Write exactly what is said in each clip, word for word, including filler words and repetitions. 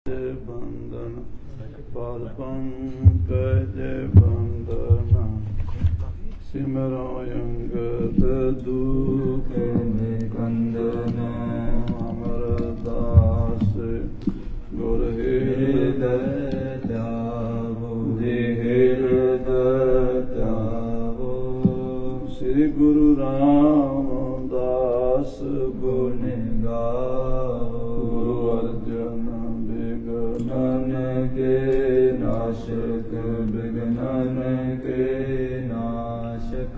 ਬੰਦਨ ਪਾਦ ਪੰਕਜ ਬੰਦਨ ਸਿਮਰੋ ਅੰਗਦ ਦੁਖ ਨਿਕੰਦਨ ਅਮਰਦਾਸ ਗੁਰ ਹਿਰਦੈ ਧਿਆਵੋ ਜੀ ਹਿਰਦੈ ਧਿਆਵੋ ਸ੍ਰੀ ਗੁਰੂ ਰਾਮਦਾਸ ਗੁਣ ਗਾਵੋ ਗੁਰੂ ਅਰਜਨ ਬਿਗਨਨ ਕੇ ਨਾਸ਼ਕ ਬਿਗਨਨ ਕੇ ਨਾਸ਼ਕ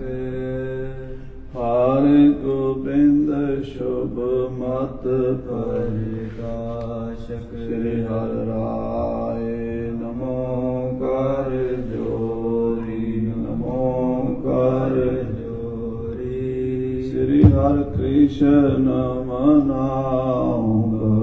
ਹਰਿ ਗੋਬਿੰਦ ਸ਼ੁਭ ਮਤ ਪ੍ਰਕਾਸ਼ਕ ਸ੍ਰੀ ਹਰਿ ਰਾਏ ਨਮੋ ਕਰ ਜੋਰੀ ਨਮੋ ਕਰ ਜੋਰੀ ਸ੍ਰੀ ਹਰਿ ਕ੍ਰਿਸ਼ਨ ਨਾਮ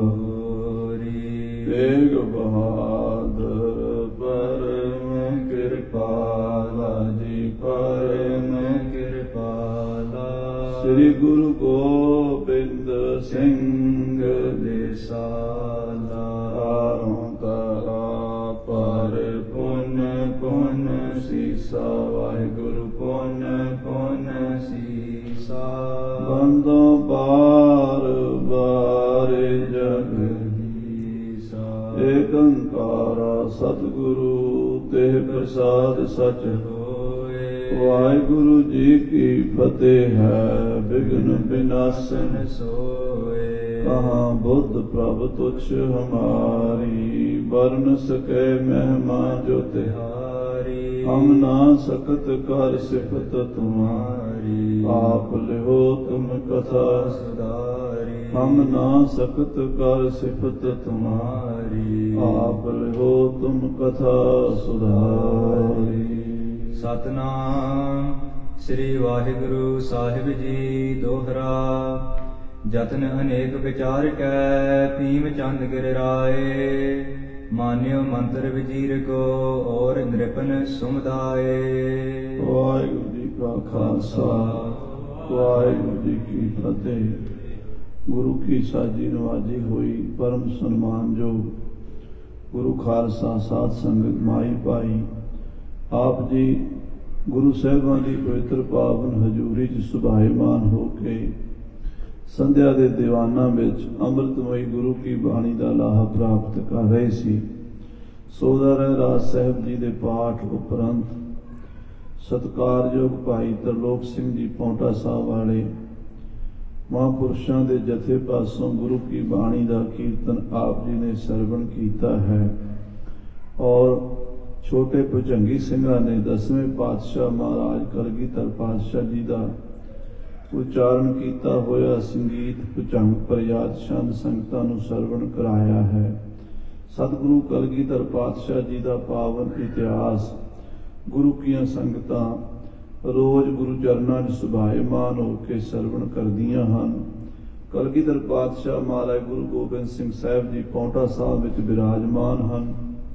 ਗੌਰੀ ਤੇਗ ਬਹਾਦਰ ਪਰਮ ਕਿਰਪਾਲਾ ਜੀ ਪਰਮ ਕਿਰਪਾਲਾ ਸ੍ਰੀ ਗੁਰੂ ਗੋਬਿੰਦ ਸਿੰਘ ਦੇਸਾਲਾ ਤਰਾ ਪਰ ਪੁਨ ਪੁਨ ਸੀਸਾ ਵਾਹਿਗੁਰੂ ਪੁਨ ਪੁਨ ਸੀਸਾ ਬੰਦੋ ਬਾਰ ਬਾਰ ਜਗਦੀਸਾ ਏਕ ਓੰਕਾਰ ਸਤਿਗੁਰੂ ਤੇ ਪ੍ਰਸਾਦ ਸਚ ਹੋਏ ਵਾਹਿਗੁਰੂ ਜੀ ਕੀ ਫਤਿਹ ਹੈ ਬਿਘਨ ਬਿਨਾਸਨ ਸੋਏ ਕਹਾਂ ਬੁੱਧ ਪ੍ਰਭ ਤੁਛ ਹਮਾਰੀ ਬਰਨ ਸਕੈ ਮਹਿਮਾ ਜੋ ਤਿਹਾਰੀ ਹਮ ਨਾ ਸਕਤ ਕਰ ਸਿਫਤ ਤੁਮਾਰੀ ਆਪ ਲਿਓ ਤੁਮ ਕਥਾ ਸੁਧਾਰੀ ਹਮ ਨਾ ਸਕਤ ਕਰ ਸਿਫਤ ਤੁਮਾਰੀ ਆਪ ਲਿਓ ਤੁਮ ਕਥਾ ਸੁਧਾਰੀ ਸਤਨਾਮ ਸ੍ਰੀ ਵਾਹਿਗੁਰੂ ਸਾਹਿਬ ਜੀ ਦੋਹਰਾ ਜਤਨ ਅਨੇਕ ਵਿਚਾਰ ਕੈ ਭੀਮ ਚੰਦ ਗਿਰ ਰਾਏ ਮਾਨਿਓ ਮੰਤਰ ਵਜੀਰ ਕੋ ਔਰ ਨ੍ਰਿਪਨ ਸੁਮਦਾਏ ਵਾਹਿਗੁਰੂ ਜੀ ਕਾ ਖਾਲਸਾ ਵਾਹਿਗੁਰੂ ਜੀ ਕੀ ਫਤਿਹ। ਗੁਰੂ ਕੀ ਸਾਜੀ ਨਵਾਜੀ ਹੋਈ ਪਰਮ ਸਨਮਾਨਯੋਗ ਗੁਰੂ ਖਾਲਸਾ ਸਾਧ ਸੰਗਤ ਮਾਈ ਭਾਈ ਆਪ ਜੀ ਗੁਰੂ ਸਾਹਿਬਾਂ ਦੀ ਪਵਿੱਤਰ ਪਾਵਨ ਹਜ਼ੂਰੀ 'ਚ ਸੁਭਾਏਮਾਨ ਹੋ ਕੇ ਸੰਧਿਆ ਦੇ ਦੀਵਾਨਾਂ ਵਿੱਚ ਅੰਮ੍ਰਿਤਮਈ ਗੁਰੂ ਕੀ ਬਾਣੀ ਦਾ ਲਾਹਾ ਪ੍ਰਾਪਤ ਕਰ ਰਹੇ ਸੀ। ਸੋਦਰ ਰਾਜ ਸਾਹਿਬ ਜੀ ਦੇ ਪਾਠ ਉਪਰੰਤ ਸਤਿਕਾਰਯੋਗ ਭਾਈ ਤਰਲੋਕ ਸਿੰਘ ਜੀ ਪੌਂਟਾ ਸਾਹਿਬ ਵਾਲੇ ਮਹਾਂਪੁਰਸ਼ਾਂ ਦੇ ਜਥੇ ਪਾਸੋਂ ਗੁਰੂ ਕੀ ਬਾਣੀ ਦਾ ਕੀਰਤਨ ਆਪ ਜੀ ਨੇ ਸਰਵਣ ਕੀਤਾ ਹੈ ਔਰ ਛੋਟੇ ਭੁਜੰਗੀ ਸਿੰਘਾਂ ਨੇ ਦਸਵੇਂ ਪਾਤਸ਼ਾਹ ਮਹਾਰਾਜ ਕਲਗੀਧਰ ਪਾਤਸ਼ਾਹ ਜੀ ਦਾ ਉਚਾਰਨ ਕੀਤਾ ਹੋਇਆ ਸੰਗੀਤ ਭੁਜੰਗ ਪ੍ਰਯਾਤ ਛੰਦ ਸੰਗਤਾਂ ਨੂੰ ਸਰਵਣ ਕਰਾਇਆ ਹੈ। ਸਤਿਗੁਰੂ ਕਲਗੀਧਰ ਪਾਤਸ਼ਾਹ ਜੀ ਦਾ ਪਾਵਨ ਇਤਿਹਾਸ ਗੁਰੂ ਕੀਆਂ ਸੰਗਤਾਂ ਰੋਜ਼ ਗੁਰੂ ਚਰਨਾਂ 'ਚ ਸੁਭਾਏਮਾਨ ਹੋ ਕੇ ਸਰਵਣ ਕਰਦੀਆਂ ਹਨ। ਕਲਗੀਧਰ ਪਾਤਸ਼ਾਹ ਮਹਾਰਾਜ ਗੁਰੂ ਗੋਬਿੰਦ ਸਿੰਘ ਸਾਹਿਬ ਜੀ ਪੌਂਟਾ ਸਾਹਿਬ ਵਿੱਚ ਬਿਰਾਜਮਾਨ ਹਨ।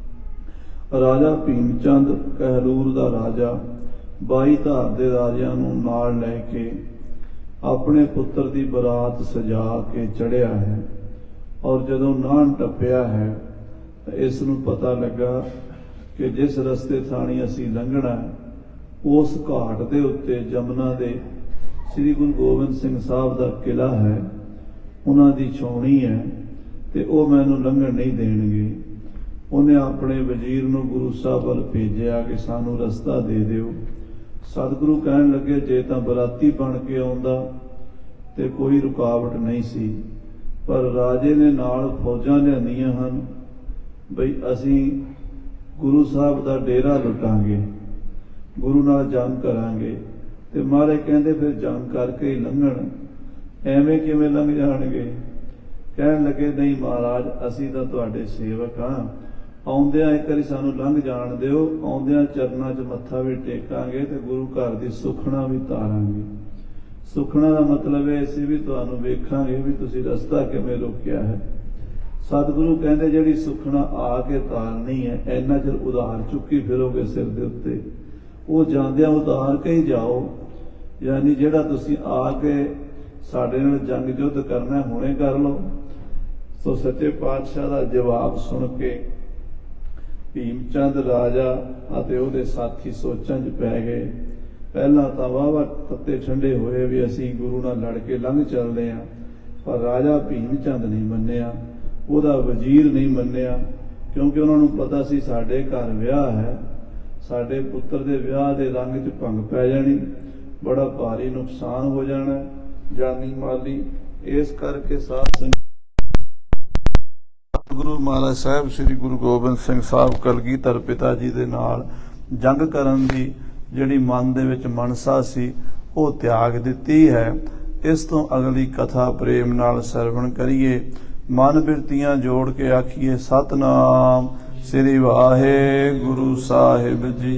ਰਾਜਾ ਭੀਮ ਚੰਦ ਕਹਿਲੂਰ ਦਾ ਰਾਜਾ ਬਾਈ ਧਾਰ ਦੇ ਰਾਜਿਆਂ ਨੂੰ ਨਾਲ ਲੈ ਕੇ ਆਪਣੇ ਪੁੱਤਰ ਦੀ ਬਰਾਤ ਸਜਾ ਕੇ ਚੜ੍ਹਿਆ ਹੈ ਔਰ ਜਦੋਂ ਨਾਨ ਟੱਪਿਆ ਹੈ ਤਾਂ ਇਸ ਨੂੰ ਪਤਾ ਲੱਗਾ ਕਿ ਜਿਸ ਰਸਤੇ ਥਾਣੀ ਅਸੀਂ ਲੰਘਣਾ ਉਸ ਘਾਟ ਦੇ ਉੱਤੇ ਜਮਨਾ ਦੇ ਸ੍ਰੀ ਗੁਰੂ ਗੋਬਿੰਦ ਸਿੰਘ ਸਾਹਿਬ ਦਾ ਕਿਲਾ ਹੈ, ਉਹਨਾਂ ਦੀ ਛਾਉਣੀ ਹੈ ਤੇ ਉਹ ਮੈਨੂੰ ਲੰਘਣ ਨਹੀਂ ਦੇਣਗੇ। ਉਹਨੇ ਆਪਣੇ ਵਜ਼ੀਰ ਨੂੰ ਗੁਰੂ ਸਾਹਿਬ ਵੱਲ ਭੇਜਿਆ ਕਿ ਸਾਨੂੰ ਰਸਤਾ ਦੇ ਦਿਓ। ਸਤਿਗੁਰੂ ਕਹਿਣ ਲੱਗੇ ਜੇ ਤਾਂ ਬਰਾਤੀ ਬਣ ਕੇ ਆਉਂਦਾ ਤੇ ਕੋਈ ਰੁਕਾਵਟ ਨਹੀਂ ਸੀ, ਪਰ ਰਾਜੇ ਨੇ ਨਾਲ ਫੌਜਾਂ ਲਿਆਂਦੀਆਂ ਹਨ ਬਈ ਅਸੀਂ ਗੁਰੂ ਸਾਹਿਬ ਦਾ ਡੇਰਾ ਲੁੱਟਾਂਗੇ, ਗੁਰੂ ਨਾਲ ਜੰਗ ਕਰਾਂਗੇ। ਤੇ ਮਹਾਰਾਜ ਕਹਿੰਦੇ ਫਿਰ ਜੰਗ ਕਰਕੇ ਹੀ ਲੰਘਣ, ਐਵੇਂ ਕਿਵੇਂ ਲੰਘ ਜਾਣਗੇ। ਕਹਿਣ ਲੱਗੇ ਨਹੀਂ ਮਹਾਰਾਜ ਅਸੀਂ ਤਾਂ ਤੁਹਾਡੇ ਸੇਵਕ ਹਾਂ, ਆਉਂਦਿਆਂ ਇੱਕ ਵਾਰੀ ਸਾਨੂੰ ਲੰਘ ਜਾਣ ਦਿਓ, ਆਉਂਦਿਆਂ ਚਰਨਾਂ 'ਚ ਮੱਥਾ ਵੀ ਟੇਕਾਂਗੇ ਤੇ ਗੁਰੂ ਘਰ ਦੀ ਸੁਖਣਾ ਵੀ ਤਾਰਾਂਗੇ। ਸੁਖਣਾ ਦਾ ਮਤਲਬ ਹੈ ਅਸੀਂ ਵੀ ਤੁਹਾਨੂੰ ਵੇਖਾਂਗੇ ਵੀ ਤੁਸੀਂ ਰਸਤਾ ਕਿਵੇਂ ਰੋਕਿਆ ਹੈ। ਸਤਿਗੁਰੂ ਕਹਿੰਦੇ ਜਿਹੜੀ ਸੁਖਣਾ ਆ ਕੇ ਤਾਰਨੀ ਹੈ ਇੰਨਾ ਚਿਰ ਉਧਾਰ ਚੁੱਕੀ ਫਿਰੋਗੇ ਸਿਰ ਦੇ ਉੱਤੇ, ਉਹ ਜਾਂਦਿਆਂ ਉਤਾਰ ਕੇ ਹੀ ਜਾਓ। ਯਾਨੀ ਜਿਹੜਾ ਤੁਸੀਂ ਆ ਕੇ ਸਾਡੇ ਨਾਲ ਜੰਗ ਯੁੱਧ ਕਰਨਾ ਹੁਣੇ ਕਰ ਲਓ। ਸੋ ਸੱਚੇ ਪਾਤਸ਼ਾਹ ਦਾ ਜਵਾਬ ਸੁਣ ਕੇ ਭੀਮ ਚੰਦ ਰਾਜਾ ਅਤੇ ਉਹਦੇ ਸਾਥੀ ਸੋਚਾਂ 'ਚ ਪੈ ਗਏ। ਪਹਿਲਾਂ ਤਾਂ ਵਾਹਵਾ ਤੱਤੇ ਠੰਡੇ ਹੋਏ ਵੀ ਅਸੀਂ ਗੁਰੂ ਨਾਲ ਲੜ ਕੇ ਲੰਘ ਚੱਲਦੇ ਹਾਂ, ਪਰ ਰਾਜਾ ਭੀਮ ਚੰਦ ਨਹੀਂ ਮੰਨਿਆ, ਉਹਦਾ ਵਜ਼ੀਰ ਨਹੀਂ ਮੰਨਿਆ, ਕਿਉਂਕਿ ਉਹਨਾਂ ਨੂੰ ਪਤਾ ਸੀ ਸਾਡੇ ਘਰ ਵਿਆਹ ਹੈ, ਸਾਡੇ ਪੁੱਤਰ ਦੇ ਵਿਆਹ ਦੇ ਰੰਗ 'ਚ ਭੰਗ ਪੈ ਜਾਣੀ, ਬੜਾ ਭਾਰੀ ਨੁਕਸਾਨ ਹੋ ਜਾਣਾ ਜਾਨੀ ਮਾਲੀ। ਇਸ ਕਰਕੇ ਸਾਧ ਸੰਗਤ ਗੁਰੂ ਮਹਾਰਾਜ ਸਾਹਿਬ ਸ੍ਰੀ ਗੁਰੂ ਗੋਬਿੰਦ ਸਿੰਘ ਸਾਹਿਬ ਕਲਗੀਧਰ ਪਿਤਾ ਜੀ ਦੇ ਨਾਲ ਜੰਗ ਕਰਨ ਦੀ ਜਿਹੜੀ ਮਨ ਦੇ ਵਿੱਚ ਮਨਸਾ ਸੀ ਉਹ ਤਿਆਗ ਦਿੱਤੀ ਹੈ। ਇਸ ਤੋਂ ਅਗਲੀ ਕਥਾ ਪ੍ਰੇਮ ਨਾਲ ਸਰਵਣ ਕਰੀਏ, ਮਨ ਬਿਰਤੀਆਂ ਜੋੜ ਕੇ ਆਖੀਏ ਸਤਨਾਮ ਸ੍ਰੀ ਵਾਹਿਗੁਰੂ ਸਾਹਿਬ ਜੀ,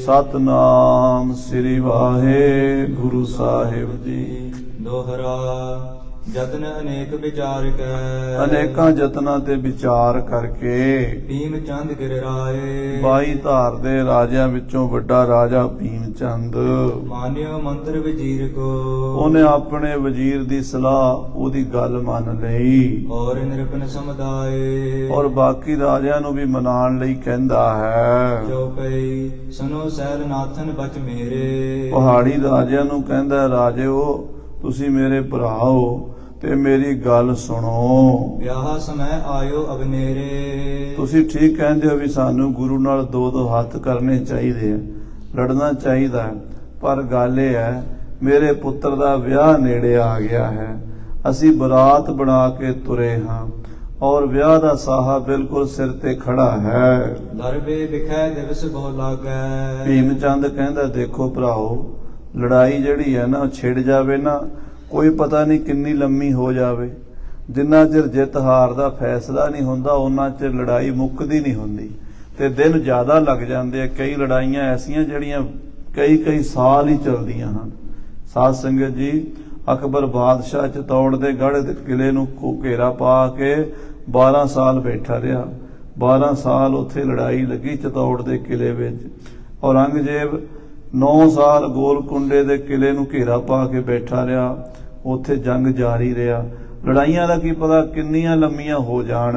ਸਤਨਾਮ ਸ੍ਰੀ ਵਾਹਿਗੁਰੂ ਸਾਹਿਬ ਜੀ। ਦੋਹਰਾ ਜਤਨ ਅਨੇਕ ਵਿਚਾਰ ਕੈ, ਅਨੇਕਾਂ ਜਤਨਾਂ ਤੇ ਵਿਚਾਰ ਕਰਕੇ ਭੀਮ ਚੰਦ ਗਿਰ ਰਾਏ, ਬਾਈ ਧਾਰ ਦੇ ਰਾਜਿਆਂ ਵਿੱਚੋਂ ਵੱਡਾ ਰਾਜਾ ਭੀਮ ਚੰਦ ਮਾਨਿਓ ਮੰਤਰ ਵਜ਼ੀਰ ਕੋ, ਉਹਨੇ ਆਪਣੇ ਵਜ਼ੀਰ ਦੀ ਸਲਾਹ ਉਹਦੀ ਗੱਲ ਮੰਨ ਲਈ ਔਰ ਨਿਰਪਨ ਸਮੁਦਾਏ, ਔਰ ਬਾਕੀ ਰਾਜਿਆਂ ਨੂੰ ਵੀ ਮਨਾਉਣ ਲਈ ਕਹਿੰਦਾ ਹੈ। ਜੋ ਪਈ ਸੁਨੋ ਸੈਲ ਨਾਥਨ ਬਚ ਮੇਰੇ, ਪਹਾੜੀ ਰਾਜਿਆਂ ਨੂੰ ਕਹਿੰਦਾ ਰਾਜਿਓ ਤੁਸੀਂ ਮੇਰੇ ਭਰਾ ਹੋ ਤੇ ਮੇਰੀ ਗੱਲ ਸੁਣੋ, ਵਿਆਹ ਸਮੈ ਆਇਓ ਅਬਨੇਰੇ, ਤੁਸੀਂ ਠੀਕ ਕਹਿੰਦੇ ਹੋ ਵੀ ਸਾਨੂੰ ਗੁਰੂ ਨਾਲ ਦੋ ਦੋ ਹੱਥ ਕਰਨੇ ਚਾਹੀਦੇ ਆ, ਲੜਨਾ ਚਾਹੀਦਾ ਹੈ, ਪਰ ਗੱਲ ਇਹ ਹੈ ਮੇਰੇ ਪੁੱਤਰ ਦਾ ਵਿਆਹ ਨੇੜੇ ਆ ਗਿਆ ਹੈ, ਅਸੀਂ ਬਰਾਤ ਬਣਾ ਕੇ ਤੁਰੇ ਹਾਂ ਔਰ ਵਿਆਹ ਦਾ ਸਾਹਾ ਬਿਲਕੁਲ ਸਿਰ ਤੇ ਖੜਾ ਹੈ। ਲਰਬੇ ਵਿਖੈ ਦਿਵਸ ਬਹੁ ਲਾਗੈ, ਭੀਮ ਚੰਦ ਕਹਿੰਦਾ ਦੇਖੋ ਭਰਾਓ, ਲੜਾਈ ਜਿਹੜੀ ਹੈ ਨਾ ਛਿੜ ਜਾਵੇ ਨਾ ਕੋਈ ਪਤਾ ਨਹੀਂ ਕਿੰਨੀ ਲੰਮੀ ਹੋ ਜਾਵੇ, ਜਿੰਨਾ ਚਿਰ ਜਿੱਤ ਹਾਰ ਦਾ ਫੈਸਲਾ ਨਹੀਂ ਹੁੰਦਾ ਉਹਨਾਂ ਚਿਰ ਲੜਾਈ ਮੁੱਕਦੀ ਨਹੀਂ ਹੁੰਦੀ ਤੇ ਦਿਨ ਜ਼ਿਆਦਾ ਲੱਗ ਜਾਂਦੇ ਆ। ਕਈ ਲੜਾਈਆਂ ਐਸੀਆਂ ਜਿਹੜੀਆਂ ਕਈ ਕਈ ਸਾਲ ਹੀ ਚੱਲਦੀਆਂ ਹਨ। ਸਾਧ ਸੰਗਤ ਜੀ, ਅਕਬਰ ਬਾਦਸ਼ਾਹ ਚਤੌੜ ਦੇ ਗੜ੍ਹ ਦੇ ਕਿਲੇ ਨੂੰ ਘੇਰਾ ਪਾ ਕੇ ਬਾਰਾਂ ਸਾਲ ਬੈਠਾ ਰਿਹਾ, ਬਾਰਾਂ ਸਾਲ ਉੱਥੇ ਲੜਾਈ ਲੱਗੀ ਚਤੌੜ ਦੇ ਕਿਲੇ ਵਿੱਚ। ਔਰੰਗਜ਼ੇਬ ਨੌ ਸਾਲ ਗੋਲਕੁੰਡੇ ਦੇ ਕਿਲੇ ਨੂੰ ਘੇਰਾ ਪਾ ਕੇ ਬੈਠਾ ਰਿਹਾ, ਉੱਥੇ ਜੰਗ ਜਾਰੀ ਰਿਹਾ। ਲੜਾਈਆਂ ਦਾ ਕੀ ਪਤਾ ਕਿੰਨੀਆਂ ਲੰਮੀਆਂ ਹੋ ਜਾਣ।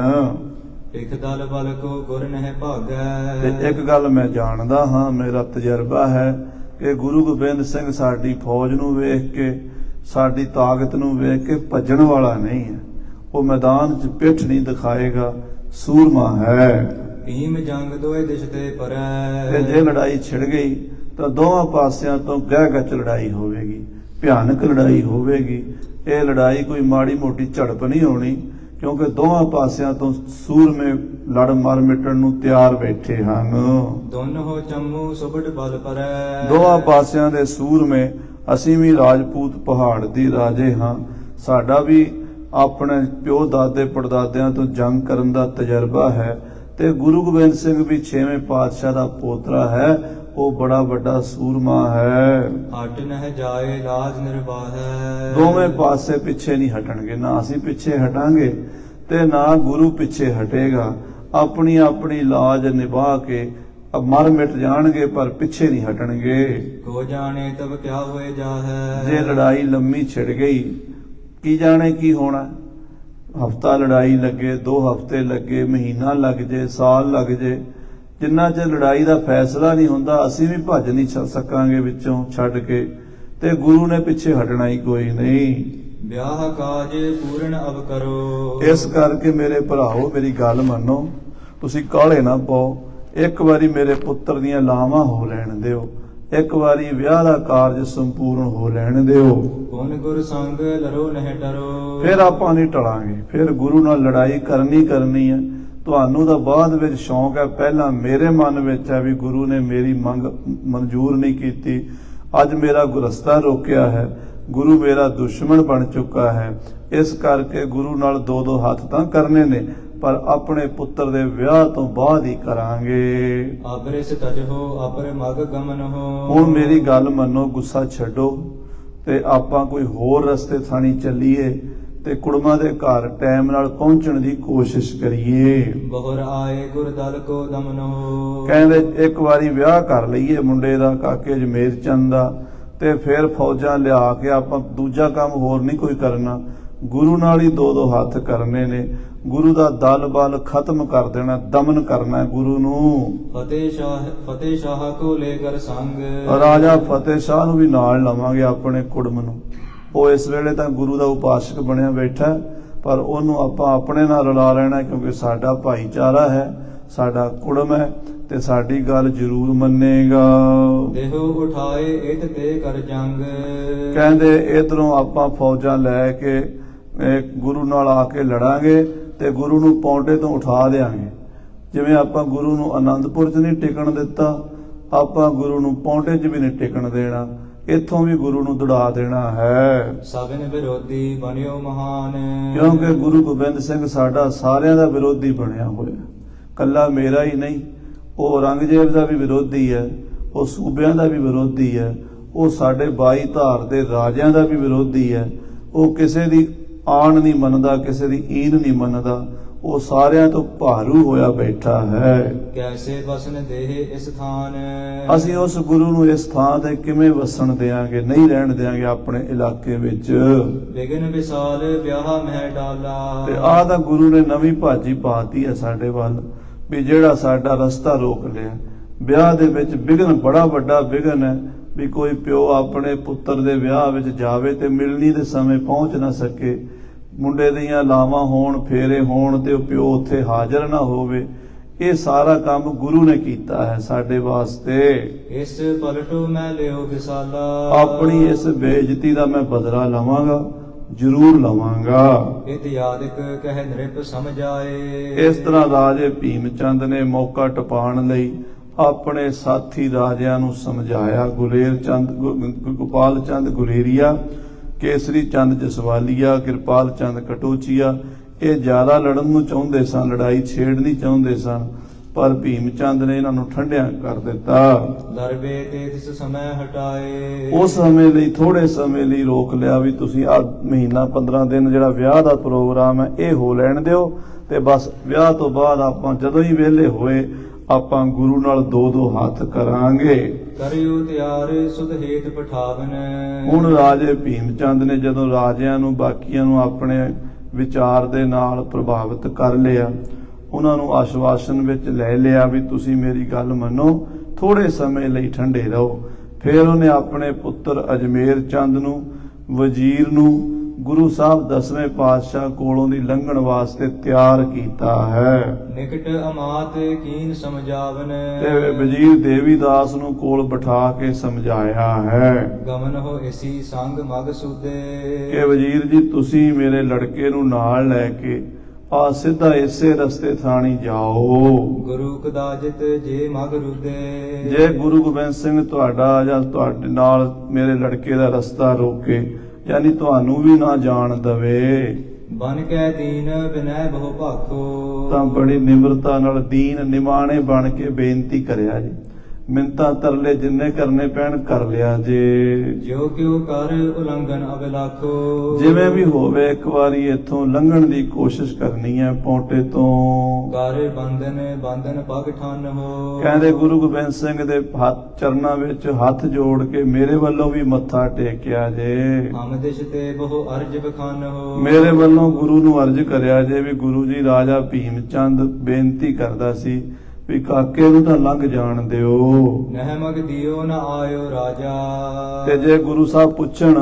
ਇਕ ਦਲ ਬਲ ਕੋ ਗੁਰ ਨਹਿ ਭਾਗੈ, ਤੇ ਇੱਕ ਗੱਲ ਮੈਂ ਜਾਣਦਾ ਹਾਂ, ਮੇਰਾ ਤਜਰਬਾ ਹੈ ਕਿ ਗੁਰੂ ਗੋਬਿੰਦ ਸਿੰਘ ਸਾਡੀ ਫੌਜ ਨੂੰ ਵੇਖ ਕੇ, ਸਾਡੀ ਤਾਕਤ ਨੂੰ ਵੇਖ ਕੇ ਭੱਜਣ ਵਾਲਾ ਨਹੀਂ ਹੈ, ਉਹ ਮੈਦਾਨ 'ਚ ਪਿੱਠ ਨਹੀਂ ਦਿਖਾਏਗਾ, ਸੂਰਮਾ ਹੈ। ਭੀਮ ਜੰਗ ਦੋਏ ਦਿਸ਼ ਤੇ ਪਰੈ, ਤੇ ਜੇ ਲੜਾਈ ਛਿੜ ਗਈ ਤਾਂ ਦੋਵਾਂ ਪਾਸਿਆਂ ਤੋਂ ਗਹਿ ਗੱਚ ਲੜਾਈ ਹੋਵੇਗੀ, ਭਿਆਨਕ ਲੜਾਈ ਹੋਵੇਗੀ। ਇਹ ਲੜਾਈ ਕੋਈ ਮਾੜੀ ਮੋਟੀ ਝੜਪ ਨਹੀਂ ਹੋਣੀ, ਕਿਉਂਕਿ ਦੋਵਾਂ ਪਾਸਿਆਂ ਤੋਂ ਸੂਰਮੇ ਲੜ ਮਰ ਮਿਟਣ ਨੂੰ ਤਿਆਰ ਬੈਠੇ ਹਨ। ਦੋਨੋਂ ਚੰਮੂ ਸੁਬਟ ਬਲ ਪਰੈ, ਦੋਵਾਂ ਪਾਸਿਆਂ ਦੇ ਸੂਰਮੇ, ਅਸੀਂ ਵੀ ਰਾਜਪੂਤ ਪਹਾੜ ਦੀ ਰਾਜੇ ਹਾਂ, ਸਾਡਾ ਵੀ ਆਪਣੇ ਪਿਓ ਦਾਦੇ ਪੜਦਾਦਿਆਂ ਤੋਂ ਜੰਗ ਕਰਨ ਦਾ ਤਜਰਬਾ ਹੈ, ਤੇ ਗੁਰੂ ਗੋਬਿੰਦ ਸਿੰਘ ਵੀ ਛੇਵੇਂ ਪਾਤਸ਼ਾਹ ਦਾ ਪੋਤਰਾ ਹੈ, ਉਹ ਬੜਾ ਵੱਡਾ ਸੂਰਮਾ ਹੈ। ਹਟ ਨਹਿ ਜਾਏ ਲਾਜ ਨਿਰਵਾਹੈ, ਦੋਵੇਂ ਪਾਸੇ ਪਿੱਛੇ ਨਹੀਂ ਹਟਣਗੇ, ਨਾ ਅਸੀਂ ਪਿੱਛੇ ਹਟਾਂਗੇ ਤੇ ਨਾ ਗੁਰੂ ਪਿੱਛੇ ਹਟੇਗਾ। ਆਪਣੀ ਆਪਣੀ ਲਾਜ ਨਿਭਾ ਕੇ ਮਰ ਮਿਟ ਜਾਣਗੇ, ਪਰ ਪਿੱਛੇ ਨਹੀਂ ਹਟਣਗੇ। ਕੋ ਜਾਣੇ ਤਬ ਕਿਆ ਹੋਏ ਜਾਹੈ, ਜੇ ਲੜਾਈ ਲੰਮੀ ਛਿੜ ਗਈ ਕੀ ਜਾਣੇ ਕੀ ਹੋਣਾ। ਹਫਤਾ ਲੜਾਈ ਲੱਗੇ, ਦੋ ਹਫਤੇ ਲੱਗੇ, ਮਹੀਨਾ ਲੱਗ ਜੇ, ਸਾਲ ਲੱਗ ਜੇ, ਜਿੰਨਾ ਚਿਰ ਲੜਾਈ ਦਾ ਫੈਸਲਾ ਨਹੀਂ ਹੁੰਦਾ ਅਸੀਂ ਵੀ ਭੱਜ ਨਹੀਂ ਸਕਾਂਗੇ ਵਿੱਚੋਂ ਛੱਡ ਕੇ, ਤੇ ਗੁਰੂ ਨੇ ਪਿੱਛੇ ਹਟਣਾ ਹੀ ਕੋਈ ਨਹੀਂ। ਵਿਆਹ ਕਾਜ ਪੂਰਨ ਅਬ ਕਰੋ, ਇਸ ਕਰਕੇ ਮੇਰੇ ਭਰਾਓ ਮੇਰੀ ਗੱਲ ਮੰਨੋ, ਤੁਸੀਂ ਕਾਹਲੇ ਨਾ ਪਾਓ, ਇੱਕ ਵਾਰੀ ਮੇਰੇ ਪੁੱਤਰ ਦੀਆਂ ਲਾਵਾਂ ਹੋ ਲੈਣ ਦਿਓ, ਇੱਕ ਵਾਰੀ ਵਿਆਹ ਦਾ ਕਾਰਜ ਸੰਪੂਰਨ ਹੋ ਲੈਣ ਦਿਓ, ਗੁਣ ਗੁਰ ਸੰਗ ਲਰੋ ਨਹਿ ਡਰੋ, ਫਿਰ ਆਪਾਂ ਨਹੀਂ ਟਲਾਂਗੇ, ਫਿਰ ਗੁਰੂ ਨਾਲ ਲੜਾਈ ਕਰਨੀ ਕਰਨੀ ਹੈ। ਤੁਹਾਨੂੰ ਤਾਂ ਬਾਅਦ ਵਿੱਚ ਸ਼ੌਂਕ ਹੈ, ਪਹਿਲਾਂ ਮੇਰੇ ਮਨ ਵਿੱਚ ਹੈ ਵੀ ਗੁਰੂ ਨੇ ਮੇਰੀ ਮੰਗ ਮਨਜ਼ੂਰ ਨਹੀਂ ਕੀਤੀ, ਅੱਜ ਮੇਰਾ ਗੁਰਸਤਾ ਰੋਕਿਆ ਹੈ, ਗੁਰੂ ਮੇਰਾ ਦੁਸ਼ਮਣ ਬਣ ਚੁੱਕਾ ਹੈ, ਇਸ ਕਰਕੇ ਗੁਰੂ ਨਾਲ ਦੋ ਦੋ ਹੱਥ ਤਾਂ ਕਰਨੇ ਨੇ, ਪਰ ਆਪਣੇ ਪੁੱਤਰ ਦੇ ਵਿਆਹ ਤੋਂ ਬਾਅਦ ਹੀ ਕਰਾਂਗੇ। ਆਬਰਿਸ ਤਜਹੋ ਆਪਰ ਮਗ ਗਮਨ ਹੋ, ਹੁਣ ਮੇਰੀ ਗੱਲ ਮੰਨੋ, ਗੁੱਸਾ ਛੱਡੋ ਤੇ ਆਪਾਂ ਕੋਈ ਹੋਰ ਰਸਤੇ ਥਾਣੀ ਚੱਲੀਏ ਤੇ ਕੁੜਮਾਂ ਦੇ ਘਰ ਟਾਈਮ ਨਾਲ ਪਹੁੰਚਣ ਦੀ ਕੋਸ਼ਿਸ਼ ਕਰੀਏ। ਬਹੁਰ ਆਏ ਗੁਰਦਲ ਕੋ ਦਮਨ ਹੋ, ਕਹਿੰਦੇ ਇੱਕ ਵਾਰੀ ਵਿਆਹ ਕਰ ਲਈਏ ਮੁੰਡੇ ਦਾ, ਕਾਕੇ ਜਮੇਰ ਚੰਦ ਦਾ, ਤੇ ਫਿਰ ਫੌਜਾਂ ਲਿਆ ਕੇ ਆਪਾਂ ਦੂਜਾ ਕੰਮ ਹੋਰ ਨਹੀਂ ਕੋਈ ਕਰਨਾ, ਗੁਰੂ ਨਾਲ ਹੀ ਦੋ ਦੋ ਹੱਥ ਕਰਨੇ ਨੇ। ਗੁਰੂ ਦਾ ਦਲ ਬਲ ਖਤਮ ਕਰ ਦੇਣਾ, ਦਮਨ ਕਰਨਾ ਗੁਰੂ ਨੂੰ। ਫਤਿਹ ਸ਼ਾਹ ਫਤਿਹ ਸ਼ਾਹ ਕੋ ਲੈ ਕਰ ਸੰਗ, ਰਾਜਾ ਫਤਿਹ ਸ਼ਾਹ ਨੂੰ ਵੀ ਨਾਲ ਲਵਾਂਗੇ ਆਪਣੇ ਕੁੜਮ ਨੂੰ। ਉਹ ਇਸ ਵੇਲੇ ਤਾਂ ਗੁਰੂ ਦਾ ਉਪਾਸਕ ਬਣਿਆ ਬੈਠਾ, ਪਰ ਉਹਨੂੰ ਆਪਾਂ ਆਪਣੇ ਨਾਲ ਰਲਾ ਲੈਣਾ, ਕਿਉਂਕਿ ਸਾਡਾ ਭਾਈਚਾਰਾ ਹੈ, ਸਾਡਾ ਕੁੜਮ ਹੈ, ਤੇ ਸਾਡੀ ਗੱਲ ਜ਼ਰੂਰ ਮੰਨੇਗਾ। ਦੇਹੋ ਉਠਾਏ ਇਤ ਤੇ ਕਰ ਜੰਗ, ਕਹਿੰਦੇ ਇਧਰੋਂ ਆਪਾਂ ਫੌਜਾਂ ਲੈ ਕੇ ਗੁਰੂ ਨਾਲ ਆ ਕੇ ਲੜਾਂਗੇ ਤੇ ਗੁਰੂ ਨੂੰ ਪੌਂਟੇ ਤੋਂ ਉਠਾ ਦੇਾਂਗੇ। ਜਿਵੇਂ ਆਪਾਂ ਗੁਰੂ ਨੂੰ ਆਨੰਦਪੁਰ 'ਚ ਨਹੀਂ ਟਿਕਣ ਦਿੱਤਾ, ਆਪਾਂ ਗੁਰੂ ਨੂੰ ਪੌਂਟੇ 'ਚ ਵੀ ਨਹੀਂ ਟਿਕਣ ਦੇਣਾ, ਇੱਥੋਂ ਵੀ ਗੁਰੂ ਨੂੰ ਦੜਾ ਦੇਣਾ ਹੈ। ਸਭਨ ਵਿਰੋਧੀ ਬਣਿਓ ਮਹਾਨ, ਕਿਉਂਕਿ ਗੁਰੂ ਗੋਬਿੰਦ ਸਿੰਘ ਸਾਡਾ ਸਾਰਿਆਂ ਦਾ ਵਿਰੋਧੀ ਬਣਿਆ ਹੋਇਆ, ਕੱਲਾ ਮੇਰਾ ਹੀ ਨਹੀਂ। ਉਹ ਔਰੰਗਜ਼ੇਬ ਦਾ ਵੀ ਵਿਰੋਧੀ ਹੈ, ਉਹ ਸੂਬਿਆਂ ਦਾ ਵੀ ਵਿਰੋਧੀ ਹੈ, ਉਹ ਸਾਡੇ ਬਾਈ ਧਾਰ ਦੇ ਰਾਜਿਆਂ ਦਾ ਵੀ ਵਿਰੋਧੀ ਹੈ। ਉਹ ਕਿਸੇ ਦੀ ਆਣ ਨਹੀਂ ਮੰਨਦਾ, ਕਿਸੇ ਦੀ ਈਨ ਨਹੀਂ ਮੰਨਦਾ, ਉਹ ਸਾਰਿਆਂ ਤੋਂ ਭਾਰੂ ਹੋਇਆ ਬੈਠਾ ਹੈ। ਕੈਸੇ ਵਸਨ ਦੇਹ ਇਸ ਥਾਨ, ਅਸੀਂ ਉਸ ਗੁਰੂ ਨੂੰ ਇਸ ਥਾਂ ਤੇ ਕਿਵੇਂ ਵਸਣ ਦੇਾਂਗੇ, ਨਹੀਂ ਰਹਿਣ ਦੇਾਂਗੇ ਆਪਣੇ ਇਲਾਕੇ ਵਿੱਚ। ਵਿਗਨ ਵਿਸਾਲ ਵਿਆਹ ਮਹਿ ਡਾਲਾ, ਤੇ ਆਹ ਤਾਂ ਗੁਰੂ ਨੇ ਨਵੀਂ ਭਾਜੀ ਪਾਤੀ ਹੈ ਸਾਡੇ ਵੱਲ, ਵੀ ਜਿਹੜਾ ਸਾਡਾ ਰਸਤਾ ਰੋਕ ਲਿਆ। ਵਿਆਹ ਦੇ ਵਿੱਚ ਵਿਘਨ ਬੜਾ ਵੱਡਾ ਵਿਘਨ ਹੈ, ਵੀ ਕੋਈ ਪਿਓ ਆਪਣੇ ਪੁੱਤਰ ਦੇ ਵਿਆਹ ਵਿੱਚ ਜਾਵੇ ਤੇ ਮਿਲਣੀ ਦੇ ਸਮੇਂ ਪਹੁੰਚ ਨਾ ਸਕੇ, ਮੁੰਡੇ ਦੀਆਂ ਲਾਵਾਂ ਹੋਣ, ਫੇਰੇ ਹੋਣ ਤੇ ਉਹ ਪਿਓ ਉੱਥੇ ਹਾਜ਼ਰ ਨਾ ਹੋਵੇ। ਇਹ ਸਾਰਾ ਕੰਮ ਗੁਰੂ ਨੇ ਕੀਤਾ ਹੈ ਸਾਡੇ ਵਾਸਤੇ। ਇਸ ਪਲਟੂ ਮੈਂ ਲਿਓ ਵਿਸਾਲਾ, ਆਪਣੀ ਇਸ ਬੇਇੱਜ਼ਤੀ ਦਾ ਮੈਂ ਬਦਲਾ ਲਵਾਂਗਾ, ਜ਼ਰੂਰ ਲਵਾਂਗਾ। ਇਤ ਯਾਦਿਕ ਕਹਿ ਨ੍ਰਿਪ ਸਮਝ ਆਏ, ਇਸ ਤਰ੍ਹਾਂ ਰਾਜੇ ਭੀਮ ਚੰਦ ਨੇ ਮੌਕਾ ਟਪਾਉਣ ਲਈ ਆਪਣੇ ਸਾਥੀ ਰਾਜਿਆਂ ਨੂੰ ਸਮਝਾਇਆ। ਗੁਲੇਰ ਚੰਦ, ਗੋਪਾਲ ਚੰਦ ਗੁਲੇਰੀਆ, ਕੇਸਰੀ ਚੰਦ ਜਸਵਾਲੀਆ, ਕਿਰਪਾਲ ਚੰਦ ਕਟੋਚੀਆ, ਇਹ ਜ਼ਿਆਦਾ ਲੜਨ ਨੂੰ ਚਾਹੁੰਦੇ ਸਨ, ਲੜਾਈ ਛੇੜਨੀ ਚਾਹੁੰਦੇ ਸਨ, ਪਰ ਭੀਮ ਚੰਦ ਨੇ ਇਹਨਾਂ ਨੂੰ ਠੰਡਿਆ ਕਰ ਦਿੱਤਾ। ਦਰਬੇ ਤੇ ਇਸ ਸਮੇਂ ਹਟਾਏ, ਉਸ ਸਮੇਂ ਲਈ ਥੋੜੇ ਸਮੇਂ ਲਈ ਰੋਕ ਲਿਆ, ਵੀ ਤੁਸੀਂ ਆ ਮਹੀਨਾ ਪੰਦਰਾਂ ਦਿਨ ਜਿਹੜਾ ਵਿਆਹ ਦਾ ਪ੍ਰੋਗਰਾਮ ਹੈ ਇਹ ਹੋ ਲੈਣ ਦਿਓ, ਤੇ ਬਸ ਵਿਆਹ ਤੋਂ ਬਾਅਦ ਆਪਾਂ ਜਦੋਂ ਹੀ ਵਿਹਲੇ ਹੋਏ ਆਪਾਂ ਗੁਰੂ ਨਾਲ ਦੋ ਦੋ ਹੱਥ ਕਰਾਂਗੇ। ਕਰਿਓ ਤਿਆਰ ਸੁਧ ਹੇਤ ਪਠਾਵਨ, ਹੁਣ ਰਾਜੇ ਭੀਮ ਚੰਦ ਨੇ ਜਦੋਂ ਰਾਜਿਆਂ ਨੂੰ, ਬਾਕੀਆਂ ਨੂੰ ਆਪਣੇ ਵਿਚਾਰ ਦੇ ਨਾਲ ਪ੍ਰਭਾਵਿਤ ਕਰ ਲਿਆ, ਉਹਨਾਂ ਨੂੰ ਆਸ਼ਵਾਸਨ ਵਿੱਚ ਲੈ ਲਿਆ ਵੀ ਤੁਸੀਂ ਮੇਰੀ ਗੱਲ ਮੰਨੋ, ਥੋੜੇ ਸਮੇਂ ਲਈ ਠੰਡੇ ਰਹੋ। ਫਿਰ ਉਹਨੇ ਆਪਣੇ ਪੁੱਤਰ ਅਜਮੇਰ ਚੰਦ ਨੂੰ, ਵਜ਼ੀਰ ਨੂੰ ਗੁਰੂ ਸਾਹਿਬ ਦਸਵੇਂ ਪਾਤਸ਼ਾਹ ਕੋਲੋਂ ਦੀ ਲੰਘਣ ਵਾਸਤੇ ਤਿਆਰ ਕੀਤਾ ਹੈ। ਨਿਕਟ ਅਮਾਤ ਕੀਨ ਸਮਝਾਵਨ, ਤੇ ਵਜ਼ੀਰ ਦੇਵੀਦਾਸ ਨੂੰ ਕੋਲ ਬਿਠਾ ਕੇ ਸਮਝਾਇਆ ਹੈ। ਗਮਨ ਹੋ ਇਸੀ ਸੰਗ ਮਗ ਸੁਦੇ, ਕਿ ਵਜ਼ੀਰ ਜੀ ਤੁਸੀਂ ਮੇਰੇ ਲੜਕੇ ਨੂੰ ਨਾਲ ਲੈ ਕੇ ਆ ਸਿੱਧਾ ਇਸੇ ਰਸਤੇ ਥਾਣੀ ਜਾਓ। ਗੁਰੂ ਕਦਾਜਿਤ ਜੇ ਮਗ ਰੁਦੇ, ਜੇ ਗੁਰੂ ਗੋਬਿੰਦ ਸਿੰਘ ਤੁਹਾਡਾ ਜਾਂ ਤੁਹਾਡੇ ਨਾਲ ਮੇਰੇ ਲੜਕੇ ਦਾ ਰਸਤਾ ਰੋਕੇ, ਯਾਨੀ ਤੁਹਾਨੂੰ ਵੀ ਨਾ ਜਾਣ ਦਵੇ, ਬਨ ਕੈ ਦੀਨ ਬਿਨੈ ਬਹੁ ਭਾਖੋ, ਤਾਂ ਬੜੀ ਨਿਮਰਤਾ ਨਾਲ ਦੀਨ ਨਿਮਾਣੇ ਬਣ ਕੇ ਬੇਨਤੀ ਕਰਿਆ ਜੀ। ਮਿੰਤਾਂ ਤਰਲੇ ਜਿੰਨੇ ਕਰਨੇ ਪੈਣ ਕਰ ਲਿਆ ਜੇ। ਜੋ ਕਿਉ ਕਰ ਉਲੰਘਣ ਅਬਲਾਖੋ, ਜਿਵੇਂ ਵੀ ਹੋਵੇ ਇੱਕ ਵਾਰੀ ਇੱਥੋਂ ਲੰਘਣ ਦੀ ਕੋਸ਼ਿਸ਼ ਕਰਨੀ ਹੈ ਪੌਂਟੇ ਤੋਂ। ਕਰ ਬੰਧਨ ਬੰਧਨ ਪਗ ਠਨ ਹੋ, ਕਹਿੰਦੇ ਗੁਰੂ ਗੋਬਿੰਦ ਸਿੰਘ ਦੇ ਹੱਥ ਚਰਨਾਂ ਵਿੱਚ ਹੱਥ ਜੋੜ ਕੇ ਮੇਰੇ ਵੱਲੋਂ ਵੀ ਮੱਥਾ ਟੇਕਿਆ ਜੇ। ਹਮ ਦਿਸ਼ ਤੇ ਬਹੁ ਅਰਜ ਬਖਾਨ ਹੋ, ਮੇਰੇ ਵੱਲੋਂ ਗੁਰੂ ਨੂੰ ਅਰਜ ਕਰਿਆ ਜੇ ਵੀ ਗੁਰੂ ਜੀ, ਰਾਜਾ ਭੀਮ ਚੰਦ ਬੇਨਤੀ ਕਰਦਾ ਸੀ ਵੀ ਕਾਕੇ ਨੂੰ ਤਾਂ ਲੰਘ ਜਾਣ ਦਿਓ। ਨਹਿ ਮਗ ਦਿਓ ਨਾ ਆਇਓ ਰਾਜਾ, ਤੇ ਜੇ ਗੁਰੂ ਸਾਹਿਬ ਪੁੱਛਣ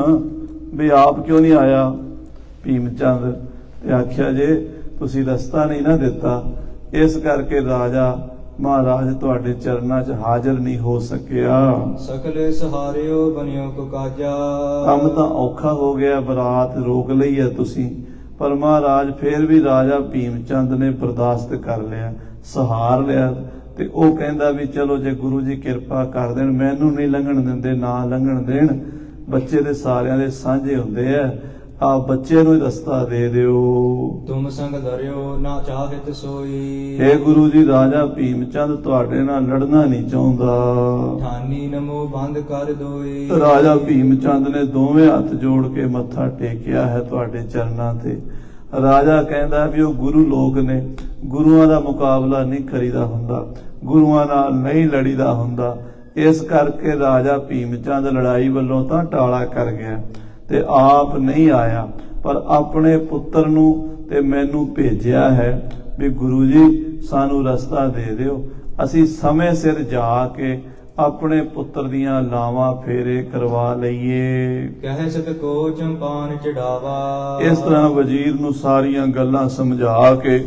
ਵੀ ਆਪ ਕਿਉਂ ਨਹੀਂ ਆਇਆ ਭੀਮ ਚੰਦ, ਤੇ ਆਖਿਆ ਜੇ ਤੁਸੀਂ ਰਸਤਾ ਨਹੀਂ ਨਾ ਦਿੱਤਾ, ਇਸ ਕਰਕੇ ਰਾਜਾ ਮਹਾਰਾਜ ਤੁਹਾਡੇ ਚਰਨਾਂ 'ਚ ਹਾਜ਼ਰ ਨਹੀਂ ਹੋ ਸਕਿਆ। ਸਕਲ ਸਹਾਰਿਓ ਬਨਿਓ ਕੋ ਕਾਜਾ, ਕੰਮ ਤਾਂ ਔਖਾ ਹੋ ਗਿਆ, ਬਰਾਤ ਰੋਕ ਲਈ ਹੈ ਤੁਸੀਂ, ਪਰ ਮਹਾਰਾਜ ਫੇਰ ਵੀ ਰਾਜਾ ਭੀਮ ਚੰਦ ਨੇ ਬਰਦਾਸ਼ਤ ਕਰ ਲਿਆ, ਸਹਾਰ ਲਿਆ। ਤੇ ਉਹ ਕਹਿੰਦਾ ਵੀ ਚਲੋ ਜੇ ਗੁਰੂ ਜੀ ਕਿਰਪਾ ਕਰ ਦੇਣ, ਮੈਨੂੰ ਨਹੀਂ ਲੰਘਣ ਦਿੰਦੇ ਨਾ ਲੰਘਣ ਦੇਣ, ਬੱਚੇ ਦੇ ਸਾਰਿਆਂ ਦੇ ਸਾਂਝੇ ਹੁੰਦੇ ਆ, ਆ ਬੱਚੇ ਨੂੰ ਹੀ ਰਸਤਾ ਦੇ ਦਿਓ। ਤੁਮ ਸੰਗ ਧਰਿਓ ਨਾ ਚਾਹਿਤ ਸੋਈ, हे ਗੁਰੂ ਜੀ, ਰਾਜਾ ਭੀਮ ਚੰਦ ਤੁਹਾਡੇ ਨਾਲ ਲੜਨਾ ਨਹੀਂ ਚਾਹੁੰਦਾ। ਠਾਨੀ ਨਮੋ ਬੰਦ ਕਰ ਦੋਈ, ਰਾਜਾ ਭੀਮ ਚੰਦ ਨੇ ਦੋਵੇਂ ਹੱਥ ਜੋੜ ਕੇ ਮੱਥਾ ਟੇਕਿਆ ਹੈ ਤੁਹਾਡੇ ਚਰਨਾਂ ਤੇ। ਰਾਜਾ ਕਹਿੰਦਾ ਵੀ ਉਹ ਗੁਰੂ ਲੋਕ ਨੇ, ਗੁਰੂਆਂ ਦਾ ਮੁਕਾਬਲਾ ਨਹੀਂ ਕਰੀਦਾ ਹੁੰਦਾ, ਗੁਰੂਆਂ ਨਾਲ ਨਹੀਂ ਲੜੀਦਾ ਹੁੰਦਾ। ਇਸ ਕਰਕੇ ਰਾਜਾ ਭੀਮ ਚੰਦ ਲੜਾਈ ਵੱਲੋਂ ਤਾਂ ਟਾਲਾ ਕਰ ਗਿਆ ਤੇ ਆਪ ਨਹੀਂ ਆਇਆ, ਪਰ ਆਪਣੇ ਪੁੱਤਰ ਨੂੰ ਤੇ ਮੈਨੂੰ ਭੇਜਿਆ ਹੈ ਵੀ ਗੁਰੂ ਜੀ ਸਾਨੂੰ ਰਸਤਾ ਦੇ ਦਿਓ, ਅਸੀਂ ਸਮੇਂ ਸਿਰ ਜਾ ਕੇ ਆਪਣੇ ਪੁੱਤਰ ਦੀਆਂ ਲਾਵਾਂ ਫੇਰੇ ਕਰਵਾ ਲਈਏ। ਕਹਿ ਸਤ ਕੋ ਚੰਪਾਨ ਚੜਾਵਾ। ਇਸ ਤਰ੍ਹਾਂ ਵਜ਼ੀਰ ਨੂੰ ਸਾਰੀਆਂ ਗੱਲਾਂ ਸਮਝਾ ਕੇ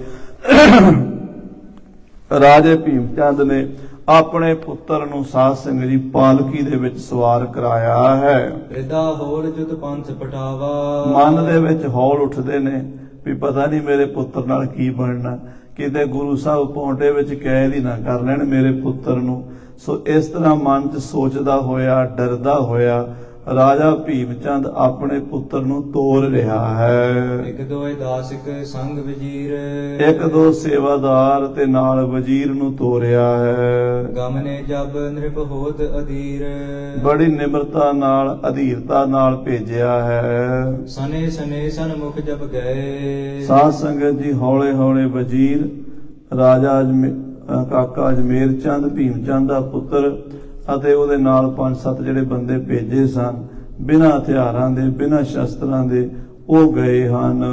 ਰਾਜੇ ਭੀਮ ਚੰਦ ਨੇ ਆਪਣੇ ਪੁੱਤਰ ਨੂੰ ਸਾਧ ਸੰਗਤ ਜੀ ਪਾਲਕੀ ਦੇ ਵਿੱਚ ਸਵਾਰ ਕਰਾਇਆ ਹੈ। ਹਿਰਦਾ ਹੋਲ ਜੁਤ ਪੰਥ ਪਟਾਵਾ। ਮਨ ਦੇ ਵਿੱਚ ਹੌਲ ਉੱਠਦੇ ਨੇ ਵੀ ਪਤਾ ਨਹੀਂ ਮੇਰੇ ਪੁੱਤਰ ਨਾਲ ਕੀ ਬਣਨਾ, ਕਿਤੇ ਗੁਰੂ ਸਾਹਿਬ ਪੌਂਟੇ ਵਿੱਚ ਕੈਦ ਹੀ ਨਾ ਕਰ ਲੈਣ ਮੇਰੇ ਪੁੱਤਰ ਨੂੰ। ਸੋ ਇਸ ਤਰ੍ਹਾਂ ਮਨ 'ਚ ਸੋਚਦਾ ਹੋਇਆ, ਡਰਦਾ ਹੋਇਆ ਰਾਜਾ ਭੀਮ ਚੰਦ ਆਪਣੇ ਪੁੱਤਰ ਨੂੰ ਤੋਰ ਰਿਹਾ ਹੈ। ਇੱਕ ਦੋਏ ਦਾਸਿਕ ਸੰਗ ਵਜ਼ੀਰ। ਇੱਕ ਦੋ ਸੇਵਾਦਾਰ ਤੇ ਨਾਲ ਵਜ਼ੀਰ ਨੂੰ ਤੋਰਿਆ ਹੈ। ਗਮਨੇ ਜਬ ਨਿਰਭ ਹੋਤ ਅਧੀਰ। ਬੜੀ ਨਿਮਰਤਾ ਨਾਲ ਅਧੀਰਤਾ ਨਾਲ ਭੇਜਿਆ ਹੈ। ਸਨੇ ਸਨੇ ਸਨਮੁਖ ਜਬ ਗਏ। ਸਾਧ ਸੰਗਤ ਜੀ ਹੌਲੇ ਹੌਲੇ ਵਜ਼ੀਰ ਰਾਜਾ ਅਜਮੇ ਕਾਕਾ ਅਜਮੇਰ ਚੰਦ ਭੀਮ ਚੰਦ ਦਾ ਪੁੱਤਰ ਅਤੇ ਉਹਦੇ ਨਾਲ ਪੰਜ ਸੱਤ ਜਿਹੜੇ ਬੰਦੇ ਭੇਜੇ ਸਨ, ਬਿਨਾਂ ਹਥਿਆਰਾਂ ਦੇ ਬਿਨਾਂ ਸ਼ਸਤਰਾਂ ਦੇ ਉਹ ਗਏ ਹਨ।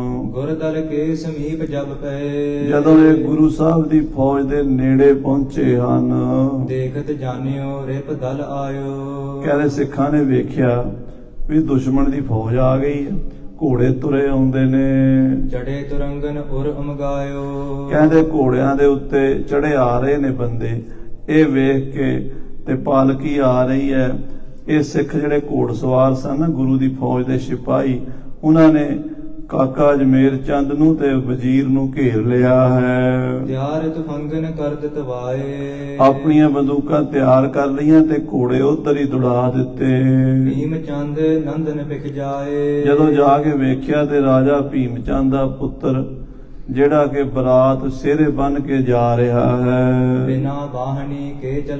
ਗੁਰਦਲ ਕੇ ਸਮੀਪ ਜਬ ਪਏ। ਜਦੋਂ ਇਹ ਗੁਰੂ ਸਾਹਿਬ ਦੀ ਫੌਜ ਦੇ ਨੇੜੇ ਪਹੁੰਚੇ ਹਨ, ਦੇਖਤ ਜਾਣਿਓ ਰਿਪ ਦਲ ਆਇਓ। ਕਹਿੰਦੇ ਸਿੱਖਾਂ ਨੇ ਵੇਖਿਆ ਵੀ ਦੁਸ਼ਮਣ ਦੀ ਫੌਜ ਆ ਗਈ ਹੈ, ਘੋੜੇ ਤੁਰੇ ਆਉਂਦੇ ਨੇ। ਚੜੇ ਤੁਰੰਗਨ ਉਰ ਉਮਗਾਇਓ। ਕਹਿੰਦੇ ਘੋੜਿਆਂ ਦੇ ਉੱਤੇ ਚੜੇ ਆ ਰਹੇ ਨੇ ਬੰਦੇ। ਇਹ ਵੇਖ ਕੇ ਤੇ ਪਾਲਕੀ ਆ ਰਹੀ ਹੈ। ਇਹ ਸਿੱਖ ਜਿਹੜੇ ਘੋੜ ਸਵਾਰ ਸਨ ਗੁਰੂ ਦੀ ਫੌਜ ਦੇ ਸਿਪਾਹੀ, ਉਹਨਾਂ ਨੇ ਕਾਕਾ ਅਜਮੇਰ ਚੰਦ ਨੂੰ ਤੇ ਵਜ਼ੀਰ ਨੂੰ ਘੇਰ ਲਿਆ ਹੈ। ਤਿਆਰ ਤੁਫੰਗਨ ਕਰ ਦਿੱਤਵਾਏ। ਆਪਣੀਆਂ ਬੰਦੂਕਾਂ ਤਿਆਰ ਕਰ ਲਈਆਂ ਤੇ ਘੋੜੇ ਉੱਧਰ ਹੀ ਦੁੜਾ ਦਿੱਤੇ। ਭੀਮ ਚੰਦ ਨੰਦਨ ਵਿਖ ਜਾਏ। ਜਦੋਂ ਜਾ ਕੇ ਵੇਖਿਆ ਤੇ ਰਾਜਾ ਭੀਮ ਚੰਦ ਦਾ ਪੁੱਤਰ ਜਿਹੜਾ ਕਿ ਬਰਾਤ ਸਿਹਰੇ ਬੰਨ ਕੇ ਜਾ ਰਿਹਾ ਹੈ, ਬਿਨਾ ਬਾਹਣੀ ਕੇ ਚਲ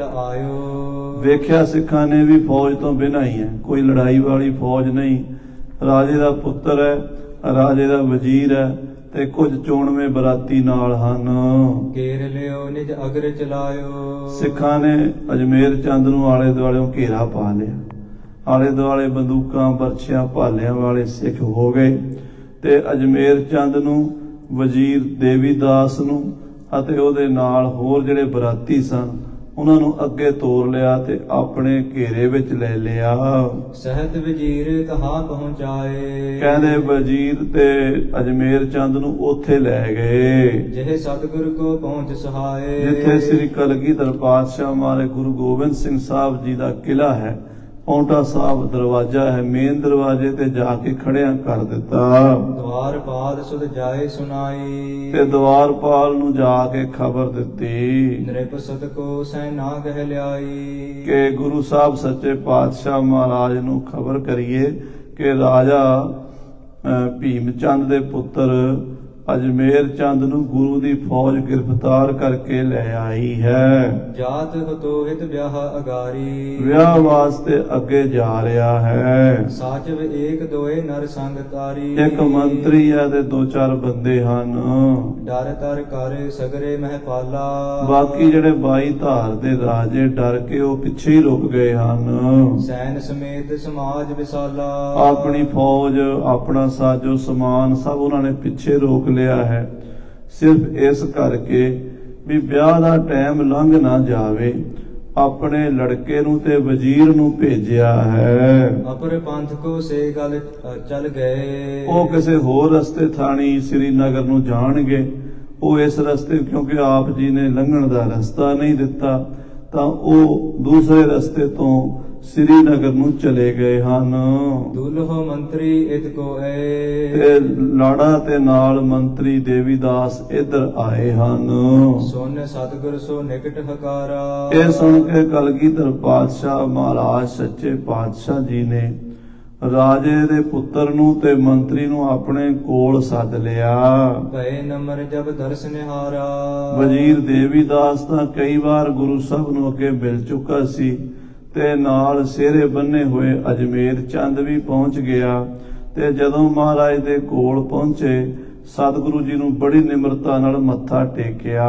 ਆਇਓ। ਵੇਖਿਆ ਸਿੱਖਾਂ ਨੇ ਵੀ ਫੌਜ ਤੋਂ ਬਿਨਾਂ ਹੀ ਹੈ, ਕੋਈ ਲੜਾਈ ਵਾਲੀ ਫੌਜ ਨਹੀਂ। ਰਾਜੇ ਦਾ ਪੁੱਤਰ ਹੈ, ਰਾਜੇ ਦਾ ਵਜ਼ੀਰ ਹੈ ਤੇ ਕੁਝ ਚੋਣਵੇਂ ਬਰਾਤੀ ਨਾਲ ਹਨ। ਘੇਰ ਲਿਓ ਨਿਜ ਅਗਰ ਚਲਾਇਓ। ਸਿੱਖਾਂ ਨੇ ਅਜਮੇਰ ਚੰਦ ਨੂੰ ਆਲੇ ਦੁਆਲਿਓਂ ਘੇਰਾ ਪਾ ਲਿਆ। ਆਲੇ ਦੁਆਲੇ ਬੰਦੂਕਾਂ ਬਰਛਿਆਂ ਭਾਲਿਆਂ ਵਾਲੇ ਸਿੱਖ ਹੋ ਗਏ ਤੇ ਅਜਮੇਰ ਚੰਦ ਨੂੰ, ਵਜ਼ੀਰ ਦੇਵੀਦਾਸ ਨੂੰ ਅਤੇ ਉਹਦੇ ਨਾਲ ਹੋਰ ਜਿਹੜੇ ਬਰਾਤੀ ਸਨ ਉਹਨਾਂ ਨੂੰ ਅੱਗੇ ਤੋਰ ਲਿਆ ਤੇ ਆਪਣੇ ਘੇਰੇ ਵਿੱਚ ਲੈ ਲਿਆ। ਸਹਿਤ ਵਜ਼ੀਰ ਕਹਾਂ ਪਹੁੰਚਾਏ। ਕਹਿੰਦੇ ਵਜ਼ੀਰ ਤੇ ਅਜਮੇਰ ਚੰਦ ਨੂੰ ਉੱਥੇ ਲੈ ਗਏ ਜਿਹੇ ਸਤਿਗੁਰ ਕੋ ਪਹੁੰਚ ਸਹਾਏ। ਜਿੱਥੇ ਸ੍ਰੀ ਕਲਗੀਧਰ ਪਾਤਸ਼ਾਹ ਮਾਰੇ ਗੁਰੂ ਗੋਬਿੰਦ ਸਿੰਘ ਸਾਹਿਬ ਜੀ ਦਾ ਕਿਲਾ ਹੈ। ਪੌਂਟਾ ਸਾਹਿਬ ਦਰਵਾਜ਼ਾ ਹੈ, ਮੇਨ ਦਰਵਾਜ਼ੇ ਤੇ ਜਾ ਕੇ ਖੜਿਆਂ ਕਰ ਦਿੱਤਾ। ਦਵਾਰਪਾਲ ਸੁਧ ਜਾਏ ਸੁਣਾਈ। ਤੇ ਦਵਾਰਪਾਲ ਨੂੰ ਜਾ ਕੇ ਖਬਰ ਦਿੱਤੀ। ਨਿਰਪ ਸਤ ਕੋ ਸੈ ਨਾ ਕਹਿ ਲਿਆਈ। ਕਿ ਗੁਰੂ ਸਾਹਿਬ ਸੱਚੇ ਪਾਤਸ਼ਾਹ ਮਹਾਰਾਜ ਨੂੰ ਖਬਰ ਕਰੀਏ ਕਿ ਰਾਜਾ ਭੀਮ ਚੰਦ ਦੇ ਪੁੱਤਰ ਅਜਮੇਰ ਚੰਦ ਨੂੰ ਗੁਰੂ ਦੀ ਫੌਜ ਗ੍ਰਿਫਤਾਰ ਕਰਕੇ ਲੈ ਆਈ ਹੈ। ਜਾਤ ਹਤੋਹਿਤ ਵਿਆਹ ਅਗਾਰੀ। ਵਿਆਹ ਵਾਸਤੇ ਅੱਗੇ ਜਾ ਰਿਹਾ ਹੈ। ਸਾਚਵ ਏਕ ਦੋਏ ਨਰ ਸੰਗ ਤਾਰੀ। ਇੱਕ ਮੰਤਰੀ ਹੈ ਤੇ ਦੋ ਚਾਰ ਬੰਦੇ ਹਨ। ਡਰ ਤਰ ਕਰ ਸਗਰੇ ਮਹਿਪਾਲਾ। ਬਾਕੀ ਜਿਹੜੇ ਬਾਈ ਧਾਰ ਦੇ ਰਾਜੇ ਡਰ ਕੇ ਉਹ ਪਿੱਛੇ ਹੀ ਰੁਕ ਗਏ ਹਨ। ਸੈਨ ਸਮੇਤ ਸਮਾਜ ਵਿਸਾਲਾ। ਆਪਣੀ ਫੌਜ ਆਪਣਾ ਸਾਜੋ ਸਮਾਨ ਸਭ ਉਹਨਾਂ ਨੇ ਪਿੱਛੇ ਰੋਕ ਲਿਆ ਹੈ, ਸਿਰਫ ਇਸ ਕਰਕੇ ਵੀ ਵਿਆਹ ਦਾ ਟਾਈਮ ਲੰਘ ਨਾ ਜਾਵੇ। ਆਪਣੇ ਲੜਕੇ ਨੂੰ ਤੇ ਵਜ਼ੀਰ ਨੂੰ ਭੇਜਿਆ ਹੈ। ਅਪਰ ਪੰਥ ਕੋ ਸੇ ਗਲ ਚਲ ਗਏ। ਉਹ ਕਿਸੇ ਹੋਰ ਰਸਤੇ ਥਾਣੀ ਸ੍ਰੀਨਗਰ ਨੂੰ ਜਾਣਗੇ। ਉਹ ਇਸ ਰਸਤੇ ਕਿਉਂਕਿ ਆਪ ਜੀ ਨੇ ਲੰਘਣ ਦਾ ਰਸਤਾ ਨਹੀਂ ਦਿੱਤਾ ਤਾਂ ਉਹ ਦੂਸਰੇ ਰਸਤੇ ਤੋਂ ਸ੍ਰੀਨਗਰ ਨੂੰ ਚਲੇ ਗਏ ਹਨ। ਦੁਲਹੋ ਮੰਤਰੀ ਇਤ ਕੋ ਏ। ਤੇ ਲਾੜਾ ਤੇ ਨਾਲ ਮੰਤਰੀ ਦੇਵੀਦਾਸ ਇੱਧਰ ਆਏ ਹਨ। ਸੁਨ ਸਤਿਗੁਰ ਸੋ ਨਿਕਟ ਹਕਾਰਾ। ਇਹ ਸੁਣ ਕੇ ਕਲਗੀਧਰ ਪਾਤਸ਼ਾਹ ਮਹਾਰਾਜ ਸੱਚੇ ਪਾਤਸ਼ਾਹ ਜੀ ਨੇ ਰਾਜੇ ਦੇ ਪੁੱਤਰ ਨੂੰ ਤੇ ਮੰਤਰੀ ਨੂੰ ਆਪਣੇ ਕੋਲ ਸੱਦ ਲਿਆ। ਭਏ ਨਮਰ ਜਬ ਦਰਸ ਨਿਹਾਰਾ। ਵਜ਼ੀਰ ਦੇਵੀਦਾਸ ਤਾਂ ਕਈ ਵਾਰ ਗੁਰੂ ਸਾਹਿਬ ਨੂੰ ਅੱਗੇ ਮਿਲ ਚੁੱਕਾ ਸੀ ਤੇ ਨਾਲ ਸਿਹਰੇ ਬੰਨੇ ਹੋਏ ਅਜਮੇਰ ਚੰਦ ਵੀ ਪਹੁੰਚ ਗਿਆ। ਤੇ ਜਦੋਂ ਮਹਾਰਾਜ ਦੇ ਕੋਲ ਪਹੁੰਚੇ ਸਤਿਗੁਰੂ ਜੀ ਨੂੰ ਬੜੀ ਨਿਮਰਤਾ ਨਾਲ ਮੱਥਾ ਟੇਕਿਆ।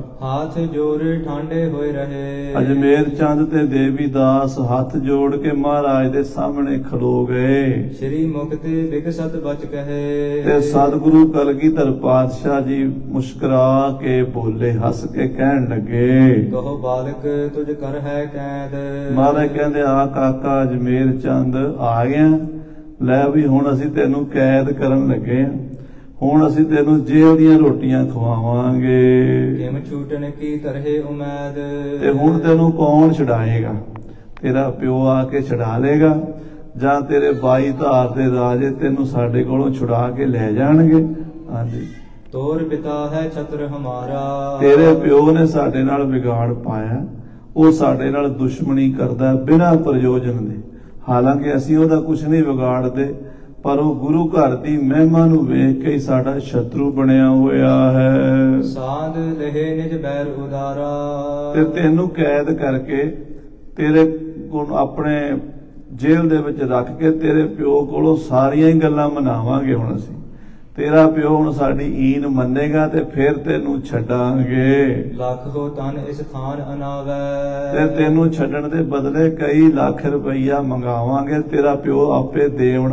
ਹਾਥ ਜੋੜ ਠਾਂਡੇ ਹੋਏ ਰਹੇ। ਅਜਮੇਰ ਚੰਦ ਤੇ ਦੇਵੀ ਦਾਸ ਹੱਥ ਜੋੜ ਕੇ ਮਹਾਰਾਜ ਦੇ ਸਾਹਮਣੇ ਖਲੋ ਗਏ। ਸ਼੍ਰੀ ਮੁਖ ਤੇ ਵਿਗਸਤ ਬਚ ਕਹੇ। ਤੇ ਸਤਿਗੁਰੂ ਕਲਗੀਧਰ ਪਾਤਸ਼ਾਹ ਜੀ ਮੁਸਕਰਾ ਕੇ ਬੋਲੇ, ਹੱਸ ਕੇ ਕਹਿਣ ਲੱਗੇ, ਕਹੋ ਬਾਲਕ ਤੁਝ ਕਰ ਹੈ ਕੈਦ। ਮਹਾਰਾਜ ਕਹਿੰਦੇ, ਆ ਕਾਕਾ ਅਜਮੇਰ ਚੰਦ ਆ ਗਿਆ, ਲੈ ਵੀ ਹੁਣ ਅਸੀਂ ਤੈਨੂੰ ਕੈਦ ਕਰਨ ਲੱਗੇ ਆ, ਹੁਣ ਅਸੀਂ ਤੈਨੂੰ ਜੇਲ੍ਹ ਦੀਆਂ ਰੋਟੀਆਂ ਖਵਾਵਾਂਗੇ। ਕਿਮ ਛੂਟਣ ਕੀ ਤਰਹਿ ਉਮੈਦ। ਤੇ ਹੁਣ ਤੈਨੂੰ ਕੌਣ ਛਡਾਏਗਾ? ਤੇਰਾ ਪਿਓ ਆ ਕੇ ਛਡਾ ਲੇਗਾ ਜਾਂ ਤੇਰੇ ਬਾਈ ਧਾਰ ਦੇ ਰਾਜੇ ਤੈਨੂੰ ਸਾਡੇ ਕੋਲੋਂ ਛੁਡਾ ਕੇ ਲੈ ਜਾਣਗੇ? ਹਾਂਜੀ, ਤੋਰ ਪਿਤਾ ਹੈ ਛਤਰ ਹਮਾਰਾ। ਤੇਰੇ ਪਿਓ ਨੇ ਸਾਡੇ ਨਾਲ ਵਿਗਾੜ ਪਾਇਆ, ਉਹ ਸਾਡੇ ਨਾਲ ਦੁਸ਼ਮਣੀ ਕਰਦਾ ਬਿਨਾਂ ਪ੍ਰਯੋਜਨ ਦੇ। ਹਾਲਾਂਕਿ ਅਸੀਂ ਉਹਦਾ ਕੁਝ ਨਹੀਂ ਵਿਗਾੜਦੇ, ਪਰ ਉਹ ਗੁਰੂ ਘਰ ਦੀ ਮਹਿਮਾ ਨੂੰ ਵੇਖ ਕੇ ਹੀ ਸਾਡਾ ਸ਼ਤਰੂ ਬਣਿਆ ਹੋਇਆ ਹੈ। ਸਾਧ ਲਹੇ ਨਿਜ ਬੈਰ ਉਦਾਰਾ। ਤੇ ਤੈਨੂੰ ਕੈਦ ਕਰਕੇ ਤੇਰੇ ਕੋਲ ਆਪਣੇ ਜੇਲ੍ਹ ਦੇ ਵਿੱਚ ਰੱਖ ਕੇ ਤੇਰੇ ਪਿਓ ਕੋਲੋਂ ਸਾਰੀਆਂ ਹੀ ਗੱਲਾਂ ਮਨਾਵਾਂਗੇ। ਹੁਣ ਅਸੀਂ ਤੇਰਾ ਪਿਓ ਹੁਣ ਸਾਡੀ ਈਨ ਮੰਨੇਗਾ ਤੇ ਫਿਰ ਤੈਨੂੰ ਛੱਡਾਂਗੇ। ਲੱਖ ਹੋ ਤਨ ਇਸ ਥਾਨ ਅਨਾਵੈ। ਤੇ ਤੈਨੂੰ ਛੱਡਣ ਦੇ ਬਦਲੇ ਕਈ ਲੱਖ ਰੁਪਈਆ ਮੰਗਾਵਾਂਗੇ, ਤੇਰਾ ਪਿਓ ਆਪੇ ਦੇਵਣ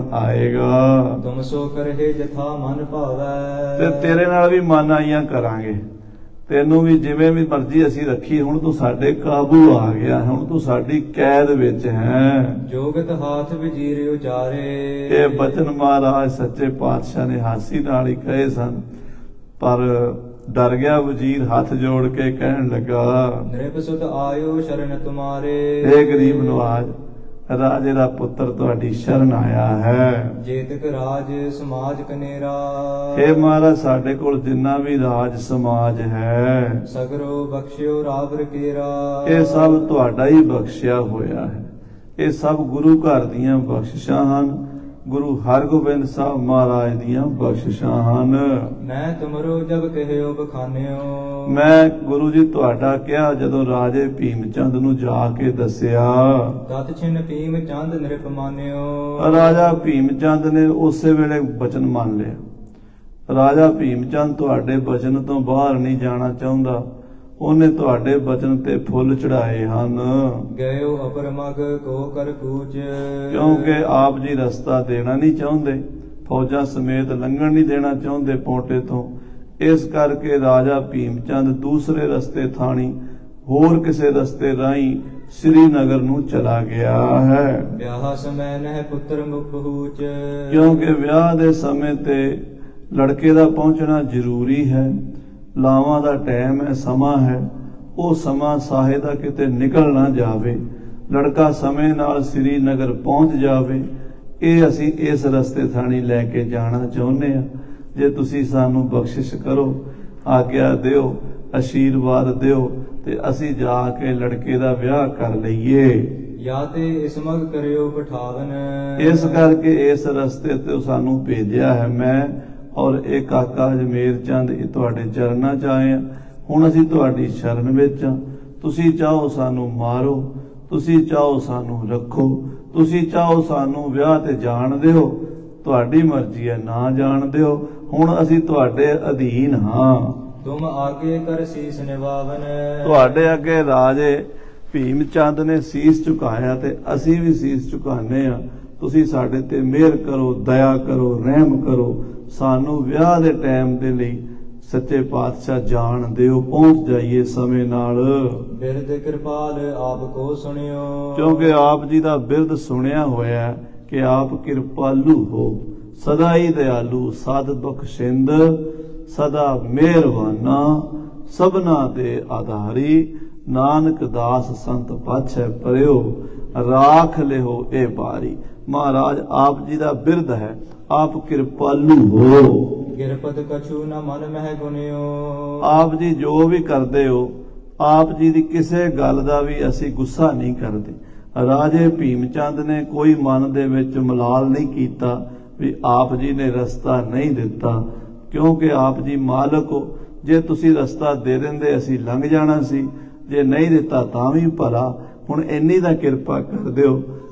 ਆਏਗਾ। ਤੁਮ ਸੋ ਕਰਹਿ ਜਥਾ ਮਨ ਭਾਵੈ। ਤੇ ਤੇਰੇ ਨਾਲ ਵੀ ਮਨ ਆਈਆਂ ਕਰਾਂਗੇ, ਤੈਨੂੰ ਵੀ ਜਿਵੇਂ ਵੀ ਮਰਜ਼ੀ ਅਸੀਂ ਰੱਖੀ, ਹੁਣ ਤੂੰ ਸਾਡੇ ਕਾਬੂ ਆ ਗਿਆ, ਹੁਣ ਤੂੰ ਸਾਡੀ ਕੈਦ ਵਿੱਚ ਹੈ। ਜੋਗਤ ਹਾਥ ਵਜੀਰ ਉਚਾਰੇ। ਇਹ ਬਚਨ ਮਹਾਰਾਜ ਸੱਚੇ ਪਾਤਸ਼ਾਹ ਨੇ ਹਾਸੀ ਨਾਲ ਹੀ ਕਹੇ ਸਨ, ਪਰ ਡਰ ਗਿਆ ਵਜ਼ੀਰ, ਹੱਥ ਜੋੜ ਕੇ ਕਹਿਣ ਲੱਗਾ, ਨਿਰਭ ਸੁਤ ਆਇਓ ਸ਼ਰਨ ਤੁਮਾਰੇ। ਇਹ ਗਰੀਬ ਨਵਾਜ, ਰਾਜੇ ਦਾ ਪੁੱਤਰ ਤੁਹਾਡੀ ਸ਼ਰਨ ਆਇਆ ਹੈ। ਜੇਤਕ ਰਾਜ ਸਮਾਜ ਕਨੇਰਾ। ਇਹ ਮਹਾਰਾਜ ਸਾਡੇ ਕੋਲ ਜਿੰਨਾ ਵੀ ਰਾਜ ਸਮਾਜ ਹੈ, ਸਗਰੋ ਬਖਸ਼ਿਓ ਰਾਬਰ ਕੇਰਾ। ਇਹ ਸਭ ਤੁਹਾਡਾ ਹੀ ਬਖਸ਼ਿਆ ਹੋਇਆ ਹੈ। ਇਹ ਸਭ ਗੁਰੂ ਘਰ ਦੀਆਂ ਬਖਸ਼ਿਸ਼ਾਂ ਹਨ, ਗੁਰੂ ਹਰਗੋਬਿੰਦ ਸਾਹਿਬ ਮਹਾਰਾਜ ਦੀਆਂ ਬਖਸ਼ਿਸ਼ਾਂ ਹਨ। ਮੈਂ ਤੁਮਰੋ ਜਬ ਕਹਿਓ ਬਖਾਨਿਓ। ਮੈਂ ਗੁਰੂ ਜੀ ਤੁਹਾਡਾ ਕਿਹਾ ਜਦੋਂ ਰਾਜੇ ਭੀਮ ਚੰਦ ਨੂੰ ਜਾ ਕੇ ਦੱਸਿਆ। ਤਤ ਛਿਨ ਭੀਮ ਚੰਦ ਨਿਰਪਮਾਨਿਓ। ਰਾਜਾ ਭੀਮ ਚੰਦ ਨੇ ਉਸੇ ਵੇਲੇ ਬਚਨ ਮੰਨ ਲਿਆ। ਰਾਜਾ ਭੀਮ ਚੰਦ ਤੁਹਾਡੇ ਬਚਨ ਤੋਂ ਬਾਹਰ ਨਹੀਂ ਜਾਣਾ ਚਾਹੁੰਦਾ, ਉਹਨੇ ਤੁਹਾਡੇ ਬਚਨ ਤੇ ਫੁੱਲ ਚੜਾਏ ਹਨ। ਗਇਓ ਅਪਰਮਗ ਕੋ ਕਰ ਕੂਚ। ਕਿਉਂਕਿ ਆਪ ਜੀ ਰਸਤਾ ਦੇਣਾ ਨਹੀਂ ਚਾਹੁੰਦੇ, ਫੌਜਾਂ ਸਮੇਤ ਲੰਘਣ ਨਹੀਂ ਦੇਣਾ ਚਾਹੁੰਦੇ ਪੌਂਟੇ ਤੋਂ। ਇਸ ਕਰਕੇ ਰਾਜਾ ਭੀਮ ਚੰਦ ਦੂਸਰੇ ਰਸਤੇ ਥਾਣੀ ਹੋਰ ਕਿਸੇ ਰਸਤੇ ਰਾਹੀਂ ਸ੍ਰੀਨਗਰ ਨੂੰ ਚਲਾ ਗਿਆ ਹੈ। ਵਿਆਹ ਸਮੇਂ ਨਹਿ ਪੁੱਤਰ ਮੁਖ ਪਹੂਚ। ਕਿਉਂਕਿ ਵਿਆਹ ਦੇ ਸਮੇਂ ਤੇ ਲੜਕੇ ਦਾ ਪਹੁੰਚਣਾ ਜ਼ਰੂਰੀ ਹੈ, ਲਾਵਾਂ ਦਾ ਟਾਈਮ ਹੈ, ਸਮਾਂ ਹੈ। ਉਹ ਸਮਾਂ ਸਾਹੇ ਦਾ ਕਿਤੇ ਨਿਕਲ ਨਾ ਜਾਵੇ, ਲੜਕਾ ਸਮੇਂ ਨਾਲ ਸ੍ਰੀਨਗਰ ਪਹੁੰਚ ਜਾਵੇ। ਇਹ ਅਸੀਂ ਇਸ ਰਸਤੇ ਥਾਣੀ ਲੈ ਕੇ ਜਾਣਾ ਚਾਹੁੰਦੇ ਹਾਂ। ਜੇ ਤੁਸੀਂ ਸਾਨੂੰ ਬਖਸ਼ਿਸ਼ ਕਰੋ, ਆਗਿਆ ਦਿਓ, ਆਸ਼ੀਰਵਾਦ ਦਿਓ ਤੇ ਅਸੀਂ ਜਾ ਕੇ ਲੜਕੇ ਦਾ ਵਿਆਹ ਕਰ ਲਈਏ। ਜਾਂ ਤੇ ਇਸਮਗ ਕਰਿਓ ਪਠਾਵਨ। ਇਸ ਕਰਕੇ ਇਸ ਰਸਤੇ ਤੇ ਸਾਨੂੰ ਭੇਜਿਆ ਹੈ। ਮੈਂ ਔਰ ਇਹ ਕਾਕਾ ਅਜਮੇਰ ਚੰਦ ਇਹ ਤੁਹਾਡੇ ਚਰਨਾਂ 'ਚ ਆਏ ਆ। ਹੁਣ ਅਸੀਂ ਤੁਹਾਡੀ ਸ਼ਰਨ ਵਿੱਚ ਆ। ਤੁਸੀਂ ਚਾਹੋ ਸਾਨੂੰ ਮਾਰੋ, ਤੁਸੀਂ ਚਾਹੋ ਸਾਨੂੰ ਰੱਖੋ, ਤੁਸੀਂ ਚਾਹੋ ਸਾਨੂੰ ਵਿਆਹ ਤੇ ਜਾਣ ਦਿਓ, ਤੁਹਾਡੀ ਮਰਜ਼ੀ ਹੈ, ਨਾ ਜਾਣ ਦਿਓ। ਹੁਣ ਅਸੀਂ ਤੁਹਾਡੇ ਅਧੀਨ ਹਾਂ। ਤੁਮ ਆਗੇ ਕਰ ਸੀਸ ਨਿਵਾਵਨ। ਤੁਹਾਡੇ ਅੱਗੇ ਰਾਜੇ ਭੀਮ ਚੰਦ ਨੇ ਸੀਸ ਝੁਕਾਇਆ ਤੇ ਅਸੀਂ ਵੀ ਸੀਸ ਝੁਕਾਉਂਦੇ ਆ। ਤੁਸੀਂ ਸਾਡੇ ਤੇ ਮਿਹਰ ਕਰੋ, ਦਇਆ ਕਰੋ, ਰਹਿਮ ਕਰੋ। ਸਾਨੂੰ ਵਿਆਹ ਦੇ ਟਾਈਮ ਦੇ ਲਈ ਸੱਚੇ ਪਾਤਸ਼ਾਹ ਜਾਣ ਦਿਓ, ਪਹੁੰਚ ਜਾਈਏ ਸਮੇਂ ਨਾਲ। ਬਿਰਦ ਕਿਰਪਾਲ ਆਪ ਕੋ ਸੁਣਿਓ। ਕਿਉਂਕਿ ਆਪ ਜੀ ਦਾ ਬਿਰਦ ਸੁਣਿਆ ਹੋਇਆ ਕਿ ਆਪ ਕਿਰਪਾਲੂ ਹੋ, ਸਦਾ ਹੀ ਦਿਆਲੂ, ਸਦ ਬਖਸ਼ਿੰਦ, ਸਦਾ ਮਿਹਰਬਾਨਾ, ਸਭਨਾ ਦੇ ਆਧਾਰੀ। ਨਾਨਕ ਦਾਸ ਸੰਤ ਪਾਛੈ ਪਰਿਓ, ਰਾਖ ਲਿਓ ਇਹ ਬਾਰੀ। ਮਹਾਰਾਜ ਆਪ ਜੀ ਦਾ ਬਿਰਦ ਹੈ, ਆਪ ਕਿਰਪਾਲੂ ਹੋ। ਕਿਰਪਤ ਕਛੂ ਨ ਮਨ ਮਹਿ ਗੁਨਿਓ। ਆਪ ਜੀ ਜੋ ਵੀ ਕਰਦੇ ਹੋ, ਆਪ ਜੀ ਦੀ ਕਿਸੇ ਗੱਲ ਦਾ ਵੀ ਅਸੀਂ ਗੁੱਸਾ ਨਹੀਂ ਕਰਦੇ। ਰਾਜੇ ਭੀਮ ਚੰਦ ਨੇ ਕੋਈ ਮਨ ਦੇ ਵਿੱਚ ਮਲਾਲ ਨਹੀਂ ਕੀਤਾ ਵੀ ਆਪ ਜੀ ਨੇ ਰਸਤਾ ਨਹੀਂ ਦਿੱਤਾ, ਕਿਉਂਕਿ ਆਪ ਜੀ ਮਾਲਕ ਹੋ। ਜੇ ਤੁਸੀਂ ਰਸਤਾ ਦੇ ਦਿੰਦੇ ਅਸੀਂ ਲੰਘ ਜਾਣਾ ਸੀ, ਜੇ ਨਹੀਂ ਦਿੱਤਾ ਤਾਂ ਵੀ ਭਲਾ। ਹੁਣ ਇੰਨੀ ਦਾ ਕਿਰਪਾ ਕਰ ਦਿਓ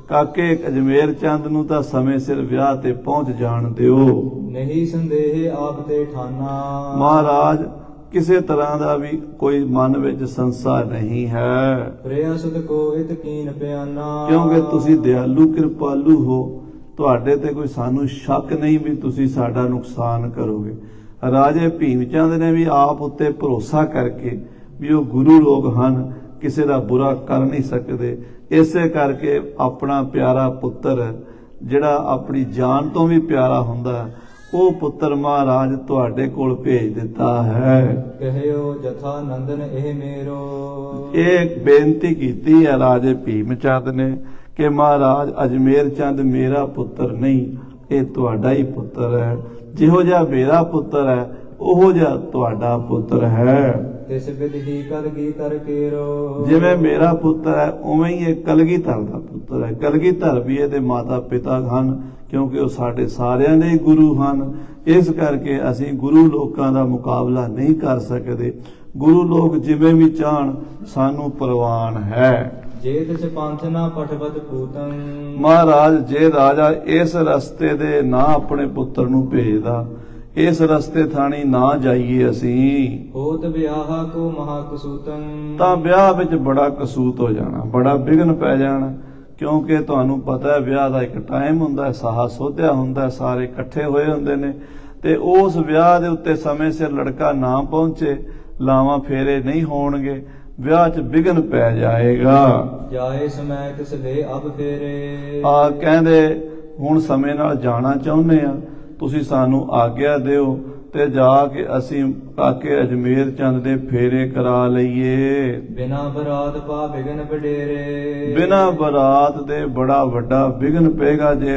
ਕਾਕੇ ਅਜਮੇਰ ਚੰਦ ਨੂੰ ਤਾਂ ਸਮੇਂ ਸਿਰ ਵਿਆਹ ਤੇ ਪਹੁੰਚ ਜਾਣ ਦਿਓ। ਨਹੀਂ ਸੰਦੇਹ ਆਪ ਤੇ ਠਾਨਾ। ਮਹਾਰਾਜ ਕਿਸੇ ਤਰ੍ਹਾਂ ਦਾ ਵੀ ਕੋਈ ਮਨ ਵਿੱਚ ਸੰਸਾ ਨਹੀਂ ਹੈ, ਪ੍ਰਿਆ ਸੁਤ ਕੋ ਇਤ ਕੀਨ ਪਿਆਨਾ। ਕਿਉਂਕਿ ਤੁਸੀਂ ਦਿਆਲੂ ਕਿਰਪਾਲੂ ਹੋ, ਤੁਹਾਡੇ ਤੇ ਕੋਈ ਸਾਨੂੰ ਸ਼ੱਕ ਨਹੀਂ ਵੀ ਤੁਸੀਂ ਸਾਡਾ ਨੁਕਸਾਨ ਕਰੋਗੇ। ਰਾਜੇ ਭੀਮ ਚੰਦ ਨੇ ਵੀ ਆਪ ਉੱਤੇ ਭਰੋਸਾ ਕਰਕੇ ਵੀ ਉਹ ਗੁਰੂ ਲੋਕ ਹਨ, ਕਿਸੇ ਦਾ ਬੁਰਾ ਕਰ ਨਹੀਂ ਸਕਦੇ, ਇਸੇ ਕਰਕੇ ਆਪਣਾ ਪਿਆਰਾ ਪੁੱਤਰ ਜਿਹੜਾ ਆਪਣੀ ਜਾਨ ਤੋਂ ਵੀ ਪਿਆਰਾ ਹੁੰਦਾ ਉਹ ਪੁੱਤਰ ਮਹਾਰਾਜ ਤੁਹਾਡੇ ਕੋਲ ਭੇਜ ਦਿੱਤਾ ਹੈ। ਕਹਿਓ ਜਥਾ ਨੰਦਨ ਇਹ ਮੇਰੋ। ਇਹ ਬੇਨਤੀ ਕੀਤੀ ਹੈ ਰਾਜੇ ਭੀਮ ਚੰਦ ਨੇ ਕਿ ਮਹਾਰਾਜ ਅਜਮੇਰ ਚੰਦ ਮੇਰਾ ਪੁੱਤਰ ਨਹੀਂ, ਇਹ ਤੁਹਾਡਾ ਹੀ ਪੁੱਤਰ ਹੈ। ਜਿਹੋ ਜਿਹਾ ਮੇਰਾ ਪੁੱਤਰ ਹੈ ਉਹੋ ਜਿਹਾ ਤੁਹਾਡਾ ਪੁੱਤਰ ਹੈ। ਤਿਸ ਵਿਧੀ ਕਲਗੀਧਰ ਕੇਰੋ। ਜਿਵੇਂ ਮੇਰਾ ਪੁੱਤਰ ਹੈ ਉਵੇਂ ਹੀ ਇਹ ਕਲਗੀਧਰ ਦਾ ਪੁੱਤਰ ਹੈ। ਕਲਗੀਧਰ ਵੀ ਇਹਦੇ ਮਾਤਾ ਪਿਤਾ ਹਨ, ਕਿਉਂਕਿ ਉਹ ਸਾਡੇ ਸਾਰਿਆਂ ਦੇ ਗੁਰੂ ਹਨ। ਇਸ ਕਰਕੇ ਅਸੀਂ ਗੁਰੂ ਲੋਕਾਂ ਦਾ ਮੁਕਾਬਲਾ ਨਹੀਂ ਕਰ ਸਕਦੇ। ਗੁਰੂ ਲੋਕ ਜਿਵੇਂ ਵੀ ਚਾਹਣ ਸਾਨੂੰ ਪ੍ਰਵਾਨ ਹੈ। ਜੇ ਤਿਸ ਪੰਥ ਨਾ ਪਠਵਤ ਪੂਤੰ। ਮਹਾਰਾਜ ਜੇ ਰਾਜਾ ਇਸ ਰਸਤੇ ਦੇ ਨਾ ਆਪਣੇ ਪੁੱਤਰ ਨੂੰ ਭੇਜਦਾ, ਇਸ ਰਸਤੇ ਥਾਣੀ ਨਾ ਜਾਈਏ ਅਸੀਂ, ਹੋਤ ਵਿਆਹ ਕੋ ਮਹਾ ਕਸੂਤੰ। ਤਾਂ ਵਿਆਹ ਵਿੱਚ ਬੜਾ ਕਸੂਤ ਹੋ ਜਾਣਾ, ਬੜਾ ਵਿਘਨ ਪੈ ਜਾਣਾ। ਕਿਉਂਕਿ ਤੁਹਾਨੂੰ ਪਤਾ ਹੈ ਵਿਆਹ ਦਾ ਇੱਕ ਟਾਈਮ ਹੁੰਦਾ, ਸਾਹਾ ਸੋਧਿਆ ਹੁੰਦਾ, ਸਾਰੇ ਇਕੱਠੇ ਹੋਏ ਹੁੰਦੇ ਨੇ, ਤੇ ਉਸ ਵਿਆਹ ਦੇ ਉੱਤੇ ਸਮੇਂ ਸਿਰ ਲੜਕਾ ਨਾ ਪਹੁੰਚੇ, ਲਾਵਾਂ ਫੇਰੇ ਨਹੀਂ ਹੋਣਗੇ, ਵਿਆਹ 'ਚ ਵਿਘਨ ਪੈ ਜਾਏਗਾ। ਜਾਏ ਸਮੈ ਤਿਸ ਲੈ ਅਬ ਫੇਰੇ। ਆ ਕਹਿੰਦੇ ਹੁਣ ਸਮੇਂ ਨਾਲ ਜਾਣਾ ਚਾਹੁੰਦੇ ਆ, ਤੁਸੀਂ ਸਾਨੂੰ ਆਗਿਆ ਦਿਓ ਤੇ ਜਾ ਕੇ ਅਸੀਂ ਕਾਕੇ ਅਜਮੇਰ ਚੰਦ ਦੇ ਫੇਰੇ ਕਰਾ ਲਈਏ। ਬਿਨਾ ਬਰਾਤ ਪਾ ਵਿਘਨ ਵਡੇਰੇ। ਬਿਨਾ ਬਰਾਤ ਦੇ ਬੜਾ ਵੱਡਾ ਵਿਘਨ ਪਏਗਾ। ਜੇ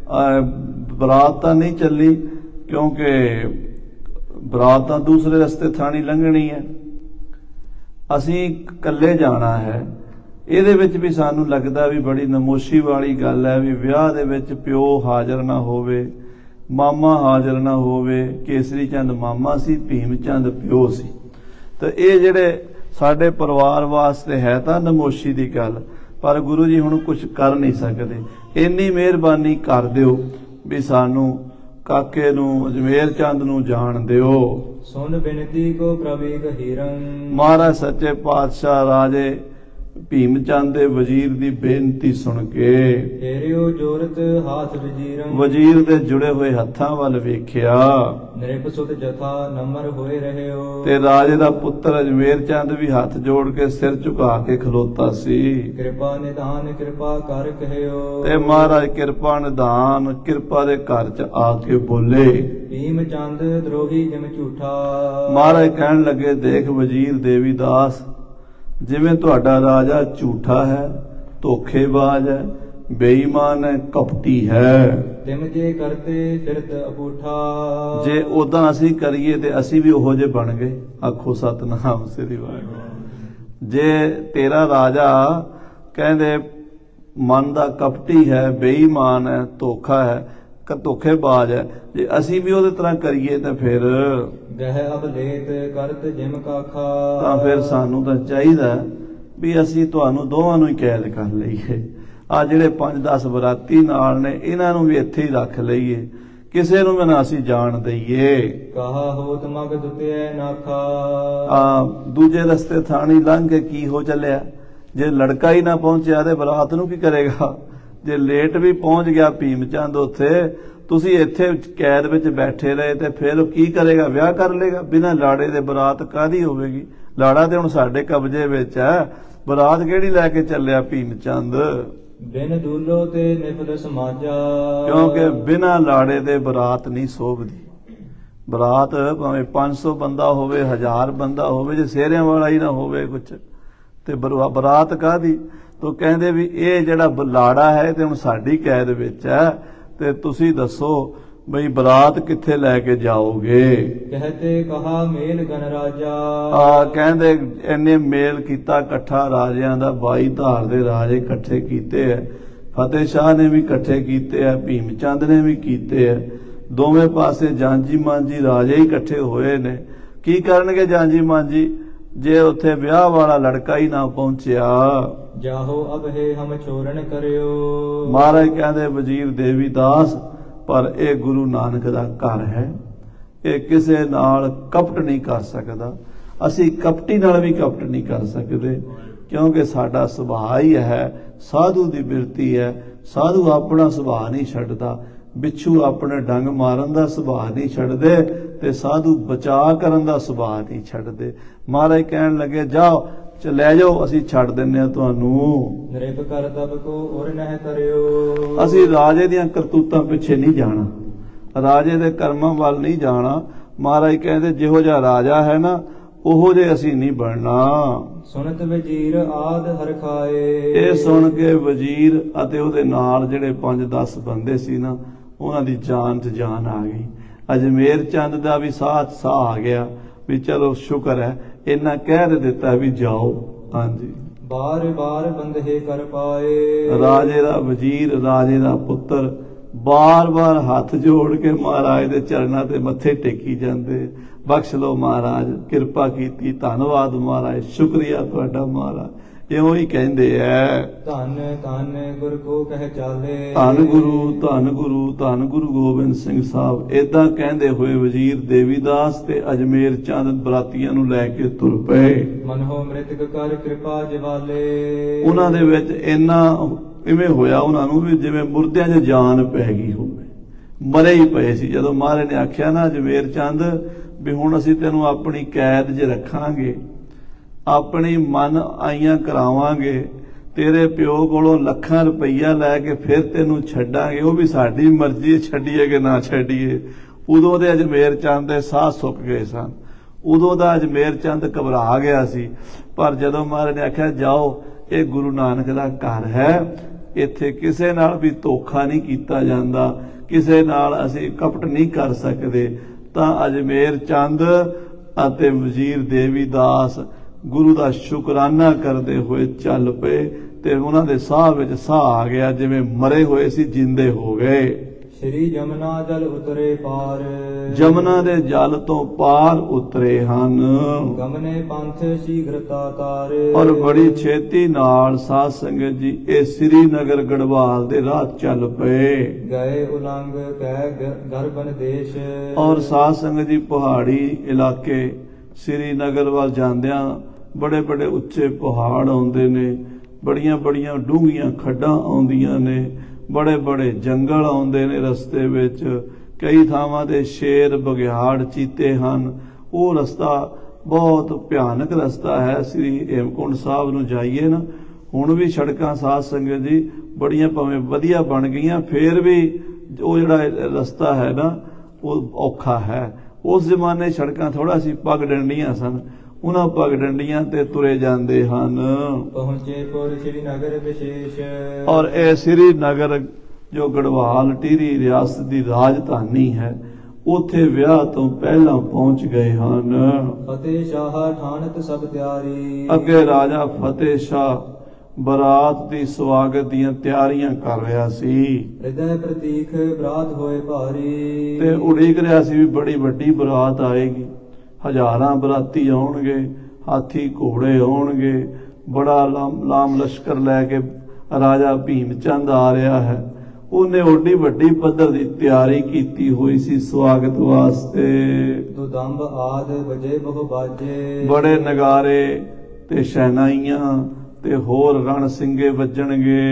ਬਰਾਤ ਤਾਂ ਨਹੀਂ ਚੱਲੀ, ਕਿਉਂਕਿ ਬਰਾਤ ਤਾਂ ਦੂਸਰੇ ਰਸਤੇ ਥਾਣੀ ਲੰਘਣੀ ਹੈ, ਅਸੀਂ ਇਕੱਲੇ ਜਾਣਾ ਹੈ। ਇਹਦੇ ਵਿੱਚ ਵੀ ਸਾਨੂੰ ਲੱਗਦਾ ਵੀ ਬੜੀ ਨਮੋਸ਼ੀ ਵਾਲੀ ਗੱਲ ਹੈ ਵੀ ਵਿਆਹ ਦੇ ਵਿੱਚ ਪਿਓ ਹਾਜ਼ਰ ਨਾ ਹੋਵੇ, ਮਾਮਾ ਹਾਜ਼ਰ ਨਾ ਹੋਵੇ। ਕੇਸਰੀ ਚੰਦ ਮਾਮਾ ਸੀ, ਭੀਮ ਚੰਦ ਪਿਓ ਸੀ। ਤੇ ਇਹ ਜਿਹੜੇ ਸਾਡੇ ਪਰਿਵਾਰ ਵਾਸਤੇ ਹੈ ਤਾਂ ਨਮੋਸ਼ੀ ਦੀ ਗੱਲ, ਪਰ ਗੁਰੂ ਜੀ ਹੁਣ ਕੁਝ ਕਰ ਨਹੀਂ ਸਕਦੇ। ਇੰਨੀ ਮਿਹਰਬਾਨੀ ਕਰ ਦਿਓ ਵੀ ਸਾਨੂੰ ਕਾਕੇ ਨੂੰ ਅਜਮੇਰ ਚੰਦ ਨੂੰ ਜਾਣ ਦਿਓ। ਸੁਣ ਬਿਨਤੀ ਕੋ ਪ੍ਰਭੀ ਗਹੀਰੰ। ਮਹਾਰਾਜ ਸੱਚੇ ਪਾਤਸ਼ਾਹ ਰਾਜੇ ਭੀਮ ਚੰਦ ਦੇ ਵਜ਼ੀਰ ਦੀ ਬੇਨਤੀ ਸੁਣ ਕੇ ਫੇਰਿਓ ਜੋਰਤ ਹਾਥ ਵਜ਼ੀਰੰ। ਵਜ਼ੀਰ ਦੇ ਜੁੜੇ ਹੋਏ ਹੱਥਾਂ ਵੱਲ ਵੇਖਿਆ, ਨਿਰਪ ਸੁਤ ਜਥਾ ਨਮਰ ਹੋਏ ਰਹਿਓ। ਤੇ ਰਾਜੇ ਦਾ ਪੁੱਤਰ ਅਜਮੇਰ ਚੰਦ ਵੀ ਹੱਥ ਜੋੜ ਕੇ ਸਿਰ ਝੁਕਾ ਕੇ ਖਲੋਤਾ ਸੀ। ਕਿਰਪਾ ਨਿਧਾਨ ਕਿਰਪਾ ਕਰ ਕਹਿਓ। ਤੇ ਮਹਾਰਾਜ ਕਿਰਪਾ ਨਿਧਾਨ ਕਿਰਪਾ ਦੇ ਘਰ 'ਚ ਆ ਕੇ ਬੋਲੇ। ਭੀਮ ਚੰਦ ਦਰੋਹੀ ਜਿਮ ਝੂਠਾ। ਮਹਾਰਾਜ ਕਹਿਣ ਲੱਗੇ, ਦੇਖ ਵਜ਼ੀਰ ਦੇਵੀਦਾਸ, ਜਿਵੇਂ ਤੁਹਾਡਾ ਰਾਜਾ ਝੂਠਾ ਹੈ, ਧੋਖੇਬਾਜ਼ ਹੈ, ਬੇਈਮਾਨ ਹੈ, ਕਪਟੀ ਹੈ, ਤਿਮ ਜੇ ਕਰਤੇ ਫਿਰਤ ਅਪੂਠਾ। ਜੇ ਉਦਾਂ ਅਸੀਂ ਕਰੀਏ ਤੇ ਅਸੀਂ ਵੀ ਉਹੋ ਜਿਹੇ ਬਣ ਗਏ। ਆਖੋ ਸਤਨਾਮ ਸ੍ਰੀ ਵਾਹਿਗੁਰੂ। ਜੇ ਤੇਰਾ ਰਾਜਾ ਕਹਿੰਦੇ ਮਨ ਦਾ ਕਪਟੀ ਹੈ, ਬੇਈਮਾਨ ਹੈ, ਧੋਖਾ ਹੈ, ਧੋਖੇਬਾਜ਼ ਹੈ, ਜੇ ਅਸੀਂ ਵੀ ਉਹਦੇ ਤਰ੍ਹਾਂ ਕਰੀਏ ਤਾਂ ਫਿਰ ਗਹਿ ਅਬ ਲੇਤ ਕਰਤ ਜਿਮ ਕਾਖਾ। ਤਾਂ ਫਿਰ ਸਾਨੂੰ ਤਾਂ ਚਾਹੀਦਾ ਵੀ ਅਸੀਂ ਤੁਹਾਨੂੰ ਦੋਵਾਂ ਨੂੰ ਹੀ ਕੈਦ ਕਰ ਲਈਏ। ਆ ਜਿਹੜੇ ਪੰਜ ਦਸ ਬਰਾਤੀ ਨਾਲ ਨੇ ਇਹਨਾਂ ਨੂੰ ਵੀ ਇੱਥੇ ਹੀ ਰੱਖ ਲਈਏ, ਕਿਸੇ ਨੂੰ ਵੀ ਨਾ ਅਸੀਂ ਜਾਣ ਦਈਏ। ਕਹਾ ਹੋਤ ਮਗ ਦੁਤਿਐ ਨਾਖਾ। ਆ ਦੂਜੇ ਰਸਤੇ ਥਾਣੀ ਲੰਘ ਕੇ ਕੀ ਹੋ ਚੱਲਿਆ? ਜੇ ਲੜਕਾ ਹੀ ਨਾ ਪਹੁੰਚਿਆ ਤੇ ਬਰਾਤ ਨੂੰ ਕੀ ਕਰੇਗਾ? ਜੇ ਲੇਟ ਵੀ ਪਹੁੰਚ ਗਿਆ ਭੀਮ ਚੰਦ ਉੱਥੇ, ਤੁਸੀਂ ਇੱਥੇ ਕੈਦ ਵਿੱਚ ਬੈਠੇ ਰਹੇ ਤੇ ਫਿਰ ਕੀ ਕਰੇਗਾ? ਵਿਆਹ ਕਰ ਲੇਗਾ। ਬਿਨਾਂ ਲਾੜੇ ਦੇ ਬਰਾਤ ਕਾਹਦੀ ਹੋਵੇਗੀ? ਲਾੜਾ ਤੇ ਹੁਣ ਸਾਡੇ ਕਬਜ਼ੇ ਵਿੱਚ ਹੈ, ਬਰਾਤ ਕਿਹੜੀ ਲੈ ਕੇ ਚੱਲਿਆ ਭੀਮ ਚੰਦ? ਬਿਨ ਦੂਲੋ ਤੇ ਨਿਫਲ ਸਮਾਜਾ। ਕਿਉਂਕਿ ਬਿਨਾਂ ਲਾੜੇ ਦੇ ਬਰਾਤ ਨਹੀਂ ਸੋਭਦੀ। ਬਰਾਤ ਭਾਵੇਂ ਪੰਜ ਸੌ ਬੰਦਾ ਹੋਵੇ, ਹਜ਼ਾਰ ਬੰਦਾ ਹੋਵੇ, ਜੇ ਸਿਹਰਿਆਂ ਵਾਲਾ ਹੀ ਨਾ ਹੋਵੇ ਕੁਛ, ਤੇ ਬਰਾਤ ਕਾਹਦੀ? ਤੋ ਕਹਿੰਦੇ ਵੀ ਇਹ ਜਿਹੜਾ ਲਾੜਾ ਹੈ ਤੇ ਹੁਣ ਸਾਡੀ ਕੈਦ ਵਿੱਚ ਹੈ, ਤੇ ਤੁਸੀਂ ਦੱਸੋ ਬਈ ਬਰਾਤ ਕਿੱਥੇ ਲੈ ਕੇ ਜਾਓਗੇ? ਕਹਤੇ ਕਹਾ ਮੇਲ ਗਨ ਰਾਜਾ। ਆ ਕਹਿੰਦੇ ਇੰਨੇ ਮੇਲ ਕੀਤਾ ਇਕੱਠਾ ਰਾਜਿਆਂ ਦਾ, ਬਾਈ ਧਾਰ ਦੇ ਰਾਜੇ ਇਕੱਠੇ ਕੀਤੇ ਐ, ਫਤਿਹ ਸ਼ਾਹ ਨੇ ਵੀ ਇਕੱਠੇ ਕੀਤੇ ਐ, ਭੀਮ ਚੰਦ ਨੇ ਵੀ ਕੀਤੇ ਐ, ਦੋਵੇਂ ਪਾਸੇ ਜਾਂਜੀ ਮਾਂਜੀ ਰਾਜੇ ਹੀ ਇਕੱਠੇ ਹੋਏ ਨੇ। ਕੀ ਕਰਨਗੇ ਜਾਂਜੀ ਮਾਂਜੀ ਜੇ ਉੱਥੇ ਵਿਆਹ ਵਾਲਾ ਲੜਕਾ ਹੀ ਨਾ ਪਹੁੰਚਿਆ? ਜਾਹੋ ਅਬ ਹੈ ਹਮ ਛੋਰਨ ਕਰਿਓ। ਮਹਾਰਾਜ ਕਹਿੰਦੇ ਵਜ਼ੀਰ ਦੇਵੀ ਦਾਸ, ਪਰ ਇਹ ਗੁਰੂ ਨਾਨਕ ਦਾ ਘਰ ਹੈ, ਇਹ ਕਿਸੇ ਨਾਲ ਕਪਟ ਨਹੀਂ ਕਰ ਸਕਦਾ। ਅਸੀਂ ਕਪਟੀ ਨਾਲ ਵੀ ਕਪਟ ਨਹੀਂ ਕਰ ਸਕਦੇ, ਕਿਉਂਕਿ ਸਾਡਾ ਸੁਭਾਅ ਹੀ ਹੈ ਸਾਧੂ ਦੀ ਬਿਰਤੀ ਹੈ। ਸਾਧੂ ਆਪਣਾ ਸੁਭਾਅ ਨਹੀਂ ਛੱਡਦਾ, ਬਿੱਛੂ ਆਪਣੇ ਡੰਗ ਮਾਰਨ ਦਾ ਸੁਭਾਅ ਨਹੀਂ ਛੱਡਦੇ, ਤੇ ਸਾਧੂ ਬਚਾਅ ਕਰਨ ਦਾ ਸੁਭਾਅ ਨਹੀਂ ਛੱਡਦੇ। ਮਹਾਰਾਜ ਕਹਿਣ ਲੱਗੇ ਜਾਓ ਲੈ ਜਾਓ, ਅਸੀਂ ਛੱਡ ਦਿੰਨੇ ਆ ਤੁਹਾਨੂੰ। ਨਿਰਭ ਕਰ ਤਬ ਕੋ ਔਰ ਨਹਿ ਕਰਿਓ। ਅਸੀਂ ਰਾਜੇ ਦੀਆਂ ਕਰਤੂਤਾਂ ਪਿੱਛੇ ਨਹੀਂ ਜਾਣਾ, ਰਾਜੇ ਦੇ ਕਰਮਾਂ ਵੱਲ ਨਹੀਂ ਜਾਣਾ। ਮਹਾਰਾਜ ਕਹਿੰਦੇ ਜਿਹੋ ਜਿਹਾ ਰਾਜਾ ਹੈ ਨਾ ਉਹੋ ਜਿਹੇ ਅਸੀਂ ਨਹੀਂ ਬਣਨਾ। ਸੁਨਤ ਵਜ਼ੀਰ ਆਦ ਹਰ ਖਾਏ। ਇਹ ਸੁਣ ਕੇ ਵਜ਼ੀਰ ਅਤੇ ਉਹਦੇ ਨਾਲ ਜਿਹੜੇ ਪੰਜ ਦਸ ਬੰਦੇ ਸੀ ਨਾ, ਉਹਨਾਂ ਦੀ ਜਾਨ 'ਚ ਜਾਨ ਆ ਗਈ। ਅਜਮੇਰ ਚੰਦ ਦਾ ਵੀ ਸਾਹ ਸਾਹ ਆ ਗਿਆ ਵੀ ਚਲੋ ਸ਼ੁਕਰ ਹੈ, ਇਹਨਾਂ ਕਹਿ ਦਿੱਤਾ ਵੀ ਜਾਓ। ਹਾਂਜੀ, ਬਾਰ ਬਾਰ ਬੰਦਹੇ ਕਰ ਪਾਏ। ਰਾਜੇ ਦਾ ਵਜ਼ੀਰ, ਰਾਜੇ ਦਾ ਪੁੱਤਰ ਬਾਰ ਬਾਰ ਹੱਥ ਜੋੜ ਕੇ ਮਹਾਰਾਜ ਦੇ ਚਰਨਾਂ ਤੇ ਮੱਥੇ ਟੇਕੀ ਜਾਂਦੇ। ਬਖਸ਼ ਲਓ ਮਹਾਰਾਜ, ਕਿਰਪਾ ਕੀਤੀ, ਧੰਨਵਾਦ ਮਹਾਰਾਜ, ਸ਼ੁਕਰੀਆ ਤੁਹਾਡਾ ਮਹਾਰਾਜ। ਇਉਂ ਹੀ ਕਹਿੰਦੇ ਐ, ਧੰਨ ਧੰਨ ਗੁਰ ਕੋ ਕਹਿ ਚਾਲੇ। ਧੰਨ ਗੁਰੂ, ਧੰਨ ਗੁਰੂ, ਧੰਨ ਗੁਰੂ ਗੋਬਿੰਦ ਸਿੰਘ ਸਾਹਿਬ। ਏਦਾਂ ਕਹਿੰਦੇ ਹੋਏ ਵਜ਼ੀਰ ਦੇਵੀਦਾਸ ਤੇ ਅਜਮੇਰ ਚੰਦ ਬਰਾਤੀਆਂ ਨੂੰ ਲੈ ਕੇ ਤੁਰ ਪਏ। ਮਨੋ ਮ੍ਰਿਤਕ ਕਰ ਕਿਰਪਾ ਜਿਵਾਲੇ। ਉਹਨਾਂ ਦੇ ਵਿੱਚ ਇੰਨਾ ਇਵੇਂ ਹੋਇਆ ਉਹਨਾਂ ਨੂੰ ਵੀ ਜਿਵੇਂ ਮੁਰਦਿਆਂ 'ਚ ਜਾਨ ਪੈ ਗਈ ਹੋਵੇ, ਮਰੇ ਹੀ ਪਏ ਸੀ। ਜਦੋਂ ਮਹਾਰਾਜ ਨੇ ਆਖਿਆ ਨਾ ਅਜਮੇਰ ਚੰਦ ਵੀ ਹੁਣ ਅਸੀਂ ਤੈਨੂੰ ਆਪਣੀ ਕੈਦ 'ਚ ਰੱਖਾਂਗੇ, ਆਪਣੀ ਮਨ ਆਈਆਂ ਕਰਾਵਾਂਗੇ, ਤੇਰੇ ਪਿਓ ਕੋਲੋਂ ਲੱਖਾਂ ਰੁਪਈਆ ਲੈ ਕੇ ਫਿਰ ਤੈਨੂੰ ਛੱਡਾਂਗੇ, ਉਹ ਵੀ ਸਾਡੀ ਮਰਜ਼ੀ ਛੱਡੀਏ ਕਿ ਨਾ ਛੱਡੀਏ। ਉਦੋਂ ਦੇ ਅਜਮੇਰ ਚੰਦ ਦੇ ਸਾਹ ਸੁੱਕ ਗਏ ਸਨ, ਉਦੋਂ ਦਾ ਅਜਮੇਰ ਚੰਦ ਘਬਰਾ ਗਿਆ ਸੀ। ਪਰ ਜਦੋਂ ਮਹਾਰਾਜ ਨੇ ਆਖਿਆ ਜਾਓ, ਇਹ ਗੁਰੂ ਨਾਨਕ ਦਾ ਘਰ ਹੈ, ਇੱਥੇ ਕਿਸੇ ਨਾਲ ਵੀ ਧੋਖਾ ਨਹੀਂ ਕੀਤਾ ਜਾਂਦਾ, ਕਿਸੇ ਨਾਲ ਅਸੀਂ ਕਪਟ ਨਹੀਂ ਕਰ ਸਕਦੇ, ਤਾਂ ਅਜਮੇਰ ਚੰਦ ਅਤੇ ਵਜ਼ੀਰ ਦੇਵੀਦਾਸ ਗੁਰੂ ਦਾ ਸ਼ੁਕਰਾਨਾ ਕਰਦੇ ਹੋਏ ਚੱਲ ਪਏ ਤੇ ਉਹਨਾਂ ਦੇ ਸਾਹ ਵਿੱਚ ਸਾਹ ਆ ਗਿਆ, ਜਿਵੇਂ ਮਰੇ ਹੋਏ ਸੀ ਜਿੰਦੇ ਹੋ ਗਏ। ਸ਼੍ਰੀ ਜਮਨਾ ਜਲ ਉਤਰੇ ਪਾਰ। ਜਮਨਾ ਦੇ ਜਲ ਤੋਂ ਪਾਰ ਉਤਰੇ ਹਨ। ਗਮਨੇ ਪੰਥ ਸ਼ੀਘਰਤਾ ਤਾਰੇ। ਔਰ ਬੜੀ ਛੇਤੀ ਨਾਲ ਸਾਧ ਸੰਗਤ ਜੀ ਇਹ ਸ੍ਰੀ ਨਗਰ ਗੜਵਾਲ ਦੇ ਰਾਹ ਚੱਲ ਪਏ। ਗਏ ਉਲੰਘ ਕਹਿ ਗਰਬਨ ਦੇਸ਼। ਔਰ ਸਾਧ ਸੰਗਤ ਜੀ ਪਹਾੜੀ ਇਲਾਕੇ ਸ੍ਰੀ ਨਗਰ ਵੱਲ ਜਾਂਦਿਆਂ ਬੜੇ ਬੜੇ ਉੱਚੇ ਪਹਾੜ ਆਉਂਦੇ ਨੇ, ਬੜੀਆਂ ਬੜੀਆਂ ਡੂੰਘੀਆਂ ਖੱਡਾਂ ਆਉਂਦੀਆਂ ਨੇ, ਬੜੇ ਬੜੇ ਜੰਗਲ ਆਉਂਦੇ ਨੇ ਰਸਤੇ ਵਿੱਚ, ਕਈ ਥਾਵਾਂ ਤੇ ਸ਼ੇਰ ਬਘਿਆੜ ਚੀਤੇ ਹਨ। ਉਹ ਰਸਤਾ ਬਹੁਤ ਭਿਆਨਕ ਰਸਤਾ ਹੈ। ਸ੍ਰੀ ਹੇਮਕੁੰਟ ਸਾਹਿਬ ਨੂੰ ਜਾਈਏ ਨਾ, ਹੁਣ ਵੀ ਸੜਕਾਂ ਸਾਧ ਸੰਗਤ ਜੀ ਬੜੀਆਂ ਭਾਵੇਂ ਵਧੀਆ ਬਣ ਗਈਆਂ, ਫੇਰ ਵੀ ਉਹ ਜਿਹੜਾ ਰਸਤਾ ਹੈ ਨਾ ਉਹ ਔਖਾ ਹੈ। ਉਸ ਜ਼ਮਾਨੇ ਸੜਕਾਂ ਥੋੜਾ ਸੀ ਪੱਗ ਡੰਡੀਆਂ ਸਨ, ਉਹਨਾਂ ਪੱਗ ਡੰਡੀਆਂ ਤੇ ਤੁਰੇ ਜਾਂਦੇ ਹਨ। ਪਹੁੰਚੇ ਪੁਰ ਸ੍ਰੀ ਨਗਰ ਵਿਸ਼ੇਸ਼। ਔਰ ਇਹ ਸ੍ਰੀ ਨਗਰ ਜੋ ਗੜਵਾਲ ਟੀਰੀ ਰਿਆਸਤ ਦੀ ਰਾਜਧਾਨੀ ਹੈ, ਉੱਥੇ ਵਿਆਹ ਤੋਂ ਪਹਿਲਾਂ ਪਹੁੰਚ ਗਏ ਹਨ। ਫਤਿਹ ਸ਼ਾਹ ਠਾਣਤ ਸਭ ਤਿਆਰੀ। ਅੱਗੇ ਰਾਜਾ ਫਤਿਹ ਸ਼ਾਹ ਬਰਾਤ ਦੀ ਸਵਾਗਤ ਦੀਆਂ ਤਿਆਰੀਆਂ ਕਰ ਰਿਹਾ ਸੀ। ਹਿਰਦੈ ਪ੍ਰਤੀਖ ਬਰਾਤ ਹੋਏ ਭਾਰੀ। ਤੇ ਉਡੀਕ ਰਿਹਾ ਸੀ ਵੀ ਬੜੀ ਵੱਡੀ ਬਰਾਤ ਆਏਗੀ, ਹਜ਼ਾਰਾਂ ਬਰਾਤੀ ਆਉਣਗੇ, ਹਾਥੀ ਘੋੜੇ ਆਉਣਗੇ, ਬੜਾ ਲਾਮ ਲਾਮ ਲਸ਼ਕਰ ਲੈ ਕੇ ਰਾਜਾ ਭੀਮ ਚੰਦ ਆ ਰਿਹਾ ਹੈ। ਉਹਨੇ ਓਡੀ ਵੱਡੀ ਪੱਧਰ ਦੀ ਤਿਆਰੀ ਕੀਤੀ ਹੋਈ ਸੀ ਸਵਾਗਤ ਵਾਸਤੇ। ਦੁਦੰਬ ਆਦ ਵਜੇ ਬਹੁ ਬਾਜੇ। ਬੜੇ ਨਗਾਰੇ ਤੇ ਸ਼ਹਿਨਾਈਆਂ ਤੇ ਹੋਰ ਰਣ ਸਿੰਘੇ ਵੱਜਣਗੇ।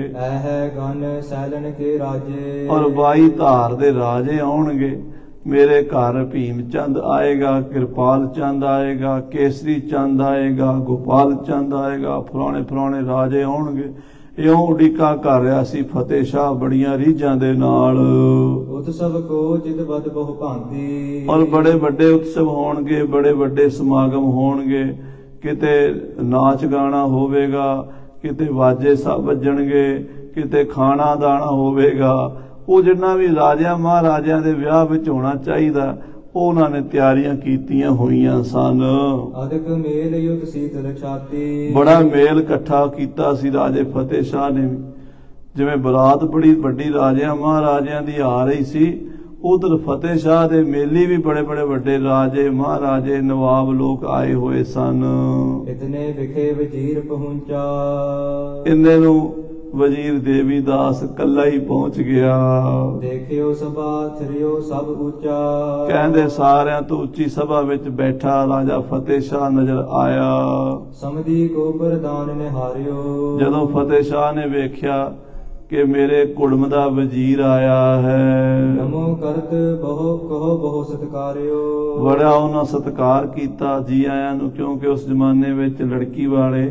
ਐ ਗਨ ਸੈਲਨ ਕੇ ਰਾਜੇ। ਔਰ ਬਾਈ ਧਾਰ ਦੇ ਰਾਜੇ ਆਉਣਗੇ। ਮੇਰੇ ਘਰ ਭੀਮ ਚੰਦ ਆਏਗਾ, ਕਿਰਪਾਲ ਚੰਦ ਆਏਗਾ, ਕੇਸਰੀ ਚੰਦ ਆਏਗਾ, ਗੋਪਾਲ ਚੰਦ ਆਏਗਾ, ਫਲਾਣੇ ਫਲਾਣੇ ਰਾਜੇ ਆਉਣਗੇ। ਇਉਂ ਉਡੀਕਾ ਕਰ ਰਿਹਾ ਸੀ ਫਤਿਹ ਸ਼ਾਹ ਬੜੀਆਂ ਰੀਝਾਂ ਦੇ ਨਾਲ। ਉਤਸਵ ਕੋ ਜਿਤ ਬਦ ਬਹੁ ਭਾਂਤੀ। ਔਰ ਬੜੇ ਵੱਡੇ ਉਤਸਵ ਹੋਣਗੇ, ਬੜੇ ਵੱਡੇ ਸਮਾਗਮ ਹੋਣਗੇ, ਕਿਤੇ ਨਾਚ ਗਾਣਾ ਹੋਵੇਗਾ, ਕਿਤੇ ਵਾਜੇ ਸਭ ਵੱਜਣਗੇ, ਕਿਤੇ ਖਾਣਾ ਦਾਣਾ ਹੋਵੇਗਾ। ਉਹ ਜਿੰਨਾ ਵੀ ਰਾਜਿਆਂ ਮਹਾਰਾਜਿਆਂ ਦੇ ਵਿਆਹ ਵਿੱਚ ਹੋਣਾ ਚਾਹੀਦਾ, ਉਹ ਉਹਨਾਂ ਨੇ ਤਿਆਰੀਆਂ ਕੀਤੀਆਂ ਹੋਈਆਂ ਸਨ। ਅਦਕ ਮੇਲ ਯੁਤ ਸੀਤਲ ਛਾਤੀ। ਬੜਾ ਮੇਲ ਇਕੱਠਾ ਕੀਤਾ ਸੀ ਰਾਜੇ ਫਤਿਹ ਸ਼ਾਹ ਨੇ। ਜਿਵੇਂ ਬਰਾਤ ਬੜੀ ਵੱਡੀ ਰਾਜਿਆਂ ਮਹਾਰਾਜਿਆਂ ਦੀ ਆ ਰਹੀ ਸੀ, ਉਧਰ ਫਤਿਹ ਸ਼ਾਹ ਦੇ ਮੇਲੀ ਵੀ ਬੜੇ ਬੜੇ ਵੱਡੇ ਰਾਜੇ ਮਹਾਰਾਜੇ ਨਵਾਬ ਲੋਕ ਆਏ ਹੋਏ ਸਨ। ਇਤਨੇ ਵਿਖੇ ਵਜ਼ੀਰ ਪਹੁੰਚਾ, ਇੰਨੇ ਨੂੰ ਵਜ਼ੀਰ ਦੇਵੀਦਾਸ ਕੱਲਾ ਹੀ ਪਹੁੰਚ ਗਿਆ। ਦੇਖਿਓ ਸਭਾ ਥਰਿਓ ਸਭ ਉੱਚਾ, ਕਹਿੰਦੇ ਸਾਰਿਆਂ ਤੋਂ ਉੱਚੀ ਸਭਾ ਵਿੱਚ ਬੈਠਾ ਰਾਜਾ ਫਤਿਹ ਸ਼ਾਹ ਨਜ਼ਰ ਆਇਆ। ਸਮਧੀ ਕੋ ਪ੍ਰਦਾਨ ਨਿਹਾਰਿਓ, ਜਦੋਂ ਫਤਿਹ ਸ਼ਾਹ ਨੇ ਵੇਖਿਆ ਕਿ ਮੇਰੇ ਕੁੜਮ ਦਾ ਵਜ਼ੀਰ ਆਇਆ ਹੈ, ਨਮੋ ਕਰਤ ਬਹੁ ਕਹੋ ਬਹੁ ਸਤਕਾਰਿਓ, ਬੜਾ ਉਹਨਾਂ ਸਤਿਕਾਰ ਕੀਤਾ ਜੀ ਆਇਆਂ ਨੂੰ, ਕਿਉਂਕਿ ਉਸ ਜ਼ਮਾਨੇ ਵਿੱਚ ਲੜਕੀ ਵਾਲੇ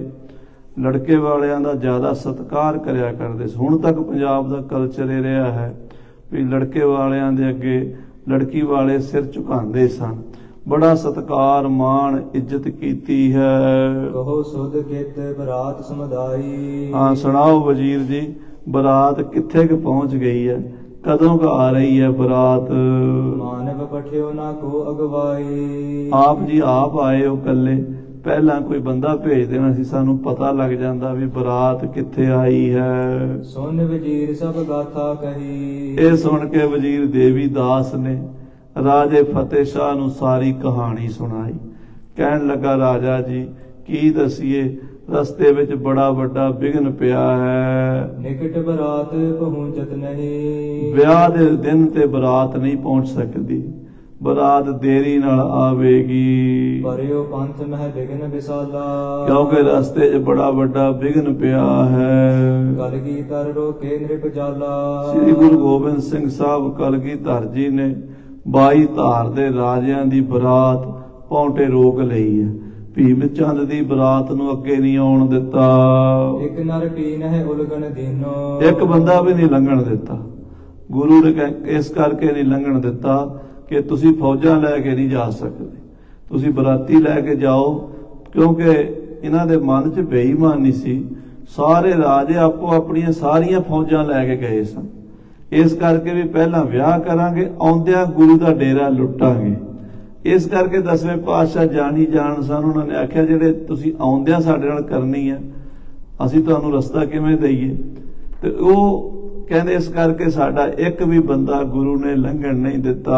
ਲੜਕੇ ਵਾਲਿਆਂ ਦਾ ਜ਼ਿਆਦਾ ਸਤਿਕਾਰ ਕਰਿਆ ਕਰਦੇ ਸੀ। ਹੁਣ ਤੱਕ ਪੰਜਾਬ ਦਾ ਕਲਚਰ ਇਹ ਰਿਹਾ ਹੈ ਵੀ ਲੜਕੇ ਵਾਲਿਆਂ ਦੇ ਅੱਗੇ ਲੜਕੀ ਵਾਲੇ ਸਿਰ ਝੁਕਾਉਂਦੇ ਸਨ। ਬੜਾ ਸਤਿਕਾਰ ਮਾਣ ਇੱਜ਼ਤ ਕੀਤੀ ਹੈ। ਕਹੋ ਸੁਧ ਕਿਤ ਬਰਾਤ ਸਮਦਾਈ, ਹਾਂ ਸੁਣਾਓ ਵਜ਼ੀਰ ਜੀ, ਬਰਾਤ ਕਿੱਥੇ ਕੁ ਪਹੁੰਚ ਗਈ ਹੈ, ਕਦੋਂ ਕੁ ਆ ਰਹੀ ਹੈ ਬਰਾਤ? ਮਾਨਵ ਪਠਿਓ ਨਾ ਕੋ ਅਗਵਾਈ, ਆਪ ਜੀ ਆਪ ਆਏ ਹੋ ਕੱਲੇ, ਪਹਿਲਾਂ ਕੋਈ ਬੰਦਾ ਭੇਜ ਦੇਣਾ ਸੀ, ਸਾਨੂੰ ਪਤਾ ਲੱਗ ਜਾਂਦਾ ਵੀ ਬਰਾਤ ਕਿੱਥੇ ਆਈ ਹੈ। ਸੁਣ ਵਜ਼ੀਰ ਸਭ ਗਾਥਾ ਕਹੀ, ਇਹ ਸੁਣ ਕੇ ਵਜ਼ੀਰ ਦੇਵੀਦਾਸ ਨੇ ਰਾਜੇ ਫਤਿਹ ਸ਼ਾਹ ਨੂੰ ਸਾਰੀ ਕਹਾਣੀ ਸੁਣਾਈ। ਕਹਿਣ ਲੱਗਾ ਰਾਜਾ ਜੀ ਕੀ ਦਸੀਏ, ਰਸਤੇ ਵਿੱਚ ਬੜਾ ਵੱਡਾ ਵਿਘਨ ਪਿਆ ਹੈ, ਨਿਕਟ ਬਰਾਤ ਪਹੁੰਚਤ ਨਹੀਂ, ਵਿਆਹ ਦੇ ਦਿਨ ਤੇ ਬਰਾਤ ਨਹੀਂ ਪਹੁੰਚ ਸਕਦੀ, ਬਰਾਤ ਦੇਰੀ ਨਾਲ ਆਵੇਗੀ। ਪਰਿਓ ਪੰਥ ਮਹਿ ਵਿਘਨ ਵਿਸਾਲਾ, ਕਿਉਂਕਿ ਰਸਤੇ 'ਚ ਬੜਾ ਵੱਡਾ ਵਿਘਨ ਪਿਆ ਹੈ। ਕਲਗੀਧਰ ਰੋਕੇ ਨ੍ਰਿਪ ਜਾਲਾ, ਸ੍ਰੀ ਗੁਰੂ ਗੋਬਿੰਦ ਸਿੰਘ ਸਾਹਿਬ ਕਲਗੀਧਰ ਜੀ ਨੇ ਬਾਈ ਧਾਰ ਦੇ ਰਾਜਿਆਂ ਦੀ ਬਰਾਤ ਪੌਂਟੇ ਰੋਕ ਲਈ ਹੈ। ਭੀਮ ਚੰਦ ਦੀ ਬਰਾਤ ਨੂੰ ਅੱਗੇ ਨਹੀਂ ਆਉਣ ਦਿੱਤਾ, ਇੱਕ ਨਰ ਟੀਨ ਹੈ ਉਲਗਣ ਦੀਨੋ, ਇੱਕ ਬੰਦਾ ਵੀ ਨਹੀਂ ਲੰਘਣ ਦਿੱਤਾ। ਗੁਰੂ ਨੇ ਇਸ ਕਰਕੇ ਨਹੀਂ ਲੰਘਣ ਦਿੱਤਾ ਕਿ ਤੁਸੀਂ ਫੌਜਾਂ ਲੈ ਕੇ ਨਹੀਂ ਜਾ ਸਕਦੇ, ਤੁਸੀਂ ਬਰਾਤੀ ਲੈ ਕੇ ਜਾਓ, ਕਿਉਂਕਿ ਇਹਨਾਂ ਦੇ ਮਨ 'ਚ ਬੇਈਮਾਨੀ ਸੀ। ਸਾਰੇ ਰਾਜੇ ਆਪੋ ਆਪਣੀਆਂ ਸਾਰੀਆਂ ਫੌਜਾਂ ਲੈ ਕੇ ਗਏ ਸਨ, ਇਸ ਕਰਕੇ ਵੀ ਪਹਿਲਾਂ ਵਿਆਹ ਕਰਾਂਗੇ, ਆਉਂਦਿਆਂ ਗੁਰੂ ਦਾ ਡੇਰਾ ਲੁੱਟਾਂਗੇ। ਇਸ ਕਰਕੇ ਦਸਵੇਂ ਪਾਤਸ਼ਾਹ ਜਾਣੀ ਜਾਣ ਸਨ, ਉਹਨਾਂ ਨੇ ਆਖਿਆ ਜਿਹੜੇ ਤੁਸੀਂ ਆਉਂਦਿਆਂ ਸਾਡੇ ਨਾਲ ਕਰਨੀ ਹੈ, ਅਸੀਂ ਤੁਹਾਨੂੰ ਰਸਤਾ ਕਿਵੇਂ ਦਈਏ? ਤੇ ਉਹ ਕਹਿੰਦੇ ਇਸ ਕਰਕੇ ਸਾਡਾ ਇੱਕ ਵੀ ਬੰਦਾ ਗੁਰੂ ਨੇ ਲੰਘਣ ਨਹੀਂ ਦਿੱਤਾ।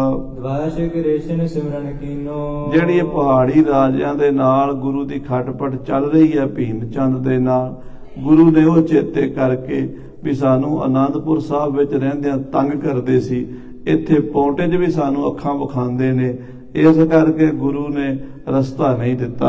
ਸਿਮਰਨ ਕੀਨੋ, ਜਿਹੜੀ ਇਹ ਪਹਾੜੀ ਰਾਜਿਆਂ ਦੇ ਨਾਲ ਗੁਰੂ ਦੀ ਖਟਪਟ ਚੱਲ ਰਹੀ ਹੈ ਭੀਮ ਚੰਦ ਦੇ ਨਾਲ, ਗੁਰੂ ਨੇ ਉਹ ਚੇਤੇ ਕਰਕੇ ਵੀ ਸਾਨੂੰ ਆਨੰਦਪੁਰ ਸਾਹਿਬ ਵਿੱਚ ਰਹਿੰਦਿਆਂ ਤੰਗ ਕਰਦੇ ਸੀ, ਇੱਥੇ ਪੌਂਟੇ 'ਚ ਵੀ ਸਾਨੂੰ ਅੱਖਾਂ ਵਿਖਾਉਂਦੇ ਨੇ, ਇਸ ਕਰਕੇ ਗੁਰੂ ਨੇ ਰਸਤਾ ਨਹੀਂ ਦਿੱਤਾ।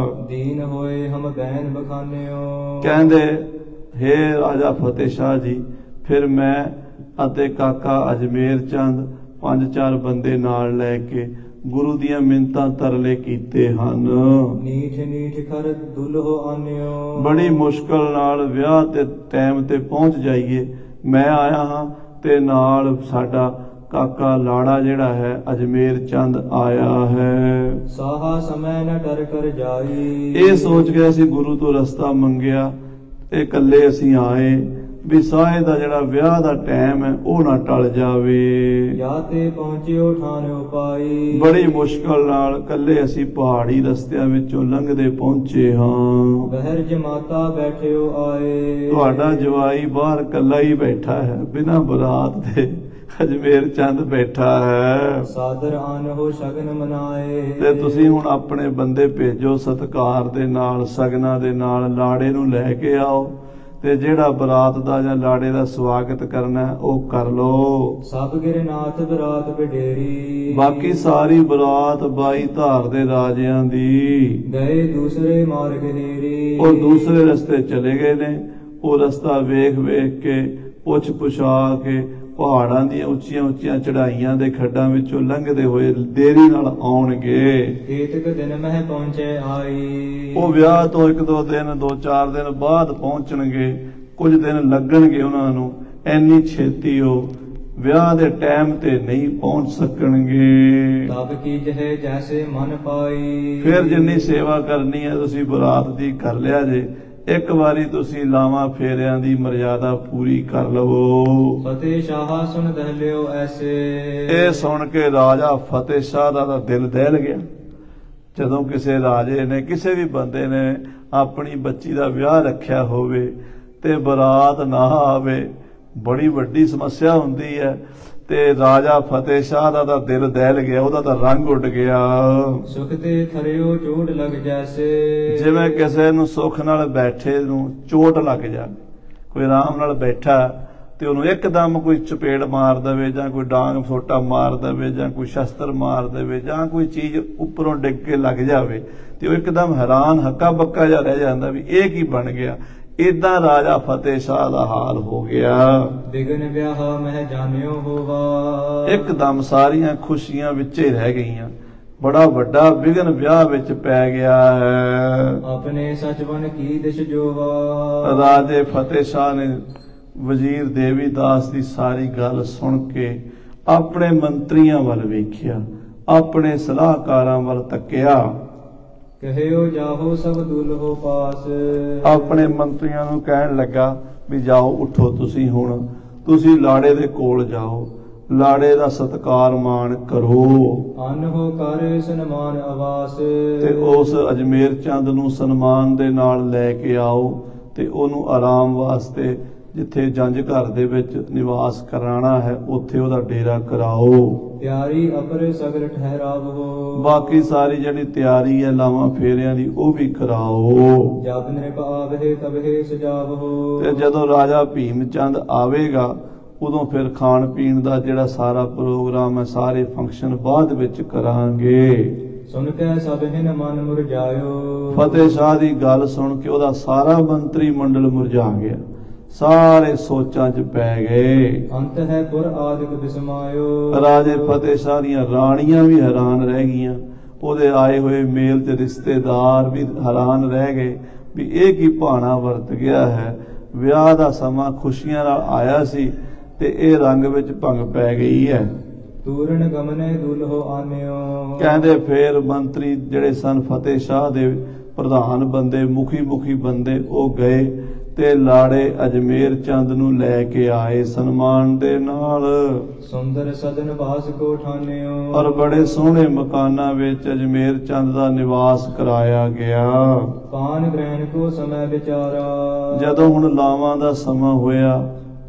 ਦੀਨ ਹੋਏ ਹਮ ਬੈਨ ਬਖਾਨਿਓ, ਕਹਿੰਦੇ ਹੇ ਰਾਜਾ ਫਤਿਹ ਸ਼ਾਹ ਜੀ, ਫਿਰ ਮੈਂ ਅਤੇ ਕਾਕਾ ਅਜਮੇਰ ਚੰਦ ਪੰਜ ਚਾਰ ਬੰਦੇ ਨਾਲ ਲੈ ਕੇ ਗੁਰੂ ਦੀਆਂ ਮਿੰਨਤਾਂ ਤਰਲੇ ਕੀਤੇ ਹਨ। ਨੀਠ ਨੀਠ ਕਰ ਦੁਲਹੋ ਆਨਿਓ, ਬੜੀ ਮੁਸ਼ਕਲ ਨਾਲ ਵਿਆਹ ਤੇ ਟਾਈਮ ਤੇ ਪਹੁੰਚ ਜਾਈਏ। ਮੈਂ ਆਇਆ ਹਾਂ ਤੇ ਨਾਲ ਸਾਡਾ ਕਾਕਾ ਲਾੜਾ ਜਿਹੜਾ ਹੈ ਅਜਮੇਰ ਚੰਦ ਆਇਆ ਹੈ। ਸਾਹਾ ਸਮੈ ਨ ਡਰ ਕਰ ਜਾਈ, ਇਹ ਸੋਚ ਕੇ ਅਸੀਂ ਗੁਰੂ ਤੋਂ ਰਸਤਾ ਮੰਗਿਆ, ਇਹ ਇਕੱਲੇ ਅਸੀਂ ਆਏ ਵੀ ਸਾਹੇ ਦਾ ਜਿਹੜਾ ਵਿਆਹ ਦਾ ਟਾਈਮ ਹੈ ਉਹ ਨਾ ਟਲ ਜਾਵੇ। ਜਾਂ ਤੇ ਪਹੁੰਚਿਓ ਠਾਨਿਓ ਪਾਈ, ਬੜੀ ਮੁਸ਼ਕਲ ਨਾਲ ਇਕੱਲੇ ਅਸੀਂ ਪਹਾੜੀ ਰਸਤਿਆਂ ਵਿੱਚੋਂ ਲੰਘਦੇ ਪਹੁੰਚੇ ਹਾਂ। ਬਹਿਰ ਜਮਾਤਾ ਬੈਠਿਓ ਆਏ, ਤੁਹਾਡਾ ਜਵਾਈ ਬਾਹਰ ਇਕੱਲਾ ਹੀ ਬੈਠਾ ਹੈ, ਬਿਨਾਂ ਬਰਾਤ ਦੇ ਅਜਮੇਰ ਚੰਦ ਬੈਠਾ ਹੈ। ਸਾਦਰ ਆਨ ਹੋ ਸ਼ਗਨ ਮਨਾਏ, ਤੇ ਤੁਸੀਂ ਹੁਣ ਆਪਣੇ ਬੰਦੇ ਭੇਜੋ ਸਤਿਕਾਰ ਦੇ ਨਾਲ, ਸਗਨਾਂ ਦੇ ਨਾਲ ਲਾੜੇ ਨੂੰ ਲੈ ਕੇ ਆਓ, ਤੇ ਜਿਹੜਾ ਬਰਾਤ ਦਾ ਜਾਂ ਲਾੜੇ ਦਾ ਸਵਾਗਤ ਕਰਨਾ ਉਹ ਕਰ ਲੋ। ਸਭ ਗਿਰਨਾਥ ਬਰਾਤ ਬਿਡੇਰੀ, ਬਾਕੀ ਸਾਰੀ ਬਰਾਤ ਬਾਈ ਧਾਰ ਦੇ ਰਾਜਿਆਂ ਦੀ ਗਏ ਦੂਸਰੇ ਮਾਰਗ ਹੇਰੀ, ਉਹ ਦੂਸਰੇ ਰਸਤੇ ਚਲੇ ਗਏ ਨੇ। ਉਹ ਰਸਤਾ ਵੇਖ ਵੇਖ ਕੇ ਪੁੱਛ ਪੁਛਾ ਕੇ ਪਹਾੜਾਂ ਦੀਆਂ ਉੱਚੀਆਂ ਉੱਚੀਆਂ ਚੜਾਈਆਂ ਦੇ ਖੱਡਾਂ ਵਿੱਚੋਂ ਲੰਘਦੇ ਹੋਏ ਦੇਰੀ ਨਾਲ ਆਉਣਗੇ। ਏਤਕ ਦਿਨ ਮਹਿ ਪਹੁੰਚੇ ਆਈ, ਉਹ ਵਿਆਹ ਤੋਂ ਇੱਕ ਦੋ ਦਿਨ ਦੋ ਚਾਰ ਦਿਨ ਬਾਅਦ ਪਹੁੰਚਣਗੇ, ਕੁਝ ਦਿਨ ਲੱਗਣਗੇ ਉਹਨਾਂ ਨੂੰ, ਐਨੀ ਛੇਤੀ ਉਹ ਵਿਆਹ ਦੇ ਟਾਈਮ ਤੇ ਨਹੀਂ ਪਹੁੰਚ ਸਕਣਗੇ। ਤਬ ਕੀ ਜਹੇ ਜੈਸੇ ਮਨ ਪਾਈ, ਫਿਰ ਜਿੰਨੀ ਸੇਵਾ ਕਰਨੀ ਹੈ ਤੁਸੀਂ ਬਰਾਤ ਦੀ ਕਰ ਲਿਆ ਜੇ, ਇੱਕ ਵਾਰੀ ਤੁਸੀਂ ਲਾਵਾਂ ਫੇਰਿਆਂ ਦੀ ਮਰਿਆਦਾ ਪੂਰੀ ਕਰ ਲਵੋ। ਫਤਿਹ ਸ਼ਾਹ ਸੁਣ ਦਹਲਿਓ ਐਸੇ, ਇਹ ਸੁਣ ਕੇ ਰਾਜਾ ਫਤਿਹ ਸ਼ਾਹ ਦਾ ਦਿਲ ਦਹਿਲ ਗਿਆ। ਜਦੋਂ ਕਿਸੇ ਰਾਜੇ ਨੇ ਕਿਸੇ ਵੀ ਬੰਦੇ ਨੇ ਆਪਣੀ ਬੱਚੀ ਦਾ ਵਿਆਹ ਰੱਖਿਆ ਹੋਵੇ ਤੇ ਬਰਾਤ ਨਾ ਆਵੇ, ਬੜੀ ਵੱਡੀ ਸਮੱਸਿਆ ਹੁੰਦੀ ਹੈ। ਤੇ ਰਾਜਾ ਫਤਿਹ ਸ਼ਾਹ ਦਾ ਤਾਂ ਦਿਲ ਦਹਿਲ ਗਿਆ, ਉਹਦਾ ਤਾਂ ਰੰਗ ਉੱਡ ਗਿਆ। ਸੁਖ ਤੇ ਥਰਿਓ ਚੋਟ ਲੱਗ ਜੈਸੇ, ਜਿਵੇਂ ਕਿਸੇ ਨੂੰ ਸੁੱਖ ਨਾਲ ਬੈਠੇ ਨੂੰ ਚੋਟ ਲੱਗ ਜਾਵੇ। ਕੋਈ ਆਰਾਮ ਨਾਲ ਬੈਠਾ ਤੇ ਉਹਨੂੰ ਇੱਕਦਮ ਕੋਈ ਚਪੇੜ ਮਾਰ ਦੇਵੇ, ਜਾਂ ਕੋਈ ਡਾਂਗ ਫੋਟਾ ਮਾਰ ਦੇਵੇ, ਜਾਂ ਕੋਈ ਸ਼ਸਤਰ ਮਾਰ ਦੇਵੇ, ਜਾਂ ਕੋਈ ਚੀਜ਼ ਉੱਪਰੋਂ ਡਿੱਗ ਕੇ ਲੱਗ ਜਾਵੇ, ਤੇ ਉਹ ਇੱਕਦਮ ਹੈਰਾਨ ਹੱਕਾ ਬੱਕਾ ਜਿਹਾ ਰਹਿ ਜਾਂਦਾ ਵੀ ਇਹ ਕੀ ਬਣ ਗਿਆ। ਏਦਾਂ ਰਾਜਾ ਫਤਿਹ ਸ਼ਾਹ ਦਾ ਹਾਲ ਹੋ ਗਿਆ। ਬਿਗਨ ਵਿਆਹ ਮਹਿ ਜਾਣਿਓ ਹੋਵਾ, ਇੱਕਦਮ ਸਾਰੀਆਂ ਖੁਸ਼ੀਆਂ ਵਿੱਚ ਹੀ ਰਹਿ ਗਈਆਂ। ਬੜਾ ਵੱਡਾ ਵਿਘਨ ਵਿਆਹ ਵਿੱਚ ਪੈ ਗਿਆ ਹੈ। ਆਪਣੇ ਸਚਵਨ ਕੀ ਦਿਸ਼ ਜੋਵਾ, ਰਾਜੇ ਫਤਿਹ ਸ਼ਾਹ ਨੇ ਵਜ਼ੀਰ ਦੇਵੀ ਦਾਸ ਦੀ ਸਾਰੀ ਗੱਲ ਸੁਣ ਕੇ ਆਪਣੇ ਮੰਤਰੀਆਂ ਵੱਲ ਵੇਖਿਆ, ਆਪਣੇ ਸਲਾਹਕਾਰਾਂ ਵੱਲ ਤੱਕਿਆ। ਕਹਿਓ ਜਾਹੋ ਸਭ ਦੁਲਹੋ ਪਾਸ, ਆਪਣੇ ਮੰਤਰੀਆਂ ਨੂੰ ਕਹਿਣ ਲੱਗਾ ਵੀ ਜਾਓ, ਉੱਠੋ, ਤੁਸੀਂ ਹੁਣ ਤੁਸੀਂ ਲਾੜੇ ਦੇ ਕੋਲ ਜਾਓ, ਲਾੜੇ ਦਾ ਸਤਿਕਾਰ ਮਾਣ ਕਰੋ। ਅਨਹੋ ਕਰ ਸਨਮਾਨ ਆਵਾਸ, ਤੇ ਉਸ ਅਜਮੇਰ ਚੰਦ ਨੂੰ ਸਨਮਾਨ ਦੇ ਨਾਲ ਲੈ ਕੇ ਆਓ ਤੇ ਉਹਨੂੰ ਆਰਾਮ ਵਾਸਤੇ ਜਿੱਥੇ ਜੰਝ ਘਰ ਦੇ ਵਿੱਚ ਨਿਵਾਸ ਕਰਾਣਾ ਹੈ ਉੱਥੇ ਉਹਦਾ ਡੇਰਾ ਕਰਾਓ। ਤਿਆਰੀ ਅਪਰ ਸਗਲ ਠਹਿਰਾਵੋ, ਬਾਕੀ ਸਾਰੀ ਜਿਹੜੀ ਤਿਆਰੀ ਹੈ ਲਾਵਾਂ ਫੇਰਿਆਂ ਦੀ ਉਹ ਵੀ ਕਰਾਓ। ਜਬ ਨਿਰਭ ਆਵਹਿ ਤਬਹਿ ਸਜਾਵੋ, ਤੇ ਜਦੋਂ ਰਾਜਾ ਭੀਮ ਚੰਦ ਆਵੇਗਾ ਉਦੋਂ ਫਿਰ ਖਾਣ ਪੀਣ ਦਾ ਜਿਹੜਾ ਸਾਰਾ ਪ੍ਰੋਗਰਾਮ ਹੈ, ਸਾਰੇ ਫੰਕਸ਼ਨ ਬਾਅਦ ਵਿੱਚ ਕਰਾਂਗੇ। ਸੁਣ ਕੇ ਸਭ ਹਿਨ ਮਨ ਮੁਰਝਾਇਓ, ਫਤਿਹ ਸ਼ਾਹ ਦੀ ਗੱਲ ਸੁਣ ਕੇ ਉਹਦਾ ਸਾਰਾ ਮੰਤਰੀ ਮੰਡਲ ਮੁਰਝਾ ਗਿਆ, ਸਾਰੇ ਸੋਚਾਂ 'ਚ ਪੈ ਗਏ। ਅੰਤ ਹੈ ਪੁਰ ਆਦਿਕ ਬਿਸਮਾਇਓ, ਰਾਜੇ ਫਤਿਹ ਸ਼ਾਹ ਦੀਆਂ ਰਾਣੀਆਂ ਵੀ ਹੈਰਾਨ ਰਹਿ ਗਈਆਂ, ਉਹਦੇ ਆਏ ਹੋਏ ਮੇਲ ਤੇ ਰਿਸ਼ਤੇਦਾਰ ਵੀ ਹੈਰਾਨ ਰਹਿ ਗਏ ਵੀ ਇਹ ਕੀ ਭਾਣਾ ਵਰਤ ਗਿਆ ਹੈ। ਵਿਆਹ ਦਾ ਸਮਾਂ ਖੁਸ਼ੀਆਂ ਨਾਲ ਆਇਆ ਸੀ ਤੇ ਇਹ ਰੰਗ ਵਿੱਚ ਭੰਗ ਪੈ ਗਈ ਹੈ। ਤੂਰਨ ਗਮਨੇ ਦੁਲਹੋ ਆਨਿਓ, ਕਹਿੰਦੇ ਫੇਰ ਮੰਤਰੀ ਜਿਹੜੇ ਸਨ ਫਤਿਹ ਸ਼ਾਹ ਦੇ ਪ੍ਰਧਾਨ ਬੰਦੇ, ਮੁਖੀ ਮੁਖੀ ਬੰਦੇ, ਉਹ ਗਏ ਤੇ ਲਾੜੇ ਅਜਮੇਰ ਚੰਦ ਨੂੰ ਲੈ ਕੇ ਆਏ ਸਨਮਾਨ ਦੇ ਨਾਲ। ਸੁੰਦਰ ਸਦਨ ਵਾਸ ਕੋ ਠਾਨਿਓ, ਔਰ ਬੜੇ ਸੋਹਣੇ ਮਕਾਨਾਂ ਵਿੱਚ ਅਜਮੇਰ ਚੰਦ ਦਾ ਨਿਵਾਸ ਕਰਾਇਆ ਗਿਆ। ਪਾਨ ਗ੍ਰਹਿਣ ਕੋ ਸਮੈ ਵਿਚਾਰਾ, ਜਦੋਂ ਹੁਣ ਲਾਵਾਂ ਦਾ ਸਮਾਂ ਹੋਇਆ,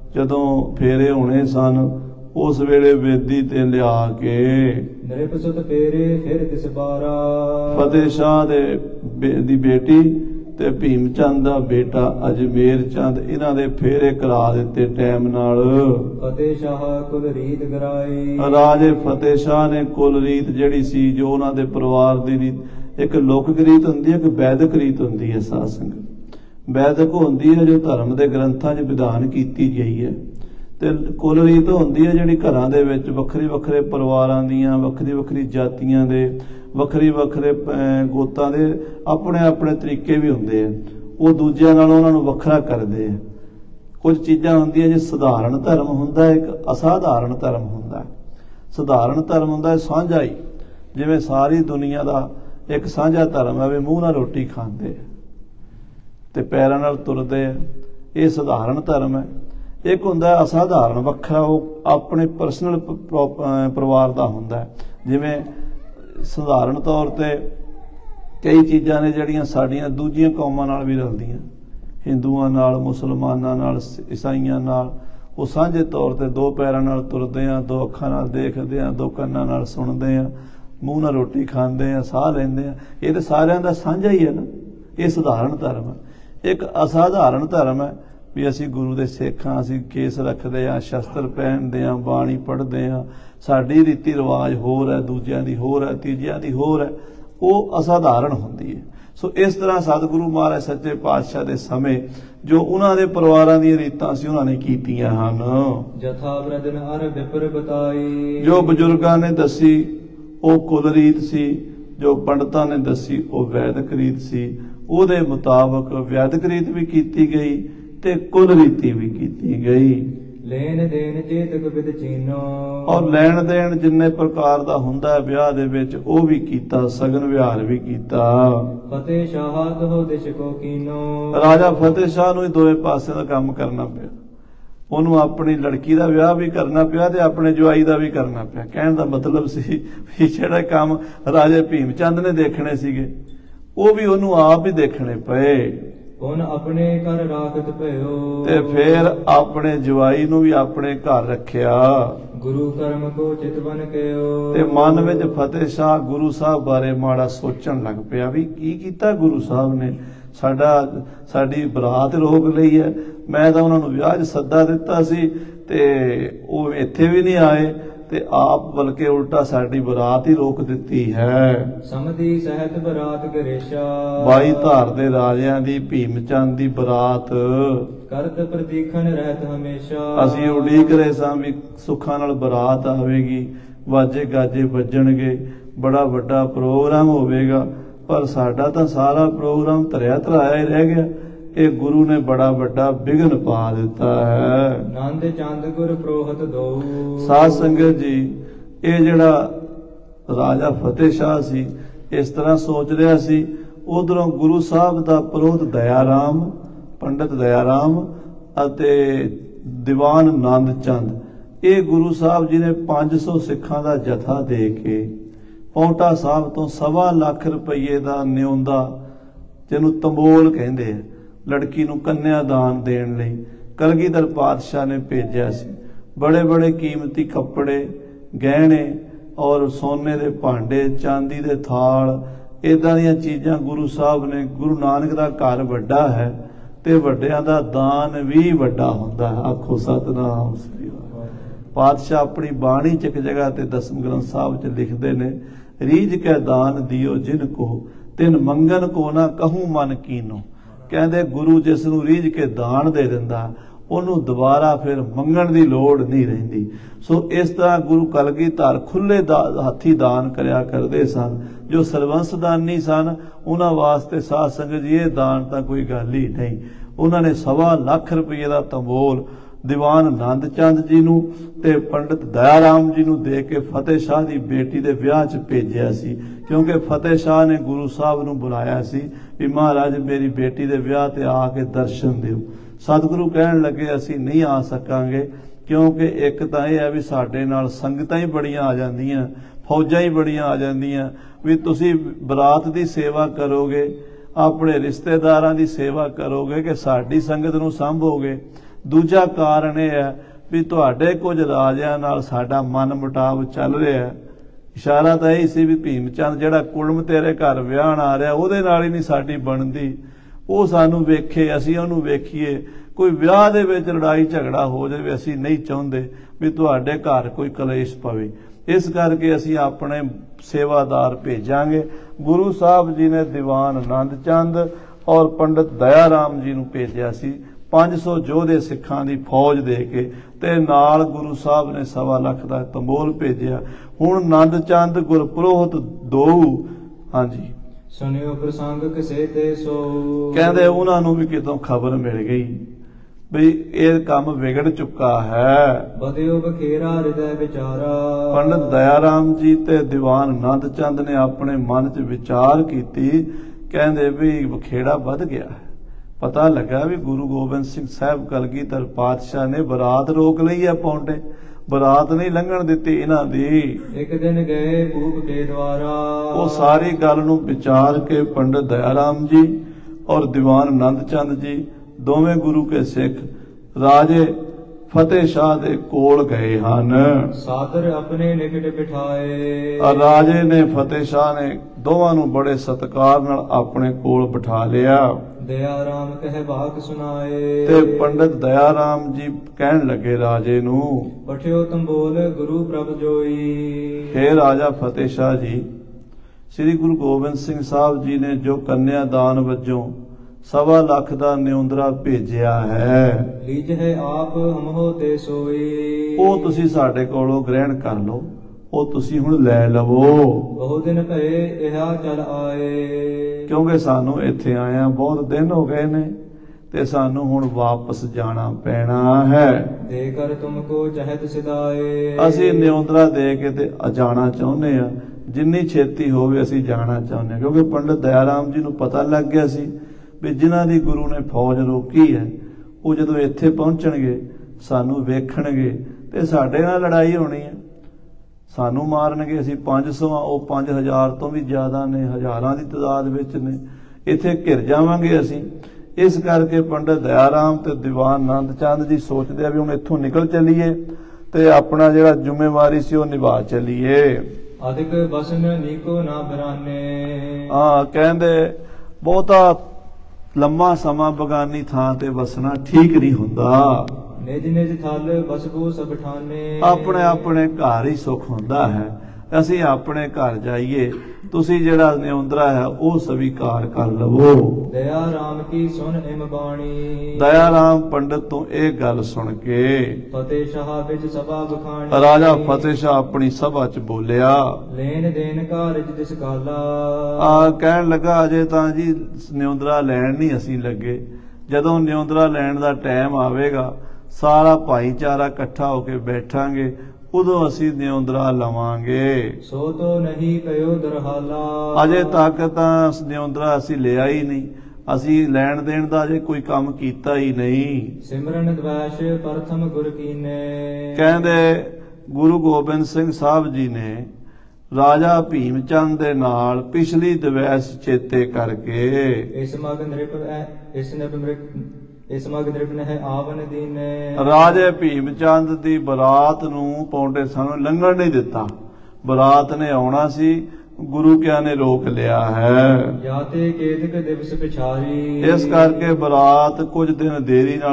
ਜਦੋਂ ਫੇਰੇ ਹੋਣੇ ਸਨ, ਉਸ ਵੇਲੇ ਵੇਦੀ ਤੇ ਲਿਆ ਕੇ ਨਿਰਪ ਸੁਤ ਫੇਰੇ ਫਿਰ ਤਿਸ ਬਾਰਾ, ਫਤਿਹ ਸ਼ਾਹ ਦੇ ਦੀ ਬੇਟੀ ਤੇ ਭੀਮ ਚੰਦ ਦਾ ਬੇਟਾ ਅਜਮੇਰ ਚੰਦ, ਇਹਨਾਂ ਦੇ ਫੇਰੇ ਕਰਾ ਦਿੱਤੇ ਟਾਈਮ ਨਾਲ। ਫਤਿਹ ਸ਼ਾਹ ਕੁਲ ਰੀਤ ਗਰਾਈ, ਰਾਜੇ ਫਤਿਹ ਸ਼ਾਹ ਨੇ ਕੁਲ ਰੀਤ ਜਿਹੜੀ ਸੀ, ਜੋ ਉਹਨਾਂ ਦੇ ਪਰਿਵਾਰ ਦੀ ਰੀਤ, ਇੱਕ ਲੋਕਿਕ ਰੀਤ ਹੁੰਦੀ ਹੈ, ਇੱਕ ਵੈਦਿਕ ਰੀਤ ਹੁੰਦੀ ਹੈ। ਸਾਧ ਸੰਗਤ, ਵੈਦਿਕ ਹੁੰਦੀ ਹੈ ਜੋ ਧਰਮ ਦੇ ਗ੍ਰੰਥਾਂ 'ਚ ਵਿਧਾਨ ਕੀਤੀ ਗਈ ਹੈ, ਤੇ ਕੁਲ ਰੀਤ ਹੁੰਦੀ ਹੈ ਜਿਹੜੀ ਘਰਾਂ ਦੇ ਵਿੱਚ ਵੱਖਰੇ ਵੱਖਰੇ ਪਰਿਵਾਰਾਂ ਦੀਆਂ, ਵੱਖਰੀ ਵੱਖਰੀ ਜਾਤੀਆਂ ਦੇ, ਵੱਖਰੀ ਵੱਖਰੇ ਗੋਤਾਂ ਦੇ ਆਪਣੇ ਆਪਣੇ ਤਰੀਕੇ ਵੀ ਹੁੰਦੇ ਆ, ਉਹ ਦੂਜਿਆਂ ਨਾਲੋਂ ਉਹਨਾਂ ਨੂੰ ਵੱਖਰਾ ਕਰਦੇ ਆ। ਕੁਝ ਚੀਜ਼ਾਂ ਹੁੰਦੀਆਂ ਜੇ ਸਧਾਰਨ ਧਰਮ ਹੁੰਦਾ, ਇੱਕ ਅਸਾਧਾਰਨ ਧਰਮ ਹੁੰਦਾ। ਸਧਾਰਨ ਧਰਮ ਹੁੰਦਾ ਸਾਂਝਾ ਹੀ, ਜਿਵੇਂ ਸਾਰੀ ਦੁਨੀਆ ਦਾ ਇੱਕ ਸਾਂਝਾ ਧਰਮ ਹੈ ਵੀ ਮੂੰਹ ਨਾਲ ਰੋਟੀ ਖਾਂਦੇ ਤੇ ਪੈਰਾਂ ਨਾਲ ਤੁਰਦੇ ਆ, ਇਹ ਸਧਾਰਨ ਧਰਮ ਹੈ। ਇੱਕ ਹੁੰਦਾ ਅਸਾਧਾਰਨ, ਵੱਖਰਾ, ਉਹ ਆਪਣੇ ਪਰਸਨਲ ਪਰਿਵਾਰ ਦਾ ਹੁੰਦਾ। ਜਿਵੇਂ ਸਧਾਰਨ ਤੌਰ ਤੇ ਕਈ ਚੀਜ਼ਾਂ ਨੇ ਜਿਹੜੀਆਂ ਸਾਡੀਆਂ ਦੂਜੀਆਂ ਕੌਮਾਂ ਨਾਲ ਵੀ ਰਲਦੀਆਂ, ਹਿੰਦੂਆਂ ਨਾਲ, ਮੁਸਲਮਾਨਾਂ ਨਾਲ, ਈਸਾਈਆਂ ਨਾਲ, ਉਹ ਸਾਂਝੇ ਤੌਰ ਤੇ ਦੋ ਪੈਰਾਂ ਨਾਲ ਤੁਰਦੇ ਆ, ਦੋ ਅੱਖਾਂ ਨਾਲ ਦੇਖਦੇ ਆ, ਦੋ ਕੰਨਾਂ ਨਾਲ ਸੁਣਦੇ ਆ, ਮੂੰਹ ਨਾਲ ਰੋਟੀ ਖਾਂਦੇ ਆ, ਸਾਹ ਲੈਂਦੇ ਆ। ਇਹ ਤਾਂ ਸਾਰਿਆਂ ਦਾ ਸਾਂਝਾ ਹੀ ਹੈ ਨਾ, ਇਹ ਸਧਾਰਨ ਧਰਮ ਹੈ। ਇੱਕ ਅਸਾਧਾਰਨ ਧਰਮ ਹੈ ਵੀ ਅਸੀਂ ਗੁਰੂ ਦੇ ਸਿੱਖ ਹਾਂ, ਅਸੀਂ ਕੇਸ ਰੱਖਦੇ ਹਾਂ, ਸ਼ਸਤਰ ਪਹਿਨਦੇ ਹਾਂ, ਬਾਣੀ ਪੜ੍ਹਦੇ ਹਾਂ, ਸਾਡੀ ਰੀਤੀ ਰਿਵਾਜ ਹੋਰ ਹੈ, ਦੂਜਿਆਂ ਦੀ ਹੋਰ ਹੈ, ਤੀਜਿਆਂ ਦੀ ਹੋਰ ਹੈ, ਉਹ ਅਸਾਧਾਰਨ ਹੁੰਦੀ ਹੈ। ਸੋ ਇਸ ਤਰ੍ਹਾਂ ਸਤਿਗੁਰੂ ਮਹਾਰਾਜ ਸੱਚੇ ਪਾਤਸ਼ਾਹ ਦੇ ਸਮੇਂ ਜੋ ਉਹਨਾਂ ਦੇ ਪਰਿਵਾਰਾਂ ਦੀਆਂ ਰੀਤਾਂ ਸੀ ਉਹਨਾਂ ਨੇ ਕੀਤੀਆਂ ਹਨ। ਜਥਾ ਬ੍ਰਦਨ ਅਰ ਵਿਪਰ ਬਤਾਈ, ਜੋ ਬਜ਼ੁਰਗਾਂ ਨੇ ਦੱਸੀ ਉਹ ਕੁਲ ਰੀਤ ਸੀ, ਜੋ ਪੰਡਤਾਂ ਨੇ ਦੱਸੀ ਉਹ ਵੈਦਿਕ ਰੀਤ ਸੀ। ਉਹਦੇ ਮੁਤਾਬਕ ਵੈਦਿਕ ਰੀਤ ਵੀ ਕੀਤੀ ਗਈ ਤੇ ਕੁਲ ਰੀਤੀ ਵੀ ਕੀਤੀ ਗਈ। ਲੈਣ ਦੇਣ ਚੇਤਕ ਵਿਦ ਚੀਨੋ, ਔਰ ਲੈਣ ਦੇਣ ਜਿੰਨੇ ਪ੍ਰਕਾਰ ਦਾ ਹੁੰਦਾ ਹੈ ਵਿਆਹ ਦੇ ਵਿੱਚ ਉਹ ਵੀ ਕੀਤਾ, ਸਗਨ ਵਿਹਾਰ ਵੀ ਕੀਤਾ। ਫਤਿਹ ਸ਼ਾਹ ਦੋ ਦਿਸ਼ ਕੋ ਕੀਨੋ, ਰਾਜਾ ਫਤਿਹ ਸ਼ਾਹ ਨੂੰ ਹੀ ਦੋਵੇਂ ਪਾਸੇ ਦਾ ਕੰਮ ਕਰਨਾ ਪਿਆ। ਉਹਨੂੰ ਆਪਣੀ ਲੜਕੀ ਦਾ ਵਿਆਹ ਵੀ ਕਰਨਾ ਪਿਆ ਤੇ ਆਪਣੇ ਜਵਾਈ ਦਾ ਵੀ ਕਰਨਾ ਪਿਆ। ਕਹਿਣ ਦਾ ਮਤਲਬ ਸੀ ਵੀ ਜਿਹੜੇ ਕੰਮ ਰਾਜੇ ਭੀਮ ਚੰਦ ਨੇ ਦੇਖਣੇ ਸੀਗੇ ਉਹ ਵੀ ਉਹਨੂੰ ਆਪ ਹੀ ਦੇਖਣੇ ਪਏ। ਹੁਣ ਆਪਣੇ ਘਰ ਰਾਖਤ ਭਇਓ। ਤੇ ਫਿਰ ਆਪਣੇ ਜਵਾਈ ਨੂੰ ਵੀ ਆਪਣੇ ਘਰ ਰੱਖਿਆ। ਗੁਰੂ ਕਰਮ ਕੋ ਚਿਤ ਬਨ ਕਿਓ। ਤੇ ਮਨ ਵਿੱਚ ਫਤਿਹ ਸ਼ਾਹ ਗੁਰੂ ਸਾਹਿਬ ਬਾਰੇ ਮਾੜਾ ਸੋਚਣ ਲੱਗ ਪਿਆ ਵੀ ਕੀ ਕੀਤਾ ਗੁਰੂ ਸਾਹਿਬ ਨੇ, ਸਾਡਾ ਸਾਡੀ ਬਰਾਤ ਰੋਕ ਲਈ ਹੈ। ਮੈਂ ਤਾਂ ਉਹਨਾਂ ਨੂੰ ਵਿਆਹ 'ਚ ਸੱਦਾ ਦਿੱਤਾ ਸੀ ਤੇ ਉਹ ਇੱਥੇ ਵੀ ਨਹੀਂ ਆਏ ਤੇ ਆਪ ਬਲਕਿ ਉਲਟਾ ਸਾਡੀ ਬਰਾਤ ਹੀ ਰੋਕ ਦਿੱਤੀ ਹੈ। ਸਮਧੀ ਸਹਿਤ ਬਰਾਤ ਗਰੇਸ਼ਾ। ਬਾਈ ਧਾਰ ਦੇ ਰਾਜਿਆਂ ਦੀ ਭੀਮ ਚੰਦ ਦੀ ਬਰਾਤ ਕਰਤ ਪ੍ਰਤੀਖਣ ਰਹਿਤ ਹਮੇਸ਼ਾ। ਅਸੀਂ ਉਡੀਕ ਰਹੇ ਸਾਂ ਵੀ ਸੁੱਖਾਂ ਨਾਲ ਬਰਾਤ ਆਵੇਗੀ, ਵਾਜੇ ਗਾਜੇ ਵੱਜਣਗੇ, ਬੜਾ ਵੱਡਾ ਪ੍ਰੋਗਰਾਮ ਹੋਵੇਗਾ। ਪਰ ਸਾਡਾ ਤਾਂ ਸਾਰਾ ਪ੍ਰੋਗਰਾਮ ਧਰਿਆ ਧਰਾਇਆ ਹੀ ਰਹਿ ਗਿਆ। ਇਹ ਗੁਰੂ ਨੇ ਬੜਾ ਵੱਡਾ ਵਿਘਨ ਪਾ ਦਿੱਤਾ ਹੈ। ਨੰਦ ਚੰਦ ਗੁਰ ਪ੍ਰੋਹਤ ਦੋ। ਸਾਧ ਸੰਗਤ ਜੀ, ਇਹ ਜਿਹੜਾ ਰਾਜਾ ਫਤਿਹ ਸ਼ਾਹ ਸੀ ਇਸ ਤਰ੍ਹਾਂ ਸੋਚ ਰਿਹਾ ਸੀ। ਉਧਰੋਂ ਗੁਰੂ ਸਾਹਿਬ ਦਾ ਪ੍ਰੋਹਤ ਦਇਆ ਰਾਮ, ਪੰਡਤ ਦਇਆ ਰਾਮ ਅਤੇ ਦੀਵਾਨ ਨੰਦ ਚੰਦ, ਇਹ ਗੁਰੂ ਸਾਹਿਬ ਜੀ ਨੇ ਪੰਜ ਸੌ ਸਿੱਖਾਂ ਦਾ ਜਥਾ ਦੇ ਕੇ ਪੌਂਟਾ ਸਾਹਿਬ ਤੋਂ ਸਵਾ ਲੱਖ ਰੁਪਈਏ ਦਾ ਨਿਉਂਦਾ, ਜਿਹਨੂੰ ਤੰਬੋਲ ਕਹਿੰਦੇ ਆ, ਲੜਕੀ ਨੂੰ ਕੰਨਿਆ ਦਾਨ ਦੇਣ ਲਈ ਕਲਗੀਧਰ ਪਾਤਸ਼ਾਹ ਨੇ ਭੇਜਿਆ ਸੀ। ਬੜੇ ਬੜੇ ਕੀਮਤੀ ਕੱਪੜੇ, ਗਹਿਣੇ ਔਰ ਸੋਨੇ ਦੇ ਭਾਂਡੇ, ਚਾਂਦੀ ਦੇ ਥਾਲ, ਇਦਾਂ ਦੀਆਂ ਚੀਜ਼ਾਂ ਗੁਰੂ ਸਾਹਿਬ ਨੇ, ਗੁਰੂ ਨਾਨਕ ਦਾ ਘਰ ਵੱਡਾ ਹੈ ਤੇ ਵੱਡਿਆਂ ਦਾ ਦਾਨ ਵੀ ਵੱਡਾ ਹੁੰਦਾ ਹੈ। ਆਖੋ ਸਤਿਨਾਮ ਸ੍ਰੀ ਵਾਹਿਗੁਰੂ। ਪਾਤਸ਼ਾਹ ਆਪਣੀ ਬਾਣੀ 'ਚ ਇੱਕ ਜਗ੍ਹਾ ਤੇ ਦਸਮ ਗ੍ਰੰਥ ਸਾਹਿਬ 'ਚ ਲਿਖਦੇ ਨੇ, ਰੀਝ ਕੇ ਦਾਨ ਦਿਓ ਜਿਨ ਕੋ ਤਿਨ ਮੰਗਨ ਕੋ ਨਾ ਕਹੂੰ ਮਨ ਕੀਨੋ। ਕਹਿੰਦੇ ਗੁਰੂ ਜਿਸ ਨੂੰ ਰੀਝ ਕੇ ਦਾਨ ਦੇ ਦਿੰਦਾ ਉਹਨੂੰ ਦੁਬਾਰਾ ਫਿਰ ਮੰਗਣ ਦੀ ਲੋੜ ਨਹੀਂ ਰਹਿੰਦੀ। ਸੋ ਇਸ ਤਰ੍ਹਾਂ ਗੁਰੂ ਕਲਗੀਧਰ ਖੁੱਲੇ ਹੱਥੀ ਦਾਨ ਕਰਿਆ ਕਰਦੇ ਸਨ। ਜੋ ਸਰਵੰਸਦਾਨੀ ਸਨ ਉਹਨਾਂ ਵਾਸਤੇ ਸਾਧ ਸੰਗਤ ਜੀ ਇਹ ਦਾਨ ਤਾਂ ਕੋਈ ਗੱਲ ਹੀ ਨਹੀਂ। ਉਹਨਾਂ ਨੇ ਸਵਾ ਲੱਖ ਰੁਪਏ ਦਾ ਤੰਬੋਲ ਦੀਵਾਨ ਨੰਦ ਚੰਦ ਜੀ ਨੂੰ ਤੇ ਪੰਡਤ ਦਇਆ ਰਾਮ ਜੀ ਨੂੰ ਦੇ ਕੇ ਫਤਿਹ ਸ਼ਾਹ ਦੀ ਬੇਟੀ ਦੇ ਵਿਆਹ 'ਚ ਭੇਜਿਆ ਸੀ। ਕਿਉਂਕਿ ਫਤਿਹ ਸ਼ਾਹ ਨੇ ਗੁਰੂ ਸਾਹਿਬ ਨੂੰ ਬੁਲਾਇਆ ਸੀ ਵੀ ਮਹਾਰਾਜ ਮੇਰੀ ਬੇਟੀ ਦੇ ਵਿਆਹ ਤੇ ਆ ਕੇ ਦਰਸ਼ਨ ਦਿਓ। ਸਤਿਗੁਰੂ ਕਹਿਣ ਲੱਗੇ ਅਸੀਂ ਨਹੀਂ ਆ ਸਕਾਂਗੇ, ਕਿਉਂਕਿ ਇੱਕ ਤਾਂ ਇਹ ਹੈ ਵੀ ਸਾਡੇ ਨਾਲ ਸੰਗਤਾਂ ਹੀ ਬੜੀਆਂ ਆ ਜਾਂਦੀਆਂ, ਫੌਜਾਂ ਹੀ ਬੜੀਆਂ ਆ ਜਾਂਦੀਆਂ, ਵੀ ਤੁਸੀਂ ਬਰਾਤ ਦੀ ਸੇਵਾ ਕਰੋਗੇ, ਆਪਣੇ ਰਿਸ਼ਤੇਦਾਰਾਂ ਦੀ ਸੇਵਾ ਕਰੋਗੇ ਕਿ ਸਾਡੀ ਸੰਗਤ ਨੂੰ ਸੰਭੋਗੇ। ਦੂਜਾ ਕਾਰਨ ਇਹ ਹੈ ਵੀ ਤੁਹਾਡੇ ਕੁਝ ਰਾਜਿਆਂ ਨਾਲ ਸਾਡਾ ਮਨ ਮੁਟਾਵ ਚੱਲ ਰਿਹਾ ਹੈ। ਇਸ਼ਾਰਾ ਤਾਂ ਇਹ ਸੀ ਵੀ ਭੀਮ ਚੰਦ ਜਿਹੜਾ ਕੁਲਮ ਤੇਰੇ ਘਰ ਵਿਆਹਣ ਆ ਰਿਹਾ ਉਹਦੇ ਨਾਲ ਹੀ ਨਹੀਂ ਸਾਡੀ ਬਣਦੀ, ਉਹ ਸਾਨੂੰ ਵੇਖੇ ਅਸੀਂ ਉਹਨੂੰ ਵੇਖੀਏ, ਕੋਈ ਵਿਆਹ ਦੇ ਵਿੱਚ ਲੜਾਈ ਝਗੜਾ ਹੋ ਜਾਵੇ ਅਸੀਂ ਨਹੀਂ ਚਾਹੁੰਦੇ ਵੀ ਤੁਹਾਡੇ ਘਰ ਕੋਈ ਕਲੇਸ਼ ਪਵੇ। ਇਸ ਕਰਕੇ ਅਸੀਂ ਆਪਣੇ ਸੇਵਾਦਾਰ ਭੇਜਾਂਗੇ। ਗੁਰੂ ਸਾਹਿਬ ਜੀ ਨੇ ਦੀਵਾਨ ਨੰਦ ਚੰਦ ਔਰ ਪੰਡਤ ਦਇਆ ਰਾਮ ਜੀ ਨੂੰ ਭੇਜਿਆ ਸੀ ਪੰਜ ਸੌ ਯੋਧੇ ਸਿੱਖਾਂ ਦੀ ਫੌਜ ਦੇ ਕੇ, ਤੇ ਨਾਲ ਗੁਰੂ ਸਾਹਿਬ ਨੇ ਸਵਾ ਲੱਖ ਦਾ ਤੰਬੋਲ ਭੇਜਿਆ। ਹੁਣ ਨੰਦ ਚੰਦ ਗੁਰਪ੍ਰੋਹਤ ਦੋ, ਹਾਂਜੀ ਸੁਣਿਓ ਪ੍ਰਸੰਗ ਕਿਸੇ ਤੇ ਸੋ। ਕਹਿੰਦੇ ਉਹਨਾਂ ਨੂੰ ਵੀ ਕਿਤੋਂ ਖਬਰ ਮਿਲ ਗਈ ਵੀ ਇਹ ਕੰਮ ਵਿਗੜ ਚੁੱਕਾ ਹੈ। ਬਦਿਓ ਬਖੇਰਾ ਹਿਰਦੈ ਵਿਚਾਰਾ। ਪੰਡਤ ਦਇਆ ਰਾਮ ਜੀ ਤੇ ਦੀਵਾਨ ਨੰਦ ਚੰਦ ਨੇ ਆਪਣੇ ਮਨ 'ਚ ਵਿਚਾਰ ਕੀਤੀ, ਕਹਿੰਦੇ ਵੀ ਬਖੇੜਾ ਵੱਧ ਗਿਆ ਹੈ। ਪਤਾ ਲੱਗਾ ਵੀ ਗੁਰੂ ਗੋਬਿੰਦ ਸਿੰਘ ਸਾਹਿਬ ਕਲਗੀਧਰ ਪਾਤਸ਼ਾਹ ਨੇ ਬਰਾਤ ਰੋਕ ਲਈ ਹੈ ਪੌਂਟੇ, ਬਰਾਤ ਨਹੀਂ ਲੰਘਣ ਦਿੱਤੀ ਇਹਨਾਂ ਦੀ। ਇੱਕ ਦਿਨ ਗਏ ਭੂਪ ਕੇ ਦਵਾਰਾ। ਉਹ ਸਾਰੀ ਗੱਲ ਨੂੰ ਵਿਚਾਰ ਕੇ ਪੰਡਤ ਦਇਆ ਰਾਮ ਜੀ ਔਰ ਦੀਵਾਨ ਨੰਦ ਚੰਦ ਜੀ ਦੋਵੇਂ ਗੁਰੂ ਕੇ ਸਿੱਖ ਰਾਜੇ ਫਤਿਹ ਸ਼ਾਹ ਦੇ ਕੋਲ ਗਏ ਹਨ। ਸਾਦਰ ਆਪਣੇ ਨਿਕਟ ਬਿਠਾਏ। ਰਾਜੇ ਨੇ ਫਤਿਹ ਸ਼ਾਹ ਨੇ ਦੋਵਾਂ ਨੂੰ ਬੜੇ ਸਤਿਕਾਰ ਨਾਲ ਆਪਣੇ ਕੋਲ ਬਿਠਾ ਲਿਆ। ਦਇਆ ਰਾਮ ਕਹਿ ਬਾਤ ਸੁਣਾਏ। ਤੇ ਪੰਡਤ ਦਇਆ ਰਾਮ ਜੀ ਕਹਿਣ ਲੱਗੇ ਰਾਜੇ ਨੂੰ, ਪਠਿਓ ਤੰਬੋਲ ਗੁਰੂ ਪ੍ਰਭ ਜੋਈ। ਹੇ ਰਾਜਾ ਫਤਿਹ ਸ਼ਾਹ ਜੀ, ਸ੍ਰੀ ਗੁਰੂ ਗੋਬਿੰਦ ਸਿੰਘ ਸਾਹਿਬ ਜੀ ਨੇ ਜੋ ਕੰਨਿਆ ਦਾਨ ਵਜੋਂ ਸਵਾ ਲੱਖ ਦਾ ਨਿਉਂਦਰਾ ਭੇਜਿਆ ਹੈ, ਲੀਜ ਹੈ ਆਪ ਹਮਹੋ ਤੇ ਸੋਈ। ਉਹ ਤੁਸੀਂ ਸਾਡੇ ਕੋਲੋਂ ਗ੍ਰਹਿਣ ਕਰ ਲਓ, ਉਹ ਤੁਸੀਂ ਹੁਣ ਲੈ ਲਵੋ। ਬਹੁਤ ਦਿਨ ਭਏ ਇਹਾ ਚਲ ਆਏ। ਕਿਉਂਕਿ ਸਾਨੂੰ ਇੱਥੇ ਆਇਆ ਬਹੁਤ ਦਿਨ ਹੋ ਗਏ ਨੇ ਤੇ ਸਾਨੂੰ ਹੁਣ ਵਾਪਸ ਜਾਣਾ ਪੈਣਾ ਹੈ। ਦੇ ਕਰ ਤੁਮ ਕੋ ਚਹਿਤ ਸਿਦਾਏ। ਅਸੀਂ ਨਿਉਂਦਰਾ ਦੇ ਕੇ ਤੇ ਜਾਣਾ ਚਾਹੁੰਦੇ ਆ, ਜਿੰਨੀ ਛੇਤੀ ਹੋਵੇ ਅਸੀਂ ਜਾਣਾ ਚਾਹੁੰਦੇ ਹਾਂ। ਕਿਉਂਕਿ ਪੰਡਤ ਦਇਆ ਰਾਮ ਜੀ ਨੂੰ ਪਤਾ ਲੱਗ ਗਿਆ ਸੀ ਵੀ ਜਿਨ੍ਹਾਂ ਦੀ ਗੁਰੂ ਨੇ ਫੌਜ ਰੋਕੀ ਹੈ ਉਹ ਜਦੋਂ ਇੱਥੇ ਪਹੁੰਚਣਗੇ ਸਾਨੂੰ ਵੇਖਣਗੇ ਤੇ ਸਾਡੇ ਨਾਲ ਲੜਾਈ ਹੋਣੀ ਹੈ, ਸਾਨੂੰ ਮਾਰਨਗੇ। ਅਸੀਂ ਪੰਜ ਸੌ ਆ, ਉਹ ਪੰਜ ਹਜ਼ਾਰ ਤੋਂ ਵੀ ਜ਼ਿਆਦਾ ਨੇ, ਹਜ਼ਾਰਾਂ ਦੀ ਤਾਦਾਦ ਵਿੱਚ ਨੇ। ਇੱਥੇ ਘਿਰ ਜਾਵਾਂਗੇ ਅਸੀਂ। ਇਸ ਕਰਕੇ ਪੰਡਤ ਦਇਆ ਰਾਮ ਤੇ ਦੀਵਾਨ ਆਨੰਦ ਚੰਦ ਜੀ ਸੋਚਦੇ ਆ ਵੀ ਹੁਣ ਇੱਥੋਂ ਨਿਕਲ ਚੱਲੀਏ ਤੇ ਆਪਣਾ ਜਿਹੜਾ ਜ਼ਿੰਮੇਵਾਰੀ ਸੀ ਉਹ ਨਿਭਾ ਚੱਲੀਏ। ਅਧਿਕ ਬਸਨ ਨੀਕੋ ਨਾ ਬਰਾਨੇ। ਹਾਂ, ਕਹਿੰਦੇ ਬਹੁਤਾ ਲੰਮਾ ਸਮਾਂ ਬਗਾਨੀ ਥਾਂ ਤੇ ਵਸਣਾ ਠੀਕ ਨਹੀਂ ਹੁੰਦਾ। ਨਿਜ ਨਿਜ ਥਲ ਬਸਬੂ ਸਭ ਠਾਨੇ। ਆਪਣੇ ਆਪਣੇ ਘਰ ਹੀ ਸੁੱਖ ਹੁੰਦਾ ਹੈ। ਅਸੀਂ ਆਪਣੇ ਘਰ ਜਾਈਏ, ਤੁਸੀਂ ਜਿਹੜਾ ਨਿਉਂਦਰਾ ਹੈ ਉਹ ਸਵੀਕਾਰ ਕਰ ਲਵੋ। ਦਇਆ ਰਾਮ ਕੀ ਸੁਣ ਇਮ ਬਾਣੀ। ਦਇਆ ਰਾਮ ਪੰਡਤ ਤੋਂ ਇਹ ਗੱਲ ਸੁਣ ਕੇ ਫਤਿਹ ਸ਼ਾਹ ਵਿੱਚ ਸਭਾ ਬਖਾਣੀ। ਰਾਜਾ ਫਤਿਹ ਸ਼ਾਹ ਆਪਣੀ ਸਭਾ ਚ ਬੋਲਿਆ, ਲੈਣ ਦੇਣ ਕਾਰਜ ਦਿਸ ਕਾਲਾ। ਆ ਕਹਿਣ ਲੱਗਾ ਅਜੇ ਤਾਂ ਜੀ ਨਿਉਂਦਰਾ ਲੈਣ ਨਹੀਂ ਅਸੀਂ ਲੱਗੇ, ਜਦੋਂ ਨਿਉਂਦਰਾ ਲੈਣ ਦਾ ਟਾਈਮ ਆਵੇਗਾ ਸਾਰਾ ਭਾਈਚਾਰਾ ਇਕੱਠਾ ਹੋ ਕੇ ਬੈਠਾਂਗੇ, ਉਦੋਂ ਅਸੀਂ ਨਿਉਂਦਰਾ ਲਵਾਂਗੇ। ਸੋ ਤੋ ਨਹੀਂ ਪਇਓ ਦਰਹਾਲਾ। ਅਜੇ ਤੱਕ ਤਾਂ ਨਿਉਂਦਰਾ ਅਸੀਂ ਲਿਆ ਹੀ ਨਹੀਂ, ਅਸੀਂ ਲੈਣ ਦੇਣ ਦਾ ਅਜੇ ਕੋਈ ਕੰਮ ਕੀਤਾ ਹੀ ਨਹੀਂ। ਸਿਮਰਨ ਦਵੈਸ਼ ਪ੍ਰਥਮ ਗੁਰ ਕੀਨੇ। ਕਹਿੰਦੇ ਗੁਰੂ ਗੋਬਿੰਦ ਸਿੰਘ ਸਾਹਿਬ ਜੀ ਨੇ ਰਾਜਾ ਭੀਮ ਚੰਦ ਦੇ ਨਾਲ ਪਿਛਲੀ ਦਵੈਸ਼ ਚੇਤੇ ਕਰਕੇ ਇਸ ਮਗ ਨ੍ਰਿਪ ਇਸ ਨਿਪ ਇਸ ਮਗ ਨਿਰਪਨ ਹੈ ਆਵਨ ਦੀਨੇ। ਰਾਜੇ ਭੀਮ ਚੰਦ ਦੀ ਬਰਾਤ ਨੂੰ ਪੌਂਡੇ ਸਾਨੂੰ ਲੰਘਣ ਨਹੀਂ ਦਿੱਤਾ। ਬਰਾਤ ਨੇ ਆਉਣਾ ਸੀ, ਗੁਰੂ ਕਿਆ ਨੇ ਰੋਕ ਲਿਆ ਹੈ। ਜਾਤੇ ਕੇਤਕ ਦਿਵਸ ਪਿਛਾਰੀ। ਇਸ ਕਰਕੇ ਬਰਾਤ ਕੁਝ ਦਿਨ ਦੇਰੀ ਨਾਲ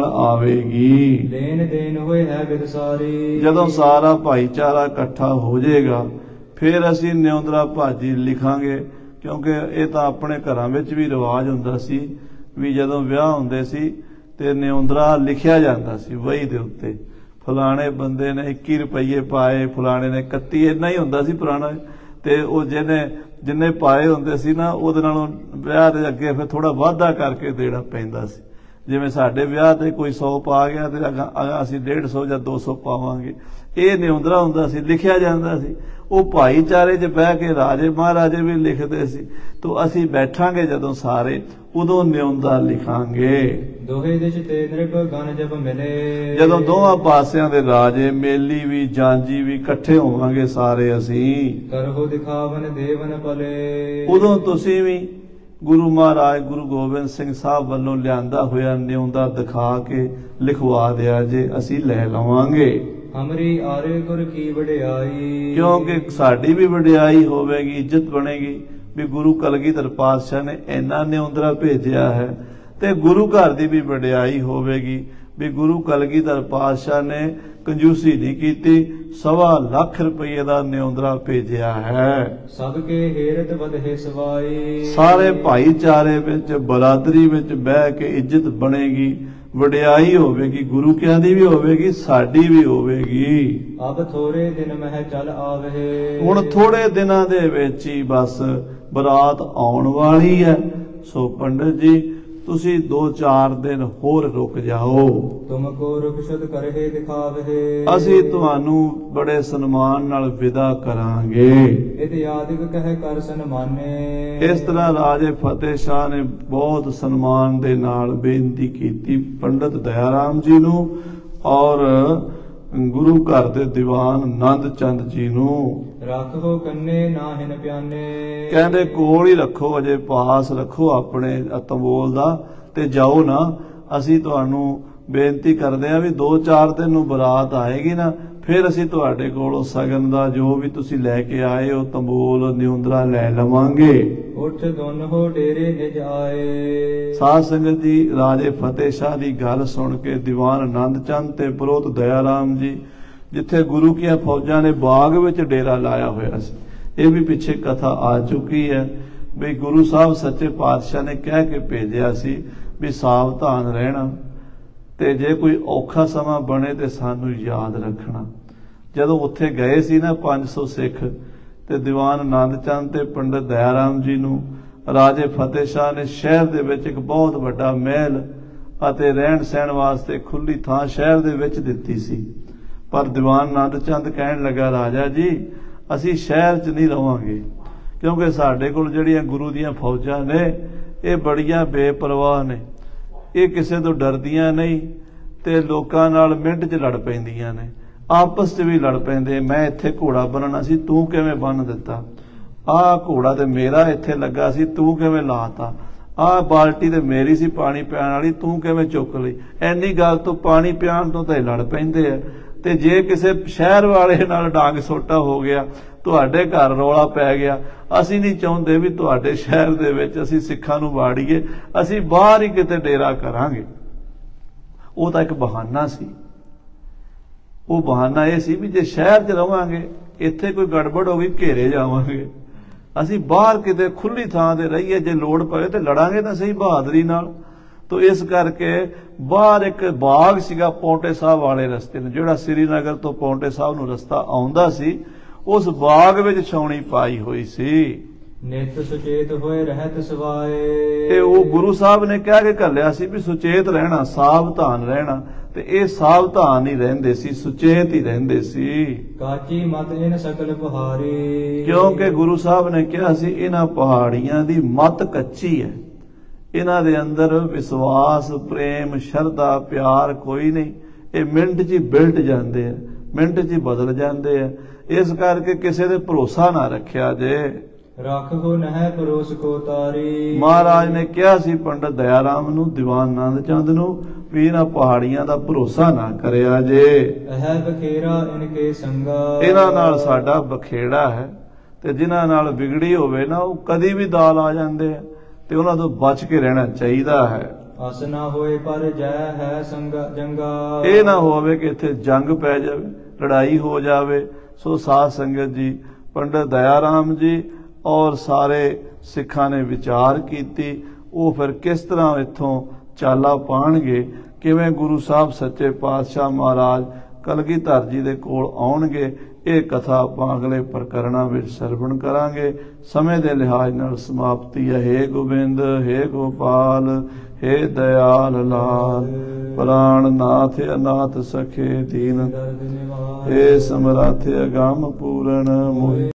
ਆਵੇਗੀ। ਲੈਣ ਦੇਣ ਹੋਏ ਹੈ ਵਿਦਸਾਰੀ। ਜਦੋਂ ਸਾਰਾ ਭਾਈਚਾਰਾ ਇਕੱਠਾ ਹੋ ਜਾਏਗਾ ਫਿਰ ਅਸੀਂ ਨਿਉਂਦਰਾ ਭਾਜੀ ਲਿਖਾਂਗੇ, ਕਿਉਂਕਿ ਇਹ ਤਾਂ ਆਪਣੇ ਘਰਾਂ ਵਿੱਚ ਵੀ ਰਿਵਾਜ ਹੁੰਦਾ ਸੀ ਵੀ ਜਦੋਂ ਵਿਆਹ ਹੁੰਦੇ ਸੀ ਤੇ ਨਿਉਂਦਰਾ ਲਿਖਿਆ ਜਾਂਦਾ ਸੀ ਵਹੀ ਦੇ ਉੱਤੇ, ਫਲਾਣੇ ਬੰਦੇ ਨੇ ਇੱਕੀ ਰੁਪਈਏ ਪਾਏ, ਫਲਾਣੇ ਨੇ ਇਕੱਤੀ, ਇੰਨਾ ਹੀ ਹੁੰਦਾ ਸੀ ਪੁਰਾਣਾ। ਤੇ ਉਹ ਜਿਹਨੇ ਜਿੰਨੇ ਪਾਏ ਹੁੰਦੇ ਸੀ ਨਾ ਉਹਦੇ ਨਾਲੋਂ ਵਿਆਹ ਦੇ ਅੱਗੇ ਫਿਰ ਥੋੜਾ ਵਾਧਾ ਕਰਕੇ ਦੇਣਾ ਪੈਂਦਾ ਸੀ। ਜਿਵੇਂ ਸਾਡੇ ਵਿਆਹ ਤੇ ਕੋਈ ਸੌ ਪਾ ਗਿਆ ਤੇ ਅਸੀਂ ਡੇਢ ਸੌ ਜਾਂ ਦੋ ਸੌ ਪਾਵਾਂਗੇ। ਇਹ ਨਿਉਂਦਰਾ ਹੁੰਦਾ ਸੀ, ਲਿਖਿਆ ਜਾਂਦਾ ਸੀ। ਉਹ ਭਾਈਚਾਰੇ 'ਚ ਬਹਿ ਕੇ ਰਾਜੇ ਮਹਾਰਾਜੇ ਵੀ ਲਿਖਦੇ ਸੀ। ਤੋ ਅਸੀਂ ਬੈਠਾਂਗੇ ਜਦੋਂ ਸਾਰੇ, ਉਦੋਂ ਨਿਉਂਦਾ ਲਿਖਾਂਗੇ। ਦੋਹੇ ਦਿਸ਼ ਤੇ ਨਿਰਭ ਗਨ ਜਬ ਮਿਲੇ। ਜਦੋਂ ਦੋਹਾਂ ਪਾਸਿਆਂ ਦੇ ਰਾਜੇ ਮੇਲੀ ਵੀ ਜਾਂਜੀ ਵੀ ਇਕੱਠੇ ਹੋਵਾਂਗੇ ਸਾਰੇ ਅਸੀਂ। ਕਰਹੁ ਦਿਖਾਵਨ ਦੇਵਨ ਭਲੇ। ਉਦੋਂ ਤੁਸੀਂ ਵੀ ਗੁਰੂ ਮਹਾਰਾਜ ਗੁਰੂ ਗੋਬਿੰਦ ਸਿੰਘ ਸਾਹਿਬ ਵੱਲੋਂ ਲਿਆਂਦਾ ਹੋਇਆ ਨਿਉਂਦਾ ਦਿਖਾ ਕੇ ਲਿਖਵਾ ਦਿਆ ਜੇ, ਅਸੀਂ ਲੈ ਲਵਾਂਗੇ। ਹਮਰੀ ਆਰੇ ਗੁਰ ਕੀ ਵਡਿਆਈ। ਕਿਉਂਕਿ ਸਾਡੀ ਵੀ ਵਡਿਆਈ ਹੋਵੇਗੀ, ਇੱਜ਼ਤ ਬਣੇਗੀ ਵੀ ਗੁਰੂ ਕਲਗੀਧਰ ਪਾਤਸ਼ਾਹ ਨੇ ਇੰਨਾ ਨਿਉਂਦਰਾ ਭੇਜਿਆ ਹੈ। ਤੇ ਗੁਰੂ ਘਰ ਦੀ ਵੀ ਵਡਿਆਈ ਹੋਵੇਗੀ ਵੀ ਗੁਰੂ ਕਲਗੀਧਰ ਪਾਤਸ਼ਾਹ ਨੇ ਕੰਜੂਸੀ ਨਹੀਂ ਕੀਤੀ, ਸਵਾ ਲੱਖ ਰੁਪਏ ਦਾ ਨਿਉਂਦਰਾ ਭੇਜਿਆ ਹੈ। ਸਭ ਕੇ ਹੇਰਤ ਵਧੇ ਸਵਾਈ। ਸਾਰੇ ਭਾਈਚਾਰੇ ਵਿੱਚ ਬਰਾਦਰੀ ਵਿੱਚ ਬਹਿ ਕੇ ਇੱਜ਼ਤ ਬਣੇਗੀ, ਵਡਿਆਈ ਹੋਵੇਗੀ, ਗੁਰੂ ਕਿਆਂ ਦੀ ਵੀ ਹੋਵੇਗੀ, ਸਾਡੀ ਵੀ ਹੋਵੇਗੀ। ਅਬ ਥੋੜੇ ਦਿਨ ਮਹਿ ਚੱਲ ਆਵੇ। ਹੁਣ ਥੋੜੇ ਦਿਨਾਂ ਦੇ ਵਿੱਚ ਹੀ ਬਸ ਬਰਾਤ ਆਉਣ ਵਾਲੀ ਹੈ। ਸੋ ਪੰਡਤ ਜੀ ਤੁਸੀਂ ਦੋ ਚਾਰ ਦਿਨ ਹੋਰ ਰੁਕ ਜਾਓ। ਤੁਮ ਕੋ ਰੁਖਸ਼ਤ ਕਰਹਿ ਦਿਖਾਵੇ। ਅਸੀਂ ਤੁਹਾਨੂੰ ਬੜੇ ਸਨਮਾਨ ਨਾਲ ਵਿਦਾ ਕਰਾਂਗੇ। ਇਤ ਆਦਿਕ ਕਹਿ ਕਰ ਸਨਮਾਨੇ। ਇਸ ਤਰ੍ਹਾਂ ਰਾਜੇ ਫਤਿਹ ਸ਼ਾਹ ਨੇ ਬਹੁਤ ਸਨਮਾਨ ਦੇ ਨਾਲ ਬੇਨਤੀ ਕੀਤੀ ਪੰਡਤ ਦਇਆ ਰਾਮ ਜੀ ਨੂੰ ਔਰ ਗੁਰੂ ਘਰ ਦੇ ਦੀਵਾਨ ਆਨੰਦ ਚੰਦ ਜੀ ਨੂੰ। ਰੱਖੋ ਕੰਨੇ ਨਾਹਿਨ ਪਿਆਨੇ। ਕਹਿੰਦੇ ਕੋਲ ਹੀ ਰੱਖੋ, ਅਜੇ ਪਾਸ ਰੱਖੋ ਆਪਣੇ ਤੰਬੋਲ ਦਾ, ਤੇ ਜਾਓ ਨਾ। ਅਸੀਂ ਤੁਹਾਨੂੰ ਬੇਨਤੀ ਕਰਦੇ ਆ ਵੀ ਦੋ ਚਾਰ ਦਿਨ ਨੂੰ ਬਰਾਤ ਆਏਗੀ ਨਾ, ਫਿਰ ਅਸੀਂ ਤੁਹਾਡੇ ਕੋਲੋਂ ਸਗਨ ਦਾ ਜੋ ਵੀ ਤੁਸੀਂ ਲੈ ਕੇ ਆਏ ਹੋ ਤੰਬੋਲ ਨਿਉਂਦਰਾ ਲੈ ਲਵਾਂਗੇ। ਉੱਠ ਦੋਨੋਂ ਡੇਰੇ ਨਿਜ ਆਏ। ਸਾਧ ਸੰਗਤ ਜੀ, ਰਾਜੇ ਫਤਿਹ ਸ਼ਾਹ ਦੀ ਗੱਲ ਸੁਣ ਕੇ ਦੀਵਾਨ ਆਨੰਦ ਚੰਦ ਤੇ ਪ੍ਰੋਤ ਦਇਆ ਰਾਮ ਜੀ, ਜਿੱਥੇ ਗੁਰੂ ਕੀਆਂ ਫੌਜਾਂ ਨੇ ਬਾਗ ਵਿੱਚ ਡੇਰਾ ਲਾਇਆ ਹੋਇਆ ਸੀ, ਇਹ ਵੀ ਪਿੱਛੇ ਕਥਾ ਆ ਚੁੱਕੀ ਹੈ ਵੀ ਗੁਰੂ ਸਾਹਿਬ ਸੱਚੇ ਪਾਤਸ਼ਾਹ ਨੇ ਕਹਿ ਕੇ ਭੇਜਿਆ ਸੀ ਵੀ ਸਾਵਧਾਨ ਰਹਿਣਾ ਤੇ ਜੇ ਕੋਈ ਔਖਾ ਸਮਾਂ ਬਣੇ ਤੇ ਸਾਨੂੰ ਯਾਦ ਰੱਖਣਾ। ਜਦੋਂ ਉੱਥੇ ਗਏ ਸੀ ਨਾ ਪੰਜ ਸੌ ਸਿੱਖ ਤੇ ਦੀਵਾਨ ਆਨੰਦ ਚੰਦ ਤੇ ਪੰਡਤ ਦਇਆ ਰਾਮ ਜੀ ਨੂੰ ਰਾਜੇ ਫਤਿਹ ਸ਼ਾਹ ਨੇ ਸ਼ਹਿਰ ਦੇ ਵਿੱਚ ਇੱਕ ਬਹੁਤ ਵੱਡਾ ਮਹਿਲ ਅਤੇ ਰਹਿਣ ਸਹਿਣ ਵਾਸਤੇ ਖੁੱਲੀ ਥਾਂ ਸ਼ਹਿਰ ਦੇ ਵਿੱਚ ਦਿੱਤੀ ਸੀ। ਪਰ ਦੀਵਾਨ ਆਨੰਦ ਚੰਦ ਕਹਿਣ ਲੱਗਾ, ਰਾਜਾ ਜੀ ਅਸੀਂ ਸ਼ਹਿਰ 'ਚ ਨਹੀਂ ਰਵਾਂਗੇ, ਕਿਉਂਕਿ ਸਾਡੇ ਕੋਲ ਜਿਹੜੀਆਂ ਗੁਰੂ ਦੀਆਂ ਫੌਜਾਂ ਨੇ ਇਹ ਬੜੀਆਂ ਬੇਪਰਵਾਹ ਨੇ, ਇਹ ਕਿਸੇ ਤੋਂ ਡਰਦੀਆਂ ਨਹੀਂ ਤੇ ਲੋਕਾਂ ਨਾਲ ਮਿੰਟ 'ਚ ਲੜ ਪੈਂਦੀਆਂ ਨੇ, ਆਪਸ 'ਚ ਵੀ ਲੜ ਪੈਂਦੇ। ਮੈਂ ਇੱਥੇ ਘੋੜਾ ਬੰਨਣਾ ਸੀ, ਤੂੰ ਕਿਵੇਂ ਬੰਨ ਦਿੱਤਾ? ਆਹ ਘੋੜਾ ਤੇ ਮੇਰਾ ਇੱਥੇ ਲੱਗਾ ਸੀ, ਤੂੰ ਕਿਵੇਂ ਲਾਤਾ? ਆਹ ਬਾਲਟੀ ਤੇ ਮੇਰੀ ਸੀ ਪਾਣੀ ਪਿਆਣ ਵਾਲੀ, ਤੂੰ ਕਿਵੇਂ ਚੁੱਕ ਲਈ? ਐਨੀ ਗੱਲ ਤੋਂ ਪਾਣੀ ਪਿਆਣ ਤੋਂ ਤਾਂ ਇਹ ਲੜ ਪੈਂਦੇ ਆ। ਤੇ ਜੇ ਕਿਸੇ ਸ਼ਹਿਰ ਵਾਲੇ ਨਾਲ ਡਾਂਗ ਸੋਟਾ ਹੋ ਗਿਆ, ਤੁਹਾਡੇ ਘਰ ਰੌਲਾ ਪੈ ਗਿਆ, ਅਸੀਂ ਨਹੀਂ ਚਾਹੁੰਦੇ ਵੀ ਤੁਹਾਡੇ ਸ਼ਹਿਰ ਦੇ ਵਿੱਚ ਅਸੀਂ ਸਿੱਖਾਂ ਨੂੰ ਵਾੜੀਏ, ਅਸੀਂ ਬਾਹਰ ਹੀ ਕਿਤੇ ਡੇਰਾ ਕਰਾਂਗੇ। ਉਹ ਤਾਂ ਇੱਕ ਬਹਾਨਾ ਸੀ। ਉਹ ਬਹਾਨਾ ਇਹ ਸੀ ਵੀ ਜੇ ਸ਼ਹਿਰ 'ਚ ਰਵਾਂਗੇ, ਇੱਥੇ ਕੋਈ ਗੜਬੜ ਹੋ ਗਈ, ਘੇਰੇ ਜਾਵਾਂਗੇ। ਅਸੀਂ ਬਾਹਰ ਕਿਤੇ ਖੁੱਲੀ ਥਾਂ ਤੇ ਰਹੀਏ, ਜੇ ਲੋੜ ਪਵੇ ਤੇ ਲੜਾਂਗੇ ਤਾਂ ਸਹੀ ਬਹਾਦਰੀ ਨਾਲ। ਤੋ ਇਸ ਕਰਕੇ ਬਾਹਰ ਇੱਕ ਬਾਗ ਸੀਗਾ ਪੌਂਟੇ ਸਾਹਿਬ ਵਾਲੇ ਰਸਤੇ ਨੂੰ, ਜਿਹੜਾ ਸ੍ਰੀਨਗਰ ਤੋਂ ਪੌਂਟੇ ਸਾਹਿਬ ਨੂੰ ਰਸਤਾ ਆਉਂਦਾ ਸੀ, ਉਸ ਬਾਗ ਵਿੱਚ ਛਾਉਣੀ ਪਾਈ ਹੋਈ ਸੀ। ਨਿਤ ਸੁਚੇਤ ਹੋਏ ਰਹਿਤ ਸਵਾਏ। ਤੇ ਉਹ ਗੁਰੂ ਸਾਹਿਬ ਨੇ ਕਹਿ ਕੇ ਘੱਲਿਆ ਸੀ ਵੀ ਸੁਚੇਤ ਰਹਿਣਾ, ਸਾਵਧਾਨ ਰਹਿਣਾ, ਤੇ ਇਹ ਸਾਵਧਾਨ ਹੀ ਰਹਿੰਦੇ ਸੀ, ਸੁਚੇਤ ਹੀ ਰਹਿੰਦੇ ਸੀ। ਕਾਚੀ ਮਤ ਇਨ ਸਕਲ ਪਹਾੜੀ। ਕਿਉਂਕਿ ਗੁਰੂ ਸਾਹਿਬ ਨੇ ਕਿਹਾ ਸੀ ਇਹਨਾਂ ਪਹਾੜੀਆਂ ਦੀ ਮਤ ਕੱਚੀ ਹੈ, ਇਹਨਾਂ ਦੇ ਅੰਦਰ ਵਿਸ਼ਵਾਸ, ਪ੍ਰੇਮ, ਸ਼ਰਧਾ, ਪਿਆਰ ਕੋਈ ਨਹੀਂ। ਇਹ ਮਿੰਟ 'ਚ ਹੀ ਬਿਲਟ ਜਾਂਦੇ ਆ, ਮਿੰਟ 'ਚ ਹੀ ਬਦਲ ਜਾਂਦੇ ਆ। ਇਸ ਕਰਕੇ ਕਿਸੇ ਦੇ ਭਰੋਸਾ ਨਾ ਰੱਖਿਆ ਜੇ। ਰੱਖੋ ਨਹਿ ਪਰੋਸ ਕੋ ਤਾਰੀ। ਮਹਾਰਾਜ ਨੇ ਕਿਹਾ ਸੀ ਪੰਡਤ ਦਇਆ ਰਾਮ ਨੂੰ, ਦੀਵਾਨ ਆਨੰਦ ਚੰਦ ਨੂੰ, ਵੀ ਇਹਨਾਂ ਪਹਾੜੀਆਂ ਦਾ ਭਰੋਸਾ ਨਾ ਕਰਿਆ ਜੇ। ਇਹ ਬਖੇਰਾ ਇਨਕੇ ਸੰਗਾ। ਇਹਨਾਂ ਨਾਲ ਸਾਡਾ ਬਖੇੜਾ ਹੈ, ਤੇ ਜਿਨ੍ਹਾਂ ਨਾਲ ਵਿਗੜੀ ਹੋਵੇ ਨਾ, ਉਹ ਕਦੀ ਵੀ ਦਾਲ ਆ ਜਾਂਦੇ ਆ, ਤੇ ਉਹਨਾਂ ਤੋਂ ਬਚ ਕੇ ਰਹਿਣਾ ਚਾਹੀਦਾ ਹੈ। ਅਸ ਨਾ ਹੋਏ ਪਰ ਜੈ ਹੈ ਸੰਗਾ ਜੰਗਾ। ਇਹ ਨਾ ਹੋਵੇ ਕਿ ਇੱਥੇ ਜੰਗ ਪੈ ਜਾਵੇ, ਲੜਾਈ ਹੋ ਜਾਵੇ। ਸੋ ਸਾਧ ਸੰਗਤ ਜੀ, ਪੰਡਤ ਦਇਆ ਰਾਮ ਜੀ ਔਰ ਸਾਰੇ ਸਿੱਖਾਂ ਨੇ ਵਿਚਾਰ ਕੀਤੀ, ਉਹ ਫਿਰ ਕਿਸ ਤਰ੍ਹਾਂ ਇੱਥੋਂ ਚਾਲਾ ਪਾਣਗੇ, ਕਿਵੇਂ ਗੁਰੂ ਸਾਹਿਬ ਸੱਚੇ ਪਾਤਸ਼ਾਹ ਮਹਾਰਾਜ ਕਲਗੀਧਰ ਜੀ ਦੇ ਕੋਲ ਆਉਣਗੇ। ਇਹ ਕਥਾ ਆਪਾਂ ਅਗਲੇ ਪ੍ਰਕਰਣਾਂ ਵਿੱਚ ਸਰਵਣ ਕਰਾਂਗੇ। ਸਮੇਂ ਦੇ ਲਿਹਾਜ਼ ਨਾਲ ਸਮਾਪਤੀ ਹੈ। ਹੇ ਗੋਬਿੰਦ, ਹੇ ਗੋਪਾਲ, ਹੇ ਦਇਆਲ ਲਾਲ, ਪ੍ਰਾਣ ਨਾਥ ਅਨਾਥ ਸਖੇ ਦੀਨ, ਹੇ ਸਮਰੱਥ ਅਗੰਮ ਪੂਰਨ ਮੋਹਿ।